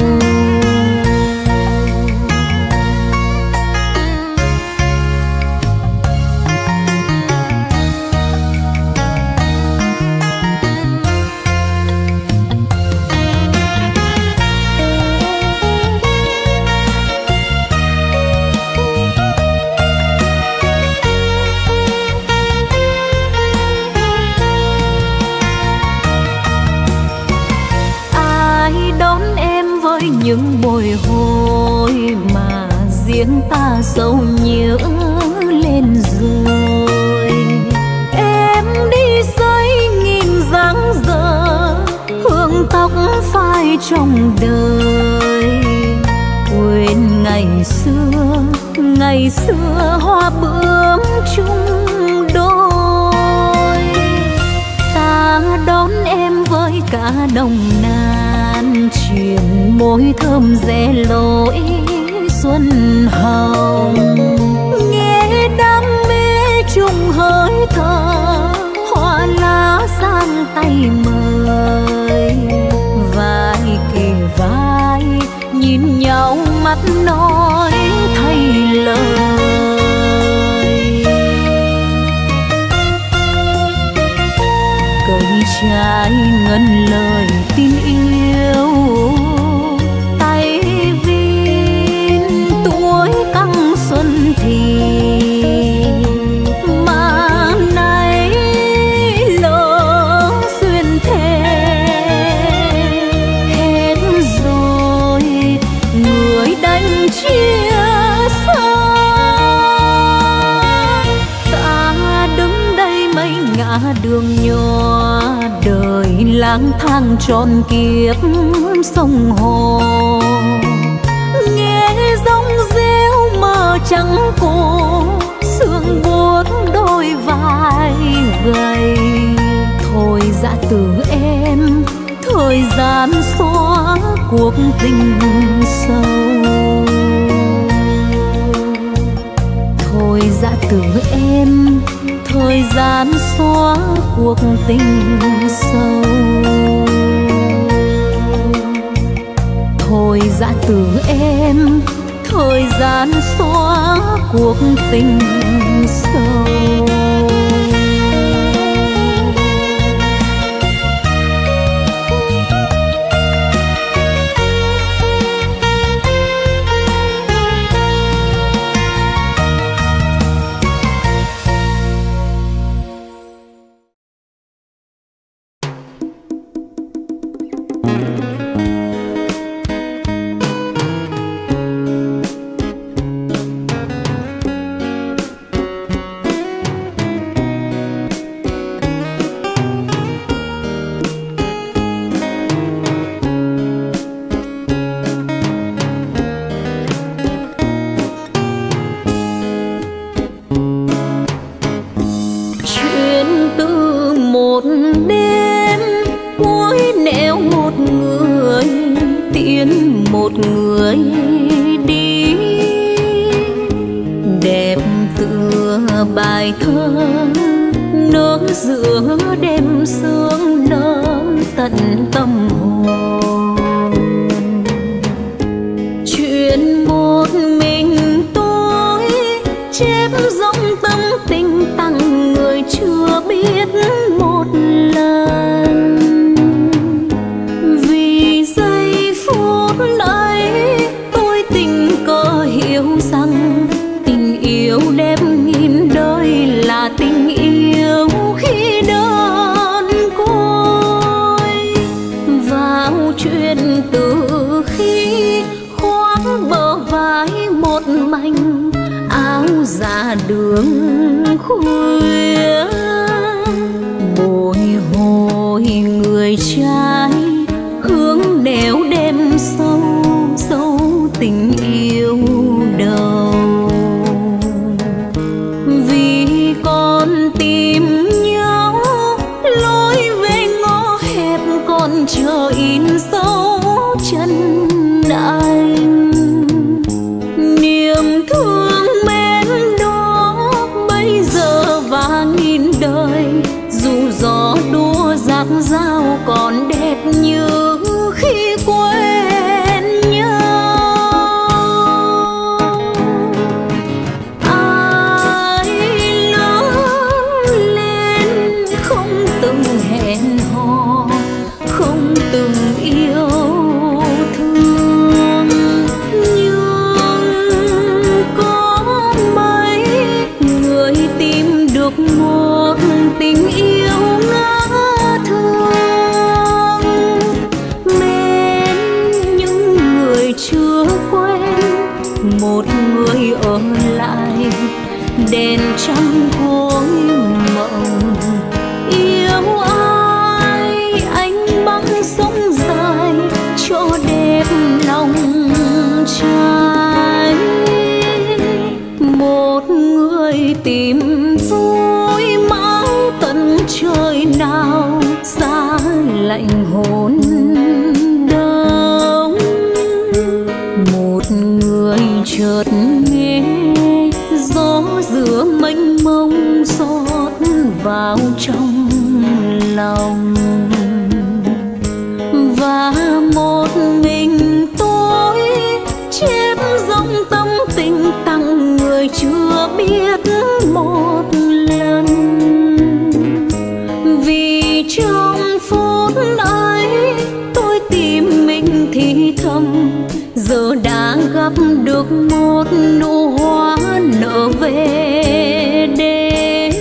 Những bồi hồi mà riêng ta sâu nhớ lên rồi. Em đi xây nghìn dáng dở, hương tóc phai trong đời. Quên ngày xưa hoa bướm chung đôi. Ta đón em với cả nồng nàn, truyền môi thơm rẽ lối xuân hồng. Nghe đam mê chung hơi thở, hoa lá sang tay mời, vai kề vai nhìn nhau mắt nói thay lời. Cây trái ngân lời tin yêu, tay vin tuổi căng xuân thì mà nay lỡ duyên thề hết rồi, người đành chia xa. Ta đứng đây mấy ngã đường nhỏ, đời lang thang tròn kiếp sông hồ, nghe rong rêu mơ trắng cổ, sương buốt đôi vai gầy. Thôi dã từ em, thời gian xóa cuộc tình sâu. Thôi dã từ em, thời gian xóa cuộc tình sâu. Thôi dã từ em, thời gian xóa cuộc tình sâu. Một người đi đẹp tựa bài thơ nước giữa đêm sương nở tận tâm hồn. Chuyện một mình tôi chép dòng tâm tình tặng người chưa biết
anh áo dạ đường khuya, bồi hồi người trai hướng nẻo đêm sâu sâu tình yêu đầu. Vì con tìm nhau lối về ngõ hẹp, còn chờ in dấu chân anh. Niềm thương mến đó bây giờ và nghìn đời, dù gió đua giạt dao còn đẹp như khi quen nhau. Ai lớn lên không từng hẹn hò, không từng yêu thương, nhưng có mấy người tìm được một tình yêu ngỡ thương. Mến những người chưa quen, một người ở lại đèn trăm cuối mộng. Yêu ai anh băng sống dài cho đẹp lòng trai. Một người tìm vui mãi tận trời nào, xa lạnh hồn đông. Một người chợt nghe gió giữa mênh mông xót vào trong lòng. Và một mình tôi chép dòng tâm tình tặng người chưa biết một lần. Vì trong phút ấy tôi tìm mình thì thầm, giờ đã gặp được một nụ hoa nở về đêm.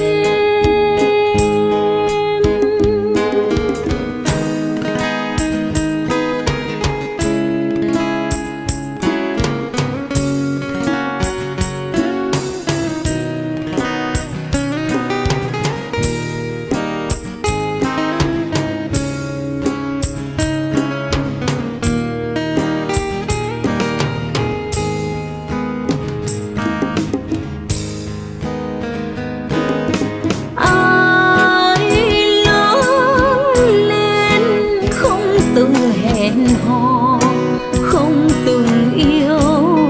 Không từng yêu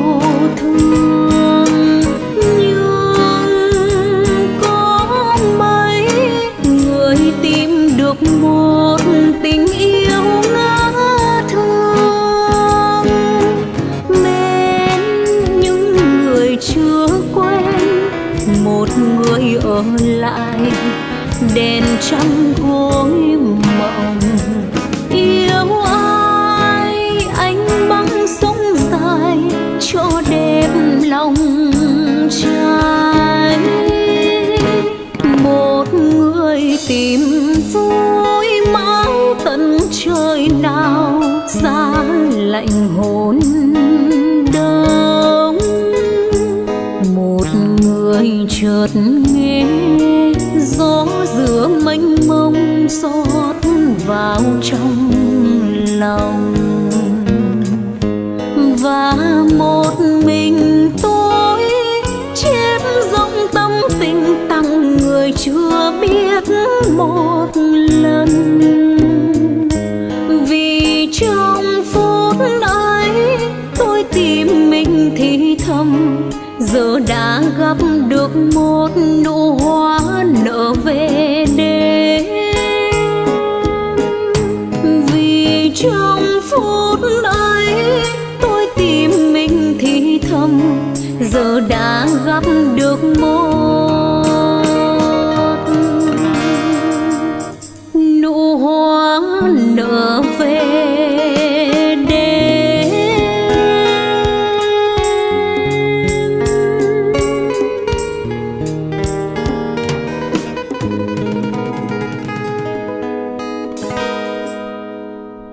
thương, nhưng có mấy người tìm được một tình yêu ngỡ thương. Mến những người chưa quen, một người ở lại đèn trăm cuối mộng. Yêu ai anh băng sống dài cho đẹp lòng trai. Một người tìm vui mãi tận trời nào, xa lạnh hồn đông. Một người chợt nghe gió giữa mênh mông xót vào trong lòng. Và một mình tôi chép dòng tâm tình tặng người chưa biết một lần. Vì trong phút ấy tôi tìm mình thì thầm, giờ đã gặp được một nụ hoa nở về đêm. Vì trong phút ấy tôi tìm mình thì thầm, giờ đã gặp được một nụ hoa nở